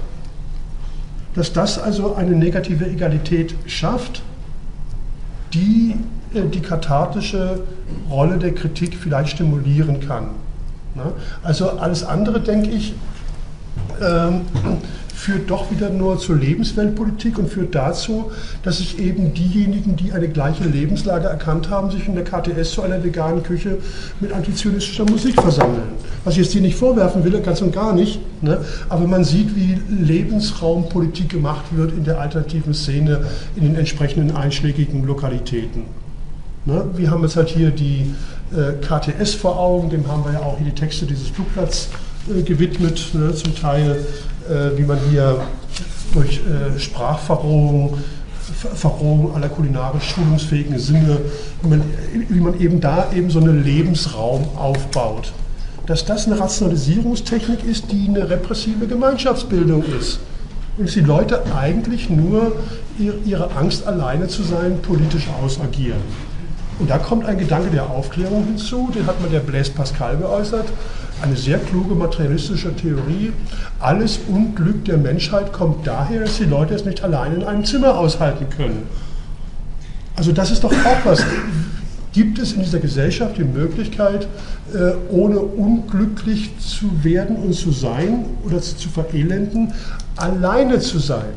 Dass das also eine negative Egalität schafft, die die kathartische Rolle der Kritik vielleicht stimulieren kann. Also alles andere, denke ich, ähm, führt doch wieder nur zur Lebensweltpolitik und führt dazu, dass sich eben diejenigen, die eine gleiche Lebenslage erkannt haben, sich in der K T S zu einer veganen Küche mit antizionistischer Musik versammeln. Was ich jetzt hier nicht vorwerfen will, ganz und gar nicht, ne? Aber man sieht, wie Lebensraumpolitik gemacht wird in der alternativen Szene, in den entsprechenden einschlägigen Lokalitäten. Ne? Wir haben jetzt halt hier die äh, K T S vor Augen, dem haben wir ja auch hier die Texte dieses Flugplatz äh, gewidmet, ne? Zum Teil wie man hier durch äh, Sprachverrohung, Verrohung aller kulinarisch schulungsfähigen Sinne, wie man, wie man eben da eben so einen Lebensraum aufbaut. Dass das eine Rationalisierungstechnik ist, die eine repressive Gemeinschaftsbildung ist. Und dass die Leute eigentlich nur ihre, ihre Angst, alleine zu sein, politisch ausagieren. Und da kommt ein Gedanke der Aufklärung hinzu, den hat man der Blaise Pascal geäußert, eine sehr kluge materialistische Theorie. Alles Unglück der Menschheit kommt daher, dass die Leute es nicht allein in einem Zimmer aushalten können. Also das ist doch auch was. Gibt es in dieser Gesellschaft die Möglichkeit, ohne unglücklich zu werden und zu sein oder zu verelenden, alleine zu sein?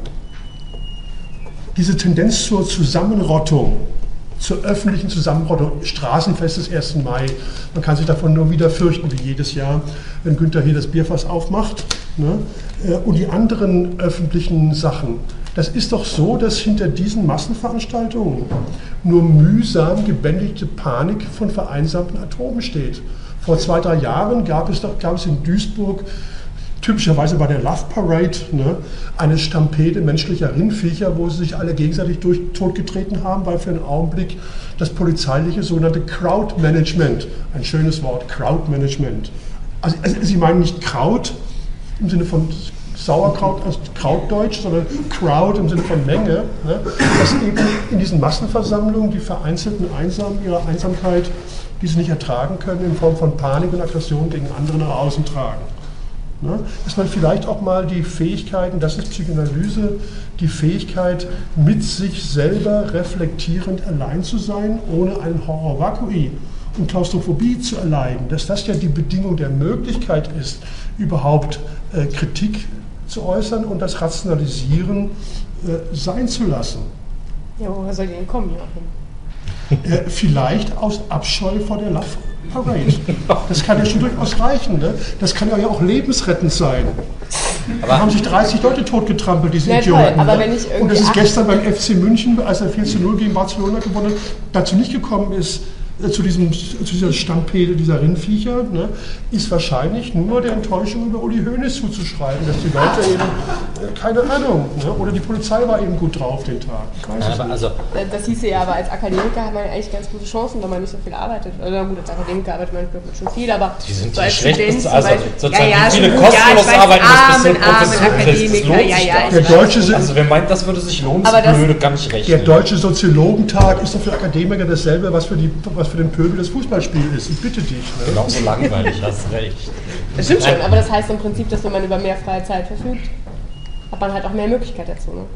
Diese Tendenz zur Zusammenrottung, zur öffentlichen Zusammenrottung, Straßenfest des ersten Mai. Man kann sich davon nur wieder fürchten, wie jedes Jahr, wenn Günther hier das Bierfass aufmacht. Ne? Und die anderen öffentlichen Sachen. Das ist doch so, dass hinter diesen Massenveranstaltungen nur mühsam gebändigte Panik von vereinsamten Atomen steht. Vor zwei, drei Jahren gab es, doch, gab es in Duisburg, typischerweise bei der Love Parade, ne, eine Stampede menschlicher Rindviecher, wo sie sich alle gegenseitig durch totgetreten haben, weil für einen Augenblick das polizeiliche sogenannte Crowd Management, ein schönes Wort, Crowd Management. Also, also Sie meinen nicht Kraut im Sinne von Sauerkraut aus Krautdeutsch, sondern Crowd im Sinne von Menge, ne, dass eben in diesen Massenversammlungen die vereinzelten Einsamen ihre Einsamkeit, die sie nicht ertragen können, in Form von Panik und Aggression gegen andere nach außen tragen. Ne? Dass man vielleicht auch mal die Fähigkeiten, das ist Psychoanalyse, die Fähigkeit, mit sich selber reflektierend allein zu sein, ohne einen Horror vacui und Klaustrophobie zu erleiden, dass das ja die Bedingung der Möglichkeit ist, überhaupt äh, Kritik zu äußern und das Rationalisieren äh, sein zu lassen. Ja, woher soll die denn kommen, Joachim? Äh, vielleicht aus Abscheu vor der Love Parade. Das kann ja schon durchaus reichen. Ne? Das kann ja auch lebensrettend sein. Aber da haben sich dreißig Leute totgetrampelt, diese ja, Idioten. Toll, aber ne? wenn ich Und es ist gestern beim F C München, als er vier zu null gegen Barcelona gewonnen hat, dazu nicht gekommen ist, äh, zu, diesem, zu dieser Stampede dieser Rindviecher, ne, ist wahrscheinlich nur der Enttäuschung über Uli Hoeneß zuzuschreiben, dass die Leute eben, äh, keine Ahnung, ne, oder die Polizei war eben gut drauf den Tag. Ich weiß Nein, es aber nicht. also, das hieße ja, aber als Akademiker hat man ja eigentlich ganz gute Chancen, wenn man nicht so viel arbeitet. Oder gut, als Akademiker arbeitet man schon viel, aber die sind so die als Student schlechtesten, zum also Beispiel, sozusagen ja, ja, viele schon gut, kostenlos ja, ich weiß, arbeiten, das armen, bisschen armen Professor, Akademiker, das lohnt ja, sich ja, doch. ich Der weiß. deutsche, Also wer meint, das würde sich lohnen, Aber ist das- blöde, kann ich rechnen. der deutsche Soziologentag ist doch für Akademiker dasselbe, was für, die, was für den Pöbel das Fußballspiel ist. Ich bitte dich. Ne? Genauso langweilig, hast recht. Das stimmt schon, aber das heißt im Prinzip, dass wenn man über mehr freie Zeit verfügt, hat man halt auch mehr Möglichkeit dazu. Ne?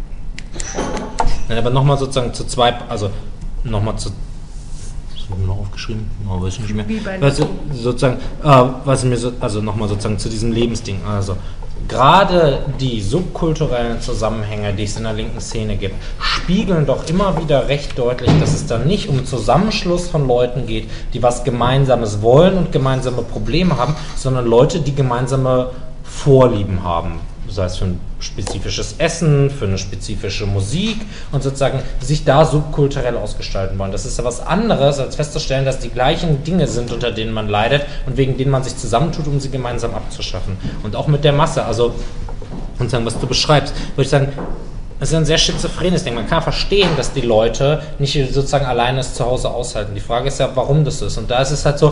Nein, aber nochmal sozusagen zu zwei, also nochmal zu, was habe ich mir noch aufgeschrieben? Oh, weiß ich nicht mehr. Wie bei Also, sozusagen, äh, was mir so, also nochmal sozusagen zu diesem Lebensding, also gerade die subkulturellen Zusammenhänge, die es in der linken Szene gibt, spiegeln doch immer wieder recht deutlich, dass es da nicht um Zusammenschluss von Leuten geht, die was Gemeinsames wollen und gemeinsame Probleme haben, sondern Leute, die gemeinsame Vorlieben haben. Sei es für ein spezifisches Essen, für eine spezifische Musik und sozusagen sich da subkulturell ausgestalten wollen. Das ist ja was anderes, als festzustellen, dass die gleichen Dinge sind, unter denen man leidet und wegen denen man sich zusammentut, um sie gemeinsam abzuschaffen. Und auch mit der Masse, also sozusagen, was du beschreibst, würde ich sagen, das ist ein sehr schizophrenes Ding. Man kann verstehen, dass die Leute nicht sozusagen alleine es zu Hause aushalten. Die Frage ist ja, warum das ist. Und da ist es halt so,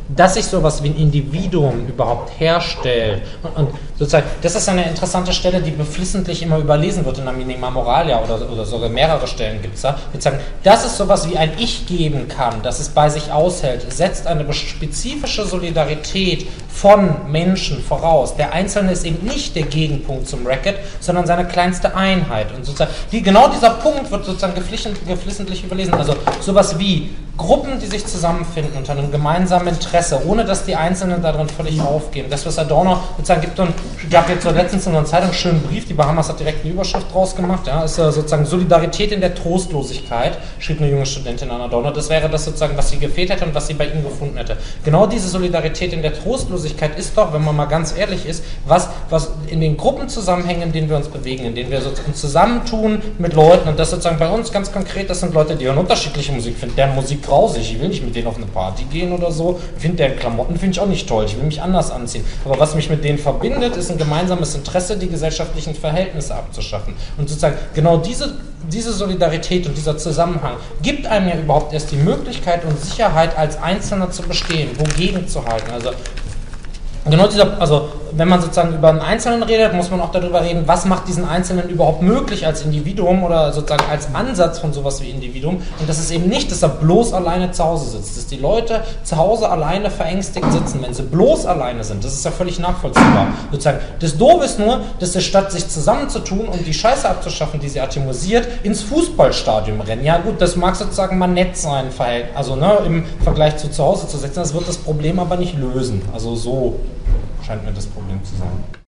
dass sich sowas wie ein Individuum überhaupt herstellt. Und, und sozusagen, das ist eine interessante Stelle, die beflissentlich immer überlesen wird in der Minima Moralia oder, oder sogar mehrere Stellen gibt es da. Wir sagen, dass es sowas wie ein Ich geben kann, dass es bei sich aushält, setzt eine spezifische Solidarität von Menschen voraus. Der Einzelne ist eben nicht der Gegenpunkt zum Racket, sondern seine kleinste Einheit. Und sozusagen, die, genau dieser Punkt wird sozusagen geflissentlich überlesen. Also sowas wie Gruppen, die sich zusammenfinden unter einem gemeinsamen Interesse, ohne dass die Einzelnen darin völlig aufgeben. Das, was Adorno sozusagen gibt, und gab jetzt so letztens in einer Zeitung einen schönen Brief, die Bahamas hat direkt eine Überschrift draus gemacht, ja, ist äh, sozusagen Solidarität in der Trostlosigkeit, schrieb eine junge Studentin an Adorno. Das wäre das sozusagen, was sie gefehlt hätte und was sie bei ihm gefunden hätte. Genau diese Solidarität in der Trostlosigkeit ist doch, wenn man mal ganz ehrlich ist, was, was in den Gruppenzusammenhängen, in denen wir uns bewegen, in denen wir uns zusammentun mit Leuten, und das sozusagen bei uns ganz konkret, das sind Leute, die hören unterschiedliche Musik, finden deren Musik grausig, ich will nicht mit denen auf eine Party gehen oder so, ich finde deren Klamotten finde ich auch nicht toll, ich will mich anders anziehen. Aber was mich mit denen verbindet, ist ein gemeinsames Interesse, die gesellschaftlichen Verhältnisse abzuschaffen. Und sozusagen genau diese, diese Solidarität und dieser Zusammenhang gibt einem ja überhaupt erst die Möglichkeit und Sicherheit, als Einzelner zu bestehen, wogegen zu halten. Also genau dieser, also wenn man sozusagen über einen Einzelnen redet, muss man auch darüber reden, was macht diesen Einzelnen überhaupt möglich als Individuum oder sozusagen als Ansatz von sowas wie Individuum. Und das ist eben nicht, dass er bloß alleine zu Hause sitzt, dass die Leute zu Hause alleine verängstigt sitzen, wenn sie bloß alleine sind. Das ist ja völlig nachvollziehbar. Sozusagen, das Doofe ist nur, dass sie statt sich zusammenzutun und die Scheiße abzuschaffen, die sie atomisiert, ins Fußballstadion rennen. Ja gut, das mag sozusagen mal nett sein, also ne, im Vergleich zu zu Hause zu sitzen, das wird das Problem aber nicht lösen. Also so scheint mir das Problem zu sein.